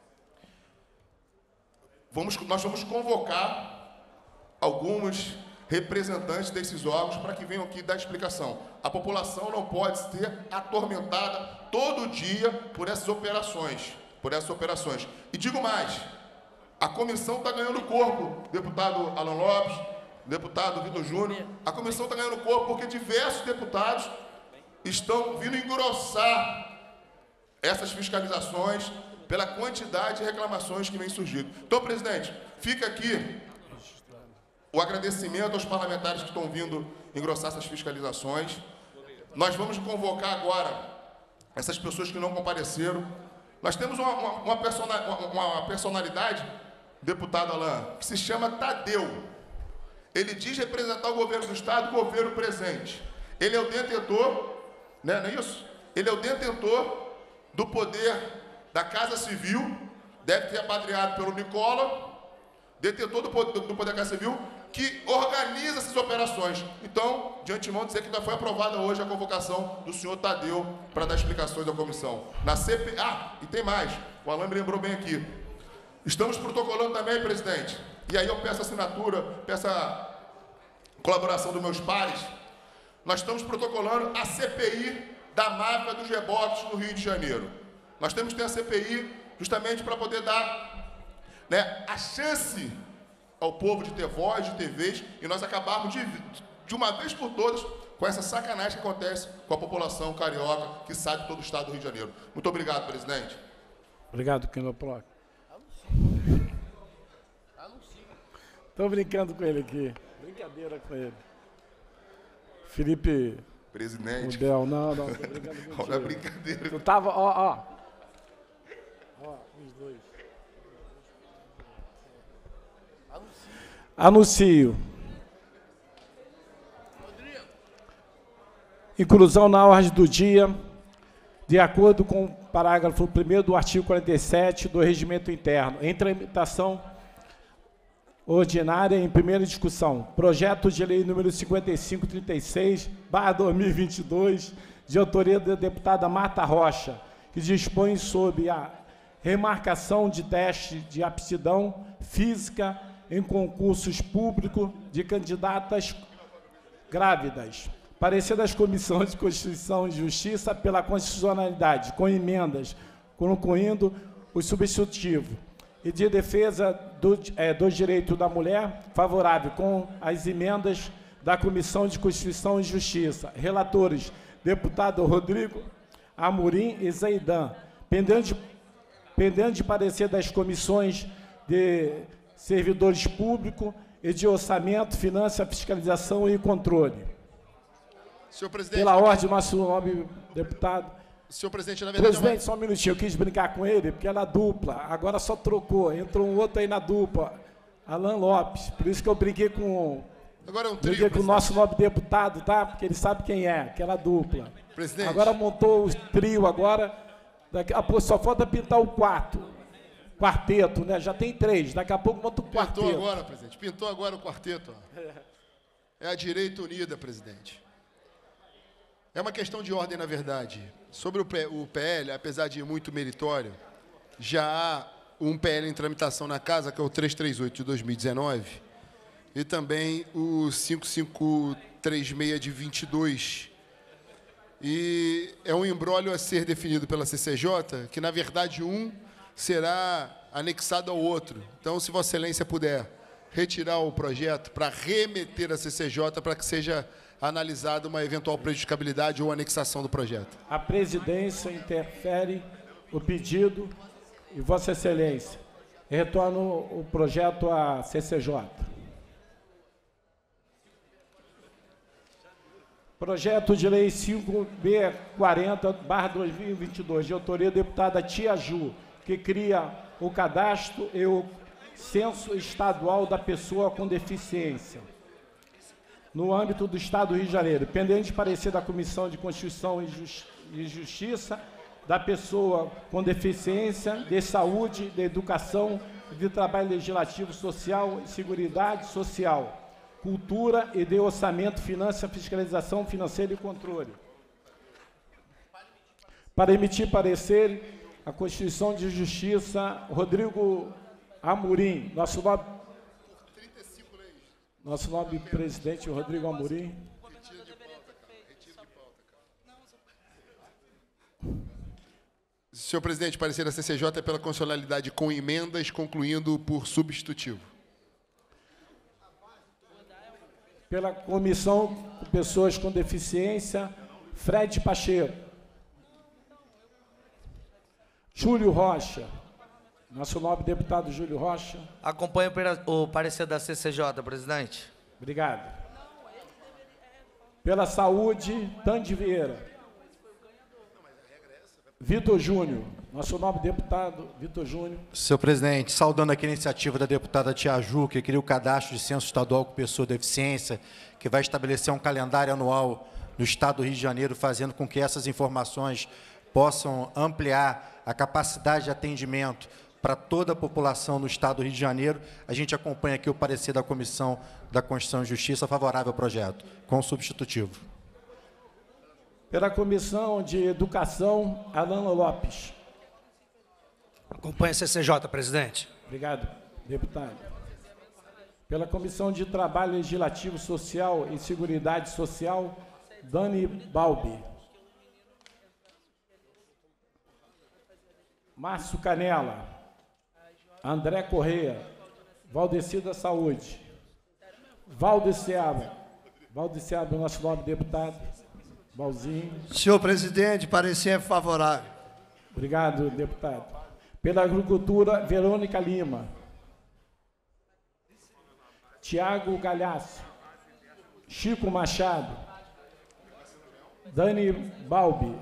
vamos, nós vamos convocar alguns representantes desses órgãos para que venham aqui dar explicação. A população não pode ser atormentada todo dia por essas operações, por essas operações. E digo mais, a comissão está ganhando corpo, deputado Alan Lopes, deputado Vitor Júnior, a comissão está ganhando corpo porque diversos deputados estão vindo engrossar essas fiscalizações, pela quantidade de reclamações que vem surgindo. Então, presidente, fica aqui o agradecimento aos parlamentares que estão vindo engrossar essas fiscalizações. Nós vamos convocar agora essas pessoas que não compareceram. Nós temos uma, uma, uma, persona, uma, uma personalidade, deputado Alain, que se chama Tadeu. Ele diz representar o governo do Estado, o governo presente. Ele é o detentor, né, não é isso? Ele é o detentor do poder da Casa Civil, deve ter apadreado pelo Nicola, detentor do poder, do poder da Casa Civil, que organiza essas operações. Então, de antemão, dizer que já foi aprovada hoje a convocação do senhor Tadeu para dar explicações da comissão. Na C P... Ah, e tem mais, o Alain me lembrou bem aqui. Estamos protocolando também, presidente, e aí eu peço assinatura, peço a colaboração dos meus pares, nós estamos protocolando a C P I da máfia dos rebotes no Rio de Janeiro. Nós temos que ter a C P I justamente para poder dar, né, a chance ao povo de ter voz, de ter vez, e nós acabarmos de, de uma vez por todas com essa sacanagem que acontece com a população carioca que sai de todo o estado do Rio de Janeiro. Muito obrigado, presidente. Obrigado, Quinoploc. Estou brincando com ele aqui. Brincadeira com ele. Felipe... Presidente. Mudel, não, não, tô brincando com Olha a brincadeira. Tu tava, ó, ó. Ó, os dois. Anuncio. Inclusão na ordem do dia, de acordo com o parágrafo primeiro do artigo quarenta e sete do Regimento Interno, em tramitação ordinária em primeira discussão, projeto de lei número cinquenta e cinco trinta e seis, barra dois mil e vinte e dois, de autoria da deputada Marta Rocha, que dispõe sobre a remarcação de teste de aptidão física em concursos públicos de candidatas grávidas. Parecer das comissões de Constituição e Justiça pela constitucionalidade, com emendas, concluindo o substitutivo, e de defesa do, é, do direito da mulher, favorável, com as emendas da Comissão de Constituição e Justiça. Relatores, deputado Rodrigo Amorim e Zeidan. Pendente, pendente de parecer das comissões de servidores públicos e de orçamento, finança, fiscalização e controle. Senhor presidente... Pela ordem, nosso nome, deputado. Senhor presidente, na verdade... Presidente, só um minutinho, eu quis brincar com ele, porque era dupla, agora só trocou, entrou um outro aí na dupla, Alan Lopes, por isso que eu brinquei com... Agora é um trio, brinquei com o presidente. nosso nobre deputado, tá? Porque ele sabe quem é, aquela dupla. Presidente. Agora montou o trio, agora, daqui a pouco só falta pintar o quarto, quarteto, né? Já tem três, daqui a pouco monta o quarteto. Pintou agora, presidente, pintou agora o quarteto. Ó. É a direita unida, presidente. É uma questão de ordem, na verdade. Sobre o P L, apesar de muito meritório, já há um P L em tramitação na Casa, que é o trezentos e trinta e oito de dois mil e dezenove, e também o cinco cinco três seis de vinte e dois. E é um imbróglio a ser definido pela C C J, que, na verdade, um será anexado ao outro. Então, se Vossa Excelência puder retirar o projeto para remeter a C C J para que seja analisada uma eventual prejudicabilidade ou anexação do projeto. A presidência interfere o pedido e Vossa Excelência retorna o projeto à C C J. Projeto de lei cinco B quarenta barra dois mil e vinte e dois, de autoria da deputada Tia Ju, que cria o cadastro e o censo estadual da pessoa com deficiência no âmbito do Estado do Rio de Janeiro, pendente de parecer da Comissão de Constituição e, Justi e Justiça, da pessoa com deficiência, de saúde, de educação, de trabalho legislativo, social e seguridade social, cultura e de orçamento, finança, fiscalização financeira e controle. Para emitir parecer, a Constituição de Justiça, Rodrigo Amorim, nosso nobre Nosso nobre presidente, Rodrigo Amorim. Senhor presidente, parecer da C C J é pela constitucionalidade com emendas, concluindo por substitutivo. Pela Comissão de Pessoas com Deficiência, Fred Pacheco. Júlio Rocha. Nosso nobre deputado Júlio Rocha. Acompanho o parecer da C C J, presidente. Obrigado. Pela Saúde, Tande Vieira. Vitor Júnior. Nosso nobre deputado Vitor Júnior. Senhor presidente, saudando aqui a iniciativa da deputada Tia Ju, que cria o cadastro de censo estadual com pessoa com deficiência, que vai estabelecer um calendário anual no estado do Rio de Janeiro, fazendo com que essas informações possam ampliar a capacidade de atendimento para toda a população no estado do Rio de Janeiro. A gente acompanha aqui o parecer da Comissão da Constituição e Justiça favorável ao projeto, com substitutivo. Pela Comissão de Educação, Alana Lopes. Acompanho a C C J, presidente. Obrigado, deputado. Pela Comissão de Trabalho Legislativo Social e Seguridade Social, Dani Balbi. Márcio Canela. André Correia. Valdeci da Saúde. Valdeciaba. Valdeciaba, nosso nobre deputado. Valzinho. Senhor presidente, parecer favorável. Obrigado, deputado. Pela Agricultura, Verônica Lima. Tiago Galhaço. Chico Machado. Dani Balbi.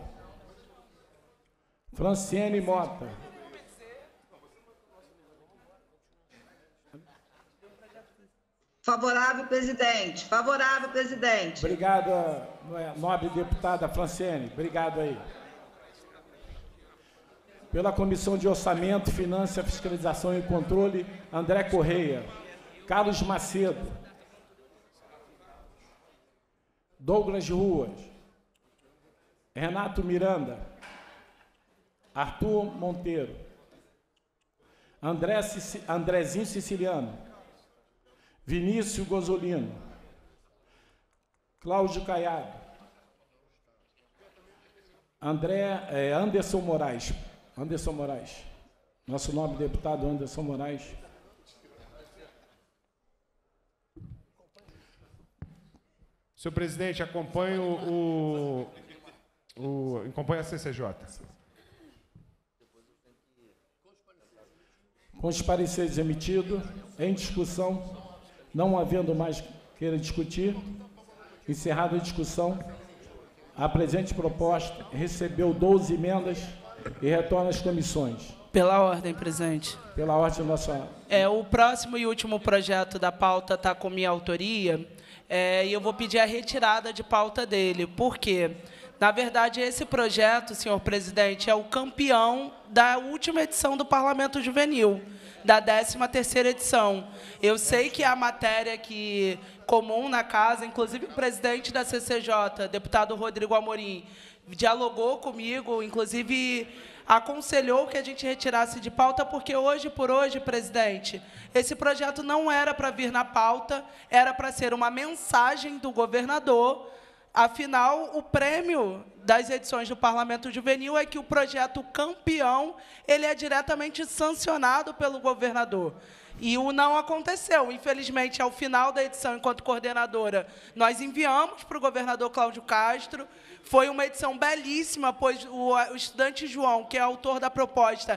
Franciene Mota. Favorável, presidente. Favorável, presidente. Obrigado, nobre deputada Franciene. Obrigado aí. Pela Comissão de Orçamento, Finanças, Fiscalização e Controle, André Correia. Carlos Macedo. Douglas Ruas. Renato Miranda. Arthur Monteiro. André Cici, Andrezinho Siciliano. Vinícius Gozolino. Cláudio Caiado. André, é, Anderson Moraes. Anderson Moraes. Nosso nobre deputado Anderson Moraes. Senhor presidente, acompanho o, o, acompanho a C C J. Com os pareceres emitidos, em discussão, não havendo mais queira discutir, encerrada a discussão, a presente proposta recebeu doze emendas e retorna às comissões. Pela ordem, presidente. Pela ordem, nossa... É, o próximo e último projeto da pauta está com minha autoria, é, e eu vou pedir a retirada de pauta dele. Por quê? Na verdade, esse projeto, senhor presidente, é o campeão da última edição do Parlamento Juvenil, da décima terceira edição. Eu sei que a matéria que comum na casa, inclusive o presidente da C C J, deputado Rodrigo Amorim, dialogou comigo, inclusive aconselhou que a gente retirasse de pauta, porque hoje por hoje, presidente, esse projeto não era para vir na pauta, era para ser uma mensagem do governador. Afinal, o prêmio das edições do Parlamento Juvenil é que o projeto campeão ele é diretamente sancionado pelo governador. E o não aconteceu. Infelizmente, ao final da edição, enquanto coordenadora, nós enviamos para o governador Cláudio Castro. Foi uma edição belíssima, pois o, o estudante João, que é autor da proposta,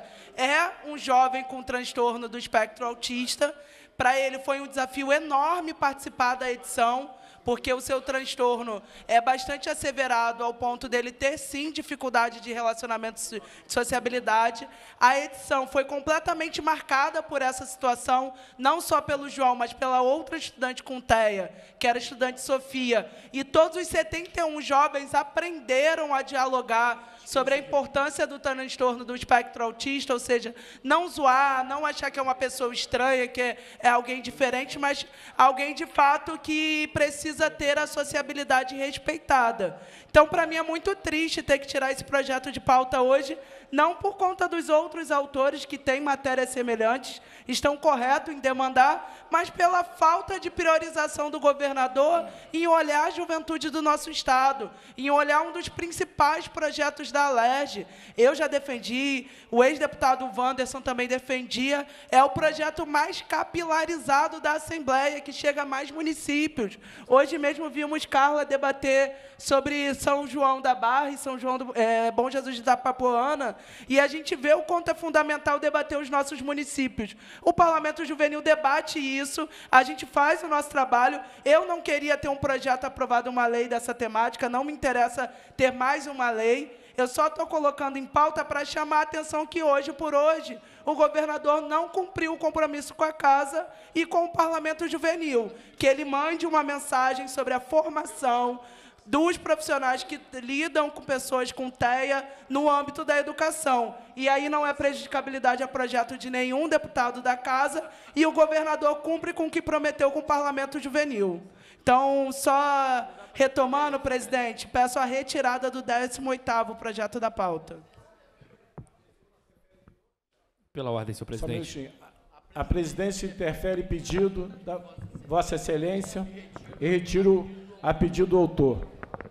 é um jovem com transtorno do espectro autista. Para ele foi um desafio enorme participar da edição, porque o seu transtorno é bastante asseverado ao ponto dele ter, sim, dificuldade de relacionamento de sociabilidade. A edição foi completamente marcada por essa situação, não só pelo João, mas pela outra estudante com T E A, que era a estudante Sofia. E todos os setenta e um jovens aprenderam a dialogar sobre a importância do transtorno do espectro autista, ou seja, não zoar, não achar que é uma pessoa estranha, que é, é alguém diferente, mas alguém, de fato, que precisa ter a sociabilidade respeitada. Então, para mim, é muito triste ter que tirar esse projeto de pauta hoje, não por conta dos outros autores que têm matérias semelhantes, estão corretos em demandar, mas pela falta de priorização do governador em olhar a juventude do nosso Estado, em olhar um dos principais projetos da Alerj. Eu já defendi, o ex-deputado Wanderson também defendia, é o projeto mais capilarizado da Assembleia, que chega a mais municípios. Hoje mesmo vimos Carla debater sobre São João da Barra e São João do, é, Bom Jesus da Papuana, funciona. E a gente vê o quanto é fundamental debater os nossos municípios. O Parlamento Juvenil debate isso, a gente faz o nosso trabalho. Eu não queria ter um projeto aprovado, uma lei dessa temática, não me interessa ter mais uma lei. Eu só estou colocando em pauta para chamar a atenção que hoje por hoje o governador não cumpriu o compromisso com a Casa e com o Parlamento Juvenil, que ele mande uma mensagem sobre a formação dos profissionais que lidam com pessoas com T E A no âmbito da educação. E aí não é prejudicabilidade a projeto de nenhum deputado da Casa e o governador cumpre com o que prometeu com o Parlamento Juvenil. Então, só retomando, presidente, peço a retirada do décimo oitavo projeto da pauta. Pela ordem, senhor presidente. Só um minutinho. A presidência interfere pedido da Vossa Excelência e retiro a pedido do autor.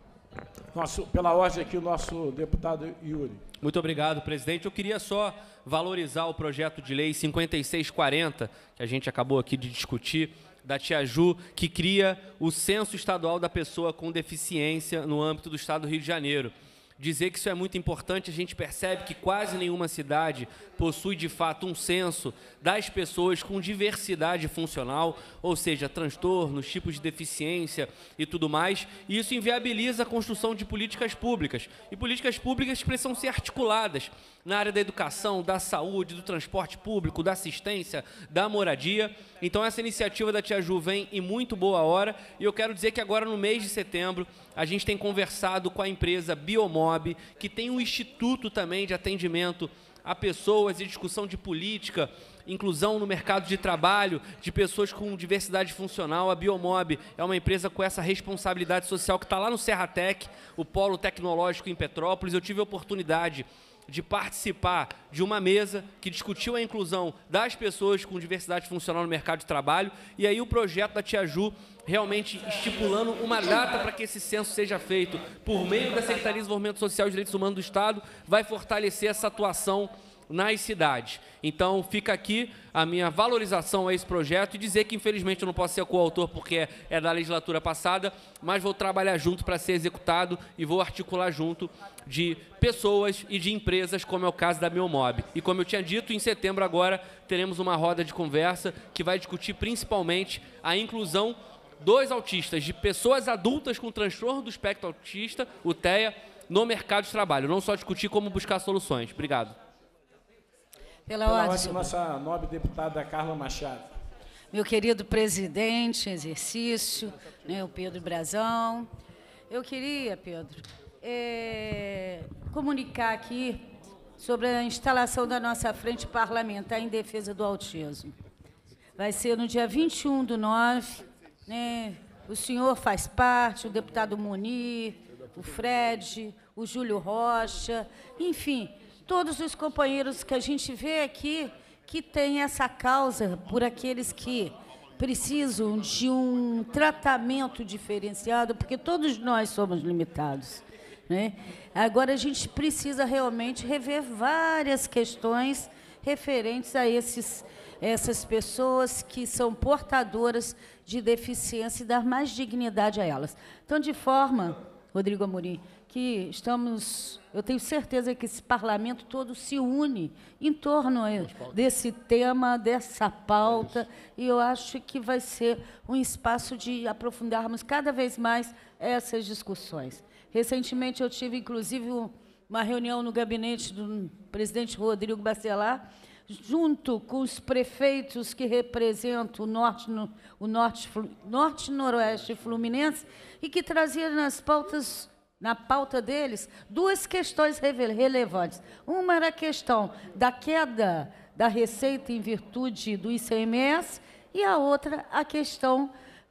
Nosso, pela ordem aqui, o nosso deputado Yuri. Muito obrigado, presidente. Eu queria só valorizar o projeto de lei cinquenta e seis quarenta, que a gente acabou aqui de discutir, da Tia Ju, que cria o Censo Estadual da Pessoa com Deficiência no âmbito do Estado do Rio de Janeiro. Dizer que isso é muito importante, a gente percebe que quase nenhuma cidade possui, de fato, um censo das pessoas com diversidade funcional, ou seja, transtornos, tipos de deficiência e tudo mais, e isso inviabiliza a construção de políticas públicas. E políticas públicas precisam ser articuladas na área da educação, da saúde, do transporte público, da assistência, da moradia. Então, essa iniciativa da Tia Ju vem em muito boa hora, e eu quero dizer que agora, no mês de setembro, a gente tem conversado com a empresa Biomob, que tem um instituto também de atendimento a pessoas e discussão de política, inclusão no mercado de trabalho de pessoas com diversidade funcional. A Biomob é uma empresa com essa responsabilidade social que está lá no Serratec, o polo tecnológico em Petrópolis. Eu tive a oportunidade de participar de uma mesa que discutiu a inclusão das pessoas com diversidade funcional no mercado de trabalho, e aí o projeto da Tia Ju realmente estipulando uma data para que esse censo seja feito por meio da Secretaria de Desenvolvimento Social e Direitos Humanos do Estado, vai fortalecer essa atuação nas cidades. Então, fica aqui a minha valorização a esse projeto e dizer que, infelizmente, eu não posso ser coautor porque é da legislatura passada, mas vou trabalhar junto para ser executado e vou articular junto de pessoas e de empresas, como é o caso da Biomob. E, como eu tinha dito, em setembro agora teremos uma roda de conversa que vai discutir principalmente a inclusão dos autistas, de pessoas adultas com transtorno do espectro autista, o T E A, no mercado de trabalho. Não só discutir como buscar soluções. Obrigado. Pela, Pela ordem, nossa nobre deputada Carla Machado. Meu querido presidente, exercício, né, o Pedro Brazão. Eu queria, Pedro, é, comunicar aqui sobre a instalação da nossa frente parlamentar em defesa do autismo. Vai ser no dia vinte e um do nove, né, o senhor faz parte, o deputado Munir, o Fred, o Júlio Rocha, enfim, todos os companheiros que a gente vê aqui que têm essa causa por aqueles que precisam de um tratamento diferenciado, porque todos nós somos limitados, né? Agora, a gente precisa realmente rever várias questões referentes a esses, essas pessoas que são portadoras de deficiência e dar mais dignidade a elas. Então, de forma, Rodrigo Amorim, que estamos, eu tenho certeza que esse parlamento todo se une em torno desse tema, dessa pauta, e eu acho que vai ser um espaço de aprofundarmos cada vez mais essas discussões. Recentemente eu tive, inclusive, uma reunião no gabinete do presidente Rodrigo Bacelar, junto com os prefeitos que representam o norte, o norte, norte e noroeste fluminense, e que trazia nas pautas, na pauta deles, duas questões relevantes. Uma era a questão da queda da receita em virtude do I C M S, e a outra, a questão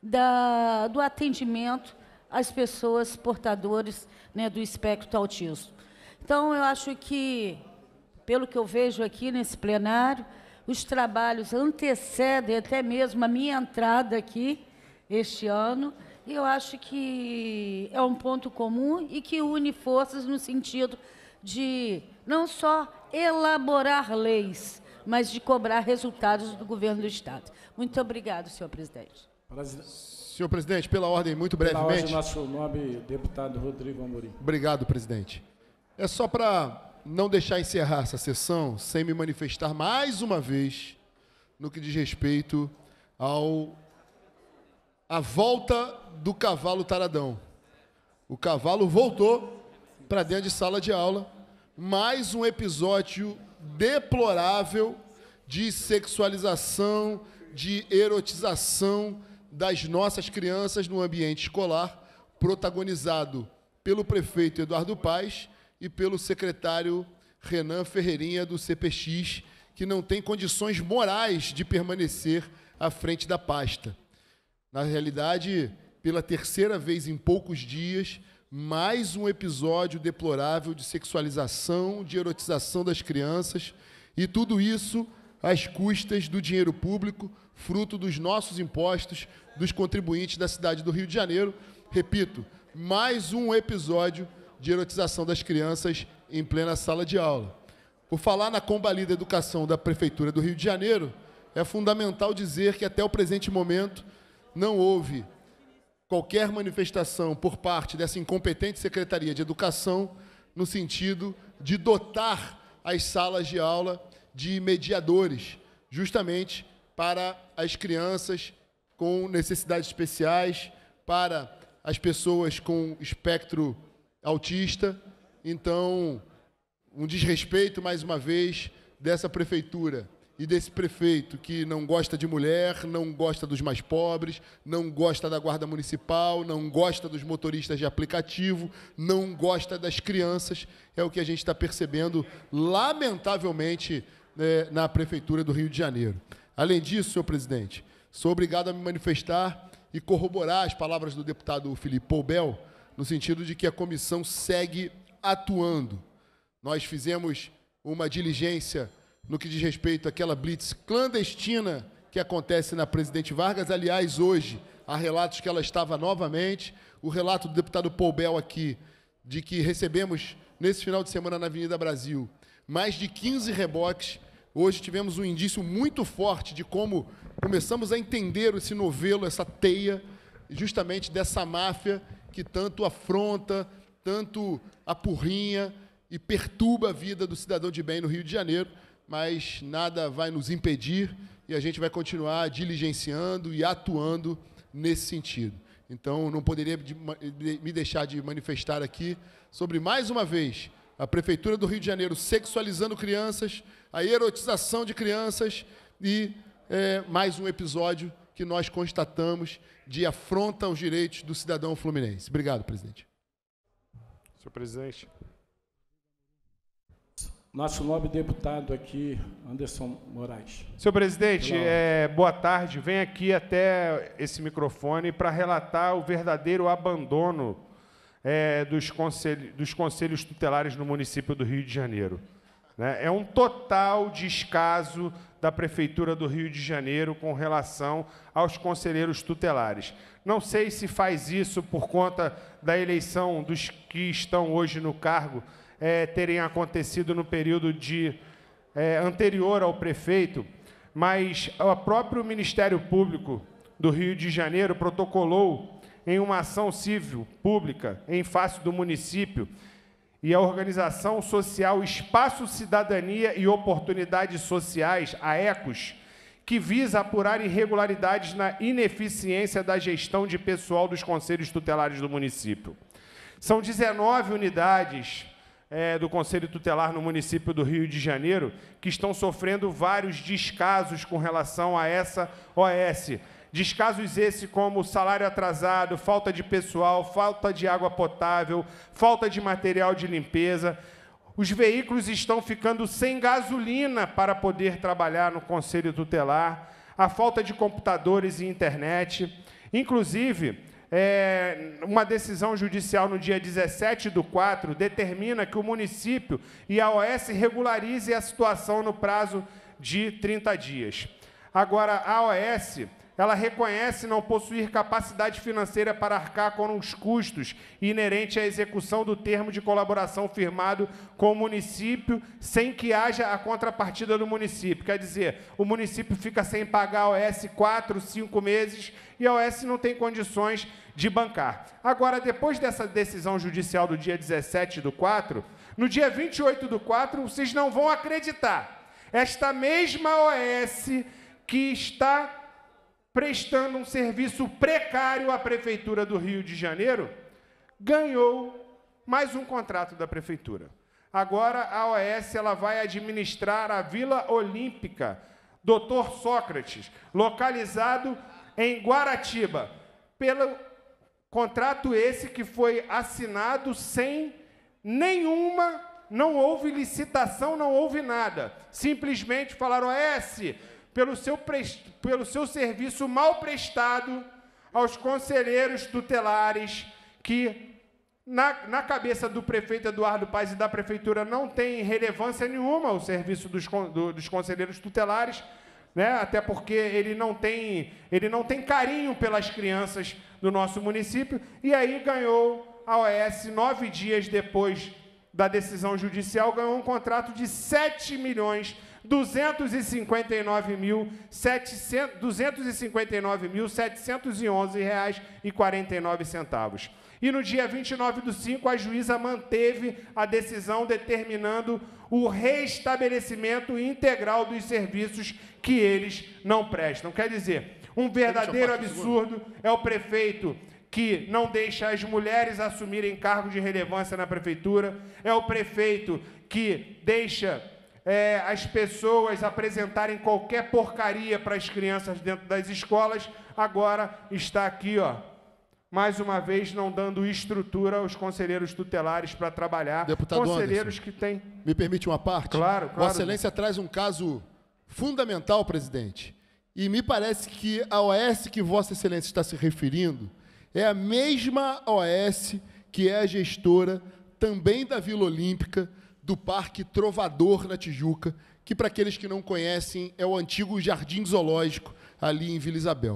da, do atendimento às pessoas portadoras, né, do espectro autismo. Então, eu acho que, pelo que eu vejo aqui nesse plenário, os trabalhos antecedem até mesmo a minha entrada aqui este ano, e eu acho que é um ponto comum e que une forças no sentido de não só elaborar leis, mas de cobrar resultados do governo do Estado. Muito obrigado, senhor presidente. Senhor presidente, pela ordem, muito brevemente. Pela ordem, nosso nobre deputado Rodrigo Amorim. Obrigado, presidente. É só para não deixar encerrar essa sessão sem me manifestar mais uma vez no que diz respeito ao a volta do cavalo taradão. O cavalo voltou para dentro de sala de aula, mais um episódio deplorável de sexualização, de erotização das nossas crianças no ambiente escolar, protagonizado pelo prefeito Eduardo Paes e pelo secretário Renan Ferreirinha do C P X, que não tem condições morais de permanecer à frente da pasta. Na realidade, pela terceira vez em poucos dias, mais um episódio deplorável de sexualização, de erotização das crianças, e tudo isso às custas do dinheiro público, fruto dos nossos impostos, dos contribuintes da cidade do Rio de Janeiro. Repito, mais um episódio de erotização das crianças em plena sala de aula. Por falar na combalida educação da Prefeitura do Rio de Janeiro, é fundamental dizer que até o presente momento não houve qualquer manifestação por parte dessa incompetente Secretaria de Educação no sentido de dotar as salas de aula de mediadores, justamente para as crianças com necessidades especiais, para as pessoas com espectro autista. Então, um desrespeito, mais uma vez, dessa prefeitura e desse prefeito que não gosta de mulher, não gosta dos mais pobres, não gosta da guarda municipal, não gosta dos motoristas de aplicativo, não gosta das crianças, é o que a gente está percebendo, lamentavelmente, né, na Prefeitura do Rio de Janeiro. Além disso, senhor presidente, sou obrigado a me manifestar e corroborar as palavras do deputado Felipe Poubel, no sentido de que a comissão segue atuando. Nós fizemos uma diligência no que diz respeito àquela blitz clandestina que acontece na Presidente Vargas. Aliás, hoje, há relatos que ela estava novamente. O relato do deputado Poubel aqui, de que recebemos, nesse final de semana na Avenida Brasil, mais de quinze reboques. Hoje tivemos um indício muito forte de como começamos a entender esse novelo, essa teia, justamente dessa máfia que tanto afronta, tanto apurrinha e perturba a vida do cidadão de bem no Rio de Janeiro, mas nada vai nos impedir e a gente vai continuar diligenciando e atuando nesse sentido. Então, não poderia me deixar de manifestar aqui sobre, mais uma vez, a Prefeitura do Rio de Janeiro sexualizando crianças, a erotização de crianças e é, mais um episódio que nós constatamos de afronta aos direitos do cidadão fluminense. Obrigado, presidente. Senhor presidente. Nosso nobre deputado aqui, Anderson Moraes. Senhor presidente, é, boa tarde. Venho aqui até esse microfone para relatar o verdadeiro abandono é, dos, conselho, dos conselhos tutelares no município do Rio de Janeiro. Né? É um total descaso da Prefeitura do Rio de Janeiro com relação aos conselheiros tutelares. Não sei se faz isso por conta da eleição dos que estão hoje no cargo, É, terem acontecido no período de, é, anterior ao prefeito, mas o próprio Ministério Público do Rio de Janeiro protocolou em uma ação civil pública em face do município e a organização social Espaço Cidadania e Oportunidades Sociais, a ECOS, que visa apurar irregularidades na ineficiência da gestão de pessoal dos conselhos tutelares do município. São dezenove unidades É, do Conselho Tutelar no município do Rio de Janeiro, que estão sofrendo vários descasos com relação a essa O S. Descasos esses como salário atrasado, falta de pessoal, falta de água potável, falta de material de limpeza. Os veículos estão ficando sem gasolina para poder trabalhar no Conselho Tutelar, a falta de computadores e internet. Inclusive, É, uma decisão judicial no dia dezessete do quatro determina que o município e a O S regularize a situação no prazo de trinta dias. Agora, a O S ela reconhece não possuir capacidade financeira para arcar com os custos inerentes à execução do termo de colaboração firmado com o município, sem que haja a contrapartida do município. Quer dizer, o município fica sem pagar a O S quatro, cinco meses e a O S não tem condições de bancar. Agora, depois dessa decisão judicial do dia dezessete do quatro, no dia vinte e oito do quatro, vocês não vão acreditar. Esta mesma O S que está prestando um serviço precário à Prefeitura do Rio de Janeiro, ganhou mais um contrato da Prefeitura. Agora, a O S ela vai administrar a Vila Olímpica doutor Sócrates, localizado em Guaratiba, pelo contrato esse que foi assinado sem nenhuma, não houve licitação, não houve nada. Simplesmente falaram, O S, pelo seu, pelo seu serviço mal prestado aos conselheiros tutelares, que na, na cabeça do prefeito Eduardo Paes e da prefeitura não tem relevância nenhuma o serviço dos, do, dos conselheiros tutelares, né? Até porque ele não, tem, ele não tem carinho pelas crianças do nosso município, e aí ganhou a O S, nove dias depois da decisão judicial, ganhou um contrato de sete milhões duzentos e cinquenta e nove mil setecentos e onze reais e quarenta e nove centavos. E no dia vinte e nove do cinco, a juíza manteve a decisão determinando o restabelecimento integral dos serviços que eles não prestam. Quer dizer, um verdadeiro absurdo é o prefeito que não deixa as mulheres assumirem cargos de relevância na prefeitura, é o prefeito que deixa é, as pessoas apresentarem qualquer porcaria para as crianças dentro das escolas, agora está aqui, ó, mais uma vez, não dando estrutura aos conselheiros tutelares para trabalhar. Deputado conselheiros Anderson, que têm... Me permite uma parte? Claro, claro. Vossa Excelência traz um caso fundamental, presidente, e me parece que a O S que Vossa Excelência está se referindo é a mesma O S que é a gestora também da Vila Olímpica, do Parque Trovador, na Tijuca, que, para aqueles que não conhecem, é o antigo Jardim Zoológico, ali em Vila Isabel.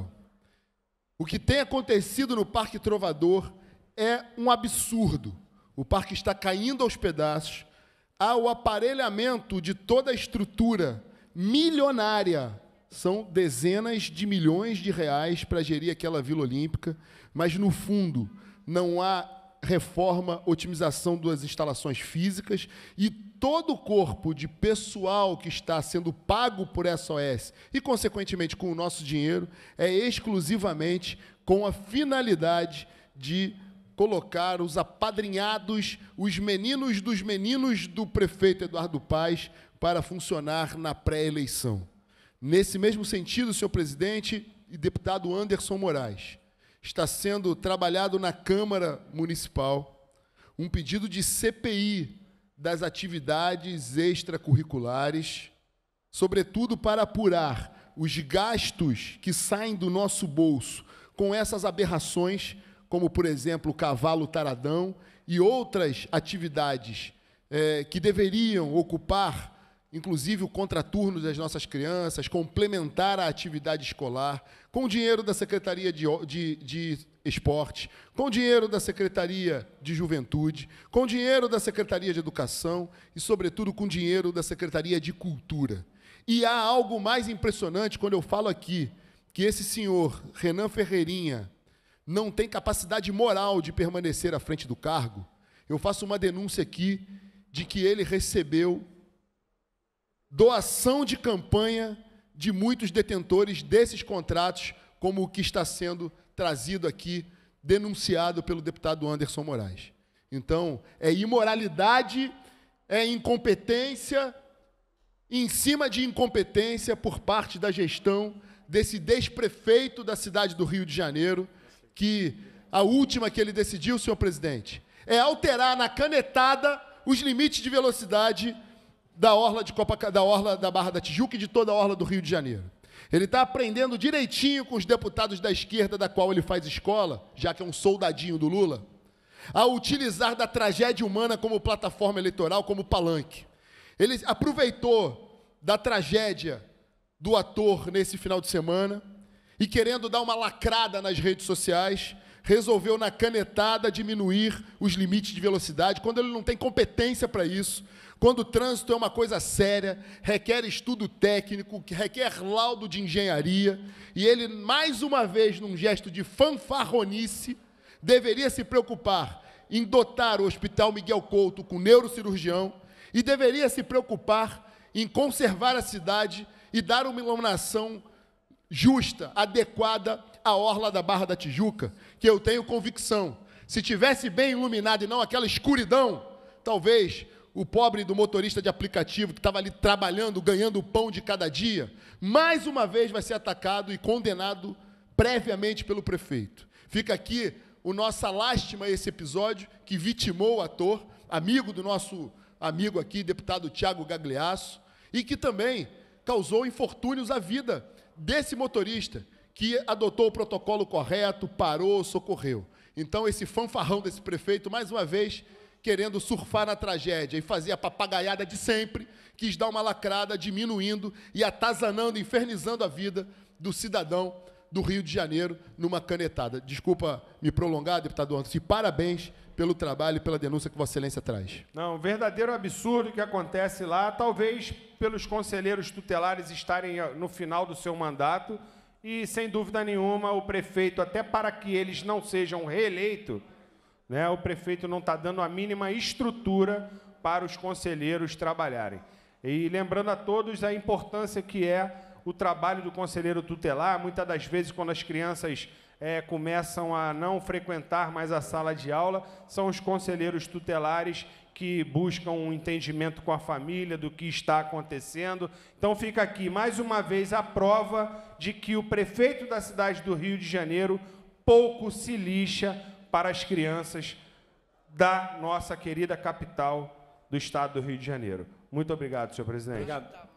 O que tem acontecido no Parque Trovador é um absurdo. O parque está caindo aos pedaços, há o aparelhamento de toda a estrutura milionária, são dezenas de milhões de reais para gerir aquela Vila Olímpica, mas, no fundo, não há reforma, otimização das instalações físicas, e todo o corpo de pessoal que está sendo pago por essa O S e, consequentemente, com o nosso dinheiro, é exclusivamente com a finalidade de colocar os apadrinhados, os meninos dos meninos do prefeito Eduardo Paes, para funcionar na pré-eleição. Nesse mesmo sentido, senhor presidente e deputado Anderson Moraes, está sendo trabalhado na Câmara Municipal um pedido de C P I das atividades extracurriculares, sobretudo para apurar os gastos que saem do nosso bolso com essas aberrações, como, por exemplo, o cavalo taradão e outras atividades eh, que deveriam ocupar, inclusive, o contraturno das nossas crianças, complementar a atividade escolar, com dinheiro da Secretaria de, de, de Esporte, com dinheiro da Secretaria de Juventude, com dinheiro da Secretaria de Educação e, sobretudo, com dinheiro da Secretaria de Cultura. E há algo mais impressionante quando eu falo aqui que esse senhor, Renan Ferreirinha, não tem capacidade moral de permanecer à frente do cargo. Eu faço uma denúncia aqui de que ele recebeu doação de campanha de muitos detentores desses contratos, como o que está sendo trazido aqui, denunciado pelo deputado Anderson Moraes. Então, é imoralidade, é incompetência, em cima de incompetência por parte da gestão desse desprefeito da cidade do Rio de Janeiro, que a última que ele decidiu, senhor presidente, é alterar na canetada os limites de velocidade da orla, de Copa, da orla da Barra da Tijuca e de toda a orla do Rio de Janeiro. Ele está aprendendo direitinho com os deputados da esquerda, da qual ele faz escola, já que é um soldadinho do Lula, a utilizar da tragédia humana como plataforma eleitoral, como palanque. Ele aproveitou da tragédia do ator nesse final de semana e, querendo dar uma lacrada nas redes sociais, resolveu, na canetada, diminuir os limites de velocidade, quando ele não tem competência para isso, quando o trânsito é uma coisa séria, requer estudo técnico, requer laudo de engenharia, e ele, mais uma vez, num gesto de fanfarronice, deveria se preocupar em dotar o Hospital Miguel Couto com neurocirurgião e deveria se preocupar em conservar a cidade e dar uma iluminação justa, adequada à orla da Barra da Tijuca, que eu tenho convicção, se tivesse bem iluminado e não aquela escuridão, talvez o pobre do motorista de aplicativo que estava ali trabalhando, ganhando o pão de cada dia, mais uma vez vai ser atacado e condenado previamente pelo prefeito. Fica aqui o nossa lástima a esse episódio, que vitimou o ator, amigo do nosso amigo aqui, deputado Tiago Gagliasso, e que também causou infortúnios à vida desse motorista, que adotou o protocolo correto, parou, socorreu. Então, esse fanfarrão desse prefeito, mais uma vez, querendo surfar na tragédia e fazer a papagaiada de sempre, quis dar uma lacrada, diminuindo e atazanando, infernizando a vida do cidadão do Rio de Janeiro numa canetada. Desculpa me prolongar, deputado Anderson, e parabéns pelo trabalho e pela denúncia que Vossa Excelência traz. Não, verdadeiro absurdo que acontece lá, talvez pelos conselheiros tutelares estarem no final do seu mandato e, sem dúvida nenhuma, o prefeito, até para que eles não sejam reeleitos, né, o prefeito não está dando a mínima estrutura para os conselheiros trabalharem. E lembrando a todos a importância que é o trabalho do conselheiro tutelar. Muitas das vezes, quando as crianças é, começam a não frequentar mais a sala de aula, são os conselheiros tutelares que buscam um entendimento com a família do que está acontecendo. Então, fica aqui, mais uma vez, a prova de que o prefeito da cidade do Rio de Janeiro pouco se lixa para as crianças da nossa querida capital do estado do Rio de Janeiro. Muito obrigado, senhor presidente. Obrigado.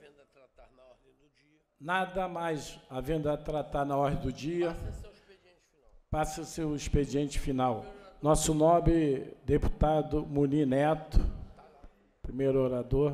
Nada mais havendo a tratar na ordem do dia. Passa o seu expediente final. Nosso nobre deputado Munir Neto, primeiro orador.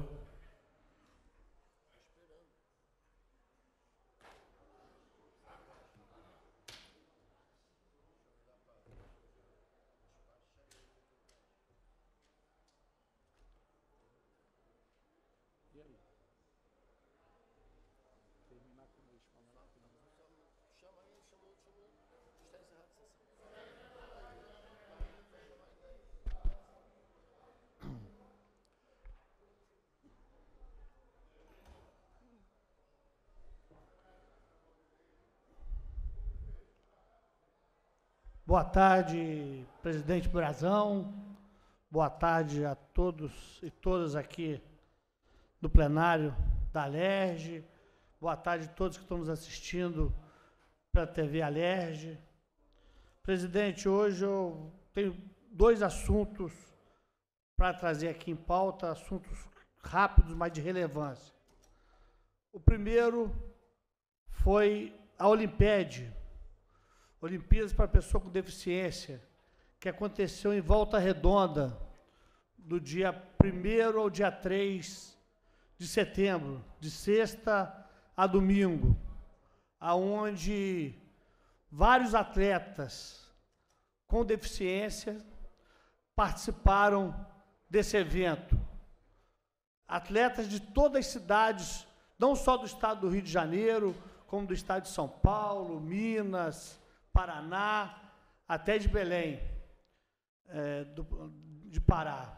Boa tarde, presidente Brazão. Boa tarde a todos e todas aqui do plenário da Alerj. Boa tarde a todos que estão nos assistindo pela T V Alerj. Presidente, hoje eu tenho dois assuntos para trazer aqui em pauta, assuntos rápidos, mas de relevância. O primeiro foi a Olimpíade, Olimpíadas para Pessoa com Deficiência, que aconteceu em Volta Redonda, do dia primeiro ao dia três de setembro, de sexta a domingo, aonde vários atletas com deficiência participaram desse evento. Atletas de todas as cidades, não só do estado do Rio de Janeiro, como do estado de São Paulo, Minas, Paraná, até de Belém, é, do, de Pará.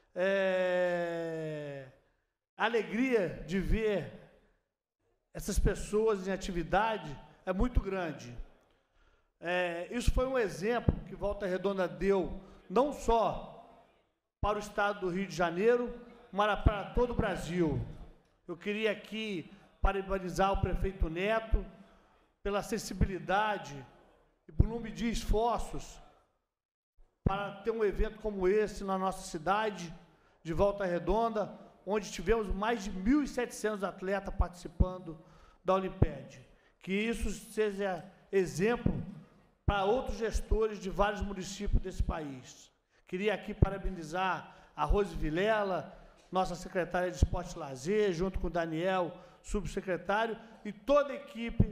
É, a alegria de ver essas pessoas em atividade é muito grande. É, isso foi um exemplo que Volta Redonda deu, não só para o estado do Rio de Janeiro, mas para todo o Brasil. Eu queria aqui parabenizar o prefeito Neto pela acessibilidade e por não medir esforços para ter um evento como esse na nossa cidade, de Volta Redonda, onde tivemos mais de mil e setecentos atletas participando da Olimpíada. Que isso seja exemplo para outros gestores de vários municípios desse país. Queria aqui parabenizar a Rose Vilela, nossa secretária de Esporte e Lazer, junto com o Daniel, subsecretário, e toda a equipe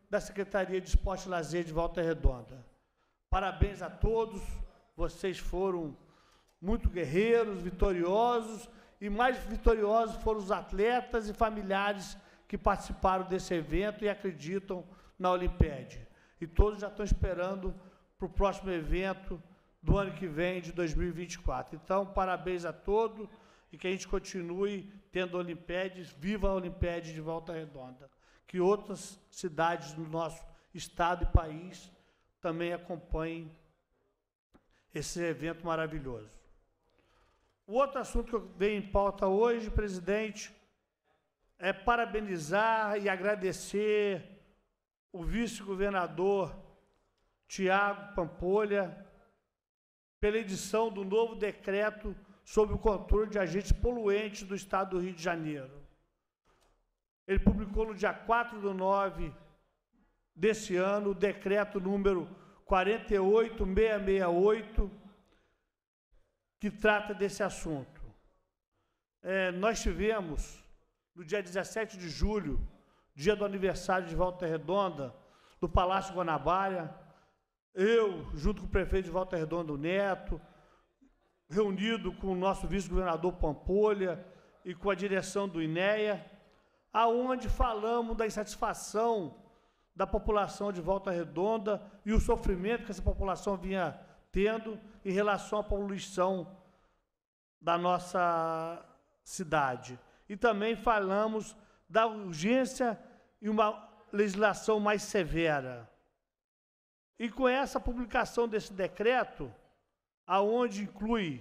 da Secretaria de Esporte e Lazer de Volta Redonda. Parabéns a todos, vocês foram muito guerreiros, vitoriosos, e mais vitoriosos foram os atletas e familiares que participaram desse evento e acreditam na Olimpíade. E todos já estão esperando para o próximo evento do ano que vem, de dois mil e vinte e quatro. Então, parabéns a todos e que a gente continue tendo Olimpíades, viva a Olimpíade de Volta Redonda. Que outras cidades do nosso estado e país também acompanhem esse evento maravilhoso. O outro assunto que eu dei em pauta hoje, presidente, é parabenizar e agradecer o vice-governador Tiago Pampolha pela edição do novo decreto sobre o controle de agentes poluentes do Estado do Rio de Janeiro. Ele publicou no dia quatro de nove desse ano o decreto número quarenta e oito mil seiscentos e sessenta e oito, que trata desse assunto. É, nós tivemos, no dia dezessete de julho, dia do aniversário de Volta Redonda, no Palácio Guanabara, eu, junto com o prefeito de Volta Redonda, o Neto, reunido com o nosso vice-governador Pampolha e com a direção do INEA, aonde falamos da insatisfação da população de Volta Redonda e o sofrimento que essa população vinha tendo em relação à poluição da nossa cidade. E também falamos da urgência e uma legislação mais severa. E com essa publicação desse decreto, aonde inclui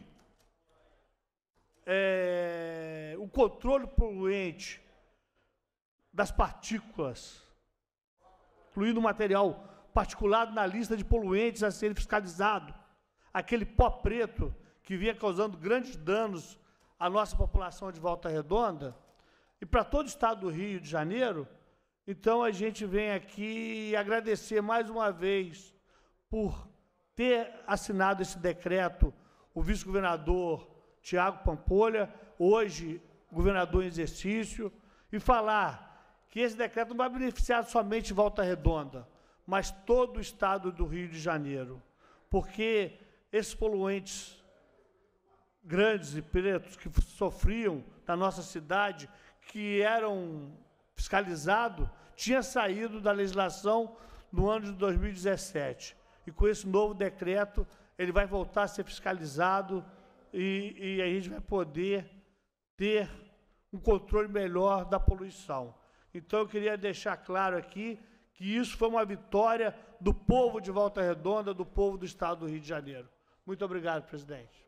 é, o controle poluente das partículas, incluindo o material particulado na lista de poluentes a serem fiscalizados, aquele pó preto que vinha causando grandes danos à nossa população de Volta Redonda, e para todo o estado do Rio de Janeiro. Então, a gente vem aqui agradecer mais uma vez por ter assinado esse decreto o vice-governador Tiago Pampolha, hoje governador em exercício, e falar que esse decreto não vai beneficiar somente Volta Redonda, mas todo o estado do Rio de Janeiro, porque esses poluentes grandes e pretos que sofriam na nossa cidade, que eram fiscalizados, tinha saído da legislação no ano de dois mil e dezessete. E com esse novo decreto, ele vai voltar a ser fiscalizado e, e a gente vai poder ter um controle melhor da poluição. Então, eu queria deixar claro aqui que isso foi uma vitória do povo de Volta Redonda, do povo do estado do Rio de Janeiro. Muito obrigado, presidente.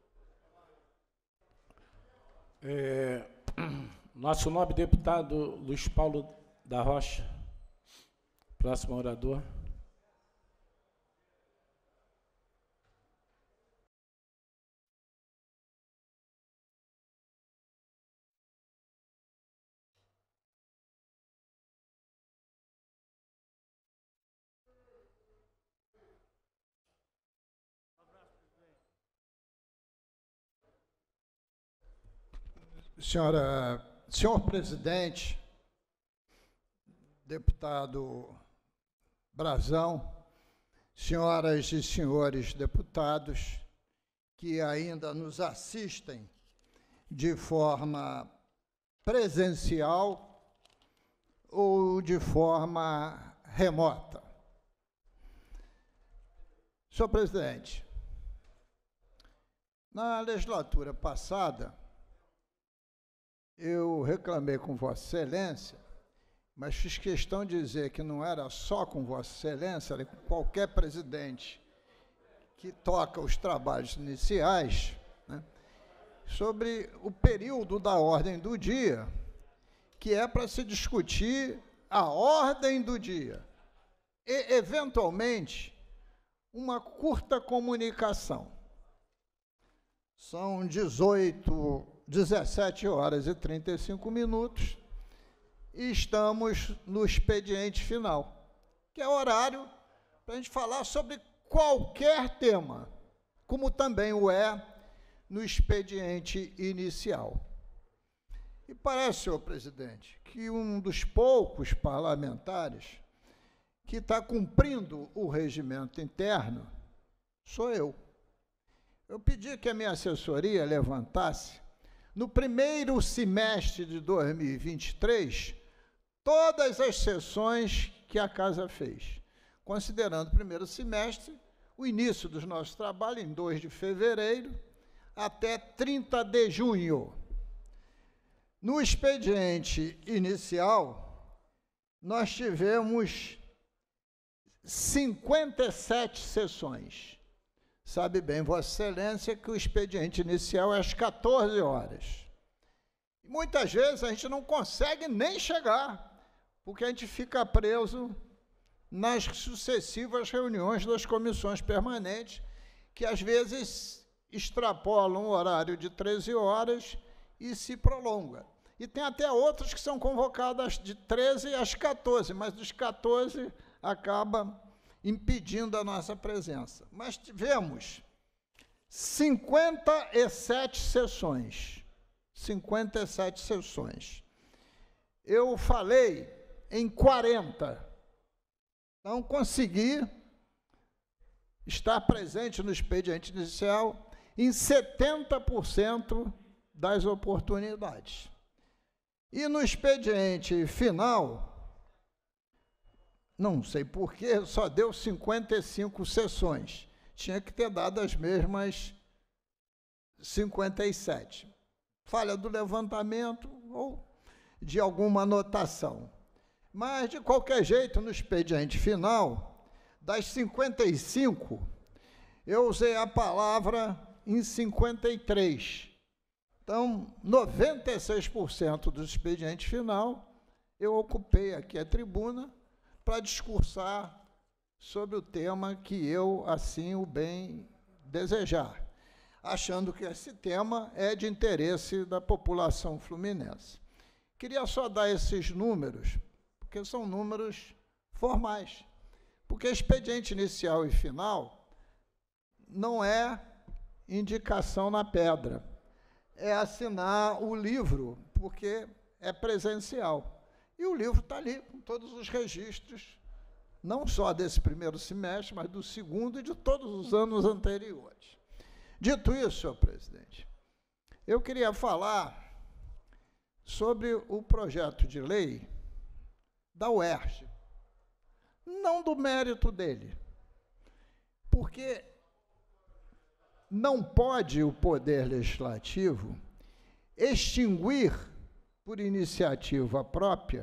É, nosso nobre deputado Luiz Paulo da Rocha, próximo orador. Senhora, senhor presidente, deputado Brazão, senhoras e senhores deputados que ainda nos assistem de forma presencial ou de forma remota. Senhor presidente, na legislatura passada, eu reclamei com Vossa Excelência, mas fiz questão de dizer que não era só com Vossa Excelência, era com qualquer presidente que toca os trabalhos iniciais, né, sobre o período da ordem do dia, que é para se discutir a ordem do dia e, eventualmente, uma curta comunicação. São dezoito, dezessete horas e trinta e cinco minutos e estamos no expediente final, que é horário para a gente falar sobre qualquer tema, como também o é no expediente inicial. E parece, senhor presidente, que um dos poucos parlamentares que está cumprindo o regimento interno sou eu. Eu pedi que a minha assessoria levantasse, no primeiro semestre de dois mil e vinte e três, todas as sessões que a Casa fez, considerando o primeiro semestre, o início dos nossos trabalhos, em dois de fevereiro, até trinta de junho. No expediente inicial, nós tivemos cinquenta e sete sessões. Sabe bem, Vossa Excelência, que o expediente inicial é às quatorze horas. E muitas vezes a gente não consegue nem chegar, porque a gente fica preso nas sucessivas reuniões das comissões permanentes, que às vezes extrapolam o horário de treze horas e se prolonga. E tem até outras que são convocadas de treze às quatorze, mas dos quatorze acaba impedindo a nossa presença. Mas tivemos cinquenta e sete sessões. cinquenta e sete sessões. Eu falei em quarenta. Não consegui estar presente no expediente inicial em setenta por cento das oportunidades. E no expediente final, não sei porquê, só deu cinquenta e cinco sessões. Tinha que ter dado as mesmas cinquenta e sete. Falha do levantamento ou de alguma anotação. Mas, de qualquer jeito, no expediente final, das cinquenta e cinco, eu usei a palavra em cinquenta e três. Então, noventa e seis por cento do expediente final, eu ocupei aqui a tribuna para discursar sobre o tema que eu, assim, o bem desejar, achando que esse tema é de interesse da população fluminense. Queria só dar esses números, porque são números formais, porque expediente inicial e final não é indicação na pedra, é assinar o livro, porque é presencial. E o livro está ali, com todos os registros, não só desse primeiro semestre, mas do segundo e de todos os anos anteriores. Dito isso, senhor presidente, eu queria falar sobre o projeto de lei da U E R J, não do mérito dele, porque não pode o Poder Legislativo extinguir, por iniciativa própria,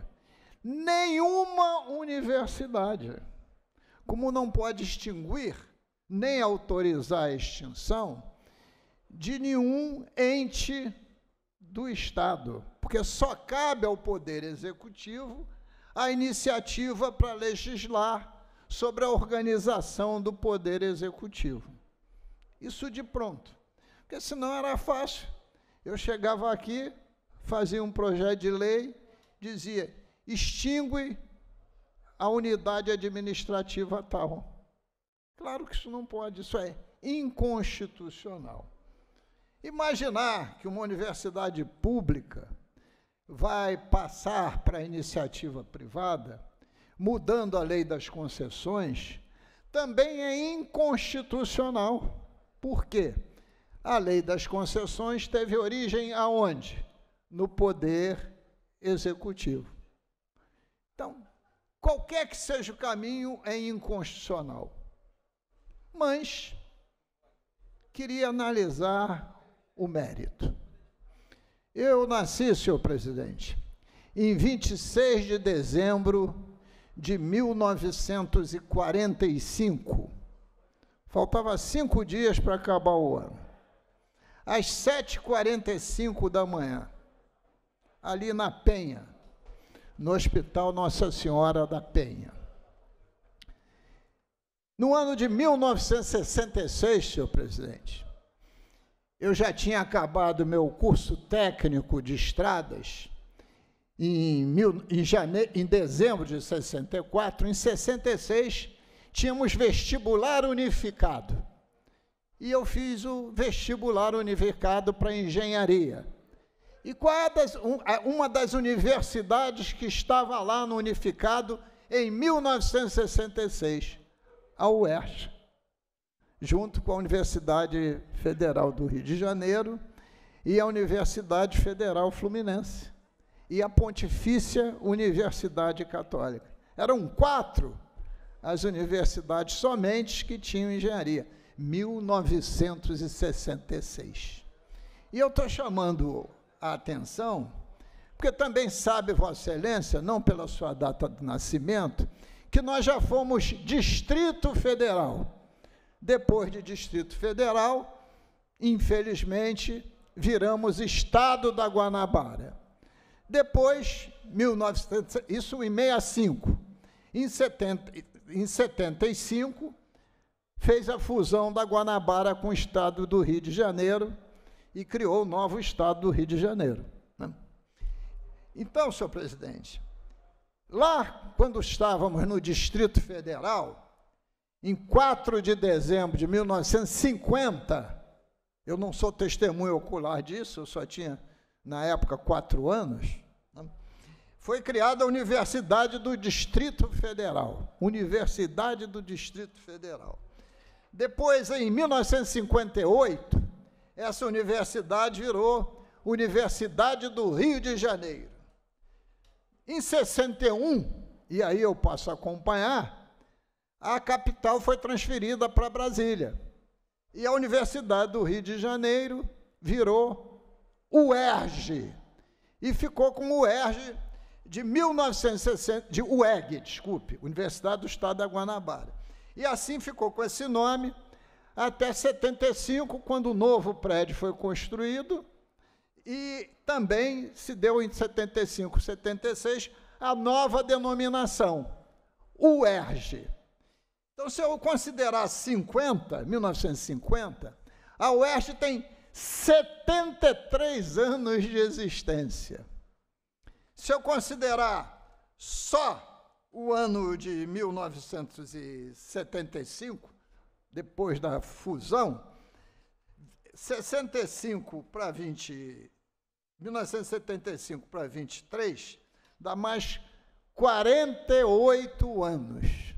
nenhuma universidade, como não pode extinguir nem autorizar a extinção de nenhum ente do Estado, porque só cabe ao Poder Executivo a iniciativa para legislar sobre a organização do Poder Executivo. Isso de pronto, porque senão era fácil. Eu chegava aqui, fazia um projeto de lei, dizia, extingue a unidade administrativa tal. Claro que isso não pode, isso é inconstitucional. Imaginar que uma universidade pública vai passar para a iniciativa privada, mudando a lei das concessões, também é inconstitucional. Por quê? A lei das concessões teve origem aonde? No Poder Executivo. Então, qualquer que seja o caminho é inconstitucional. Mas queria analisar o mérito. Eu nasci, senhor presidente, em vinte e seis de dezembro de mil novecentos e quarenta e cinco. Faltava cinco dias para acabar o ano. Às sete e quarenta e cinco da manhã, ali na Penha, no Hospital Nossa Senhora da Penha. No ano de mil novecentos e sessenta e seis, senhor presidente, eu já tinha acabado meu curso técnico de estradas em, mil, em, jane... em dezembro de sessenta e quatro. Em sessenta e seis, tínhamos vestibular unificado. E eu fiz o vestibular unificado para engenharia. E qual é das, um, uma das universidades que estava lá no unificado em mil novecentos e sessenta e seis, a U E R J, junto com a Universidade Federal do Rio de Janeiro e a Universidade Federal Fluminense e a Pontifícia Universidade Católica. Eram quatro as universidades somente que tinham engenharia, mil novecentos e sessenta e seis. E eu estou chamando a atenção, porque também sabe, Vossa Excelência, não pela sua data de nascimento, que nós já fomos Distrito Federal. Depois de Distrito Federal, infelizmente, viramos Estado da Guanabara. Depois, mil e novecentos, isso em sessenta e cinco, em, setenta, em setenta e cinco, fez a fusão da Guanabara com o Estado do Rio de Janeiro e criou o novo Estado do Rio de Janeiro. Né? Então, senhor presidente, lá, quando estávamos no Distrito Federal, em quatro de dezembro de mil novecentos e cinquenta, eu não sou testemunha ocular disso, eu só tinha, na época, quatro anos, né? Foi criada a Universidade do Distrito Federal, Universidade do Distrito Federal. Depois, em mil novecentos e cinquenta e oito, essa universidade virou Universidade do Rio de Janeiro. Em sessenta e um, e aí eu posso acompanhar, a capital foi transferida para Brasília. E a Universidade do Rio de Janeiro virou U E R J. E ficou como U E R J de mil novecentos e sessenta, de U E G, desculpe, Universidade do Estado da Guanabara. E assim ficou com esse nome até setenta e cinco, quando o novo prédio foi construído, e também se deu em setenta e cinco, setenta e seis, a nova denominação, U E R J. Então, se eu considerar cinquenta, mil novecentos e cinquenta, a U E R J tem setenta e três anos de existência. Se eu considerar só o ano de mil novecentos e setenta e cinco, depois da fusão, sessenta e cinco para vinte, mil novecentos e setenta e cinco para vinte e três, dá mais quarenta e oito anos.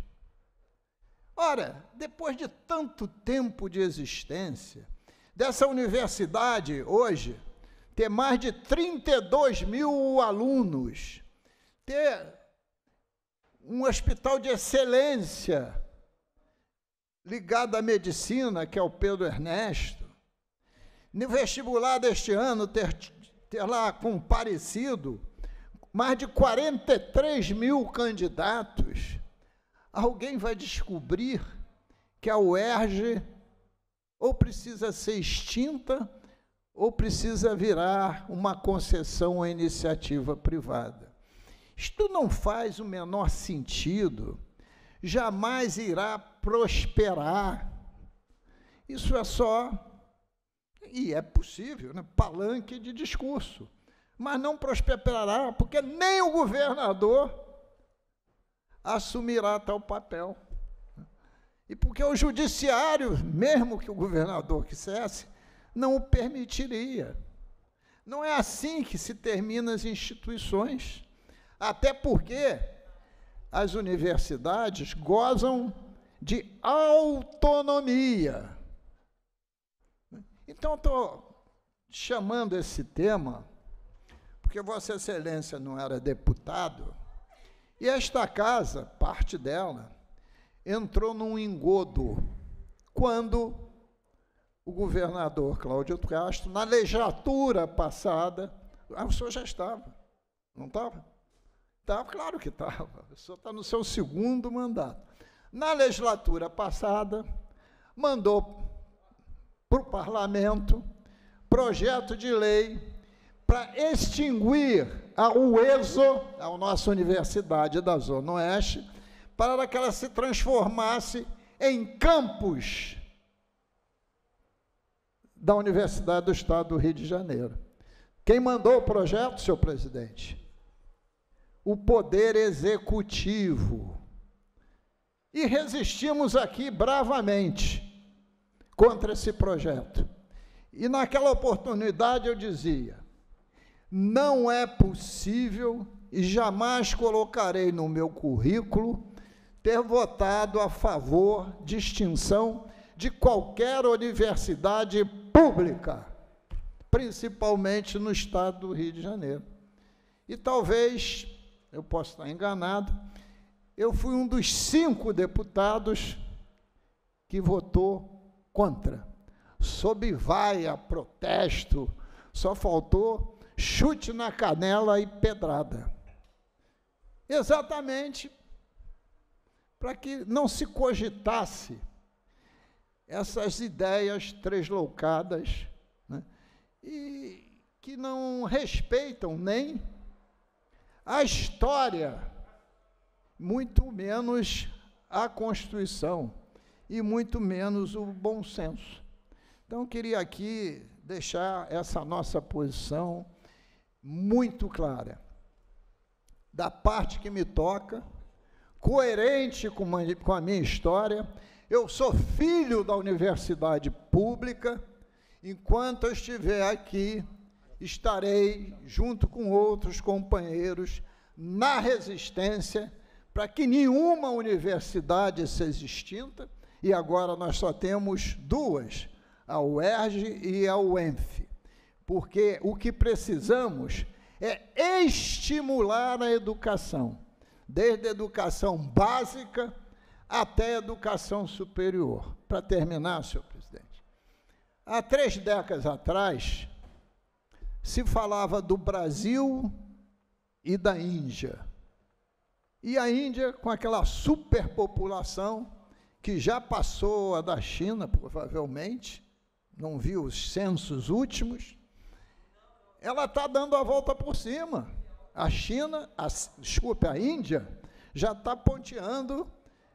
Ora, depois de tanto tempo de existência, dessa universidade, hoje, ter mais de trinta e dois mil alunos, ter um hospital de excelência ligado à medicina, que é o Pedro Ernesto, no vestibular deste ano, ter, ter lá comparecido mais de quarenta e três mil candidatos, alguém vai descobrir que a U E R J ou precisa ser extinta ou precisa virar uma concessão à iniciativa privada. Isto não faz o menor sentido, jamais irá prosperar. Isso é só, e é possível, né, palanque de discurso, mas não prosperará, porque nem o governador assumirá tal papel. E porque o judiciário, mesmo que o governador quisesse, não o permitiria. Não é assim que se terminam as instituições, até porque as universidades gozam de autonomia. Então, estou chamando esse tema, porque Vossa Excelência não era deputado, e esta casa, parte dela, entrou num engodo quando o governador Cláudio Castro, na legislatura passada, ah, o senhor já estava, não estava? Estava, claro que estava, o senhor está no seu segundo mandato. Na legislatura passada, mandou para o parlamento projeto de lei para extinguir a U E S O, a nossa universidade da Zona Oeste, para que ela se transformasse em campus da Universidade do Estado do Rio de Janeiro. Quem mandou o projeto, senhor presidente? O Poder Executivo. E resistimos aqui bravamente contra esse projeto. E naquela oportunidade eu dizia, não é possível e jamais colocarei no meu currículo ter votado a favor de extinção de qualquer universidade pública, principalmente no estado do Rio de Janeiro. E talvez, eu possa estar enganado, eu fui um dos cinco deputados que votou contra. Sob vaia, protesto, só faltou chute na canela e pedrada. Exatamente para que não se cogitasse essas ideias tresloucadas, né, e que não respeitam nem a história, muito menos a Constituição, e muito menos o bom senso. Então, eu queria aqui deixar essa nossa posição muito clara. Da parte que me toca, coerente com, uma, com a minha história, eu sou filho da universidade pública. Enquanto eu estiver aqui, estarei, junto com outros companheiros, na resistência para que nenhuma universidade seja extinta, e agora nós só temos duas, a U E R J e a U E N F, porque o que precisamos é estimular a educação, desde a educação básica até a educação superior. Para terminar, senhor presidente, há três décadas atrás, se falava do Brasil e da Índia. E a Índia, com aquela superpopulação, que já passou a da China, provavelmente, não vi os censos últimos, ela está dando a volta por cima. A China, a, desculpe, a Índia, já está ponteando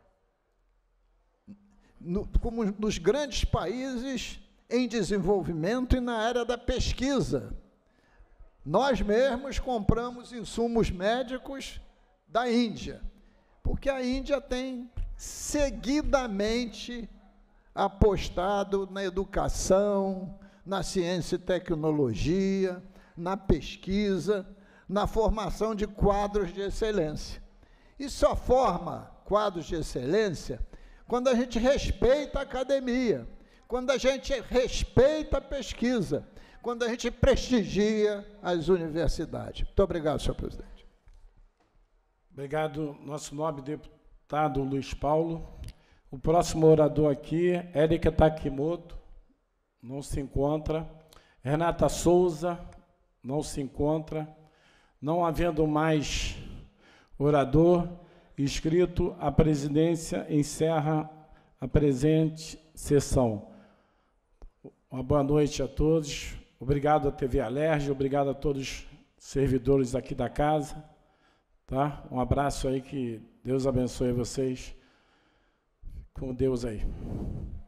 no, como um dos grandes países em desenvolvimento e na área da pesquisa. Nós mesmos compramos insumos médicos da Índia, porque a Índia tem seguidamente apostado na educação, na ciência e tecnologia, na pesquisa, na formação de quadros de excelência. E só forma quadros de excelência quando a gente respeita a academia, quando a gente respeita a pesquisa, quando a gente prestigia as universidades. Muito obrigado, senhor presidente. Obrigado, nosso nobre deputado Luiz Paulo. O próximo orador aqui, Érica Takimoto, não se encontra. Renata Souza, não se encontra. Não havendo mais orador inscrito, a presidência encerra a presente sessão. Uma boa noite a todos. Obrigado à T V Alerj, obrigado a todos os servidores aqui da casa. Tá? Um abraço aí, que Deus abençoe vocês. Com Deus aí.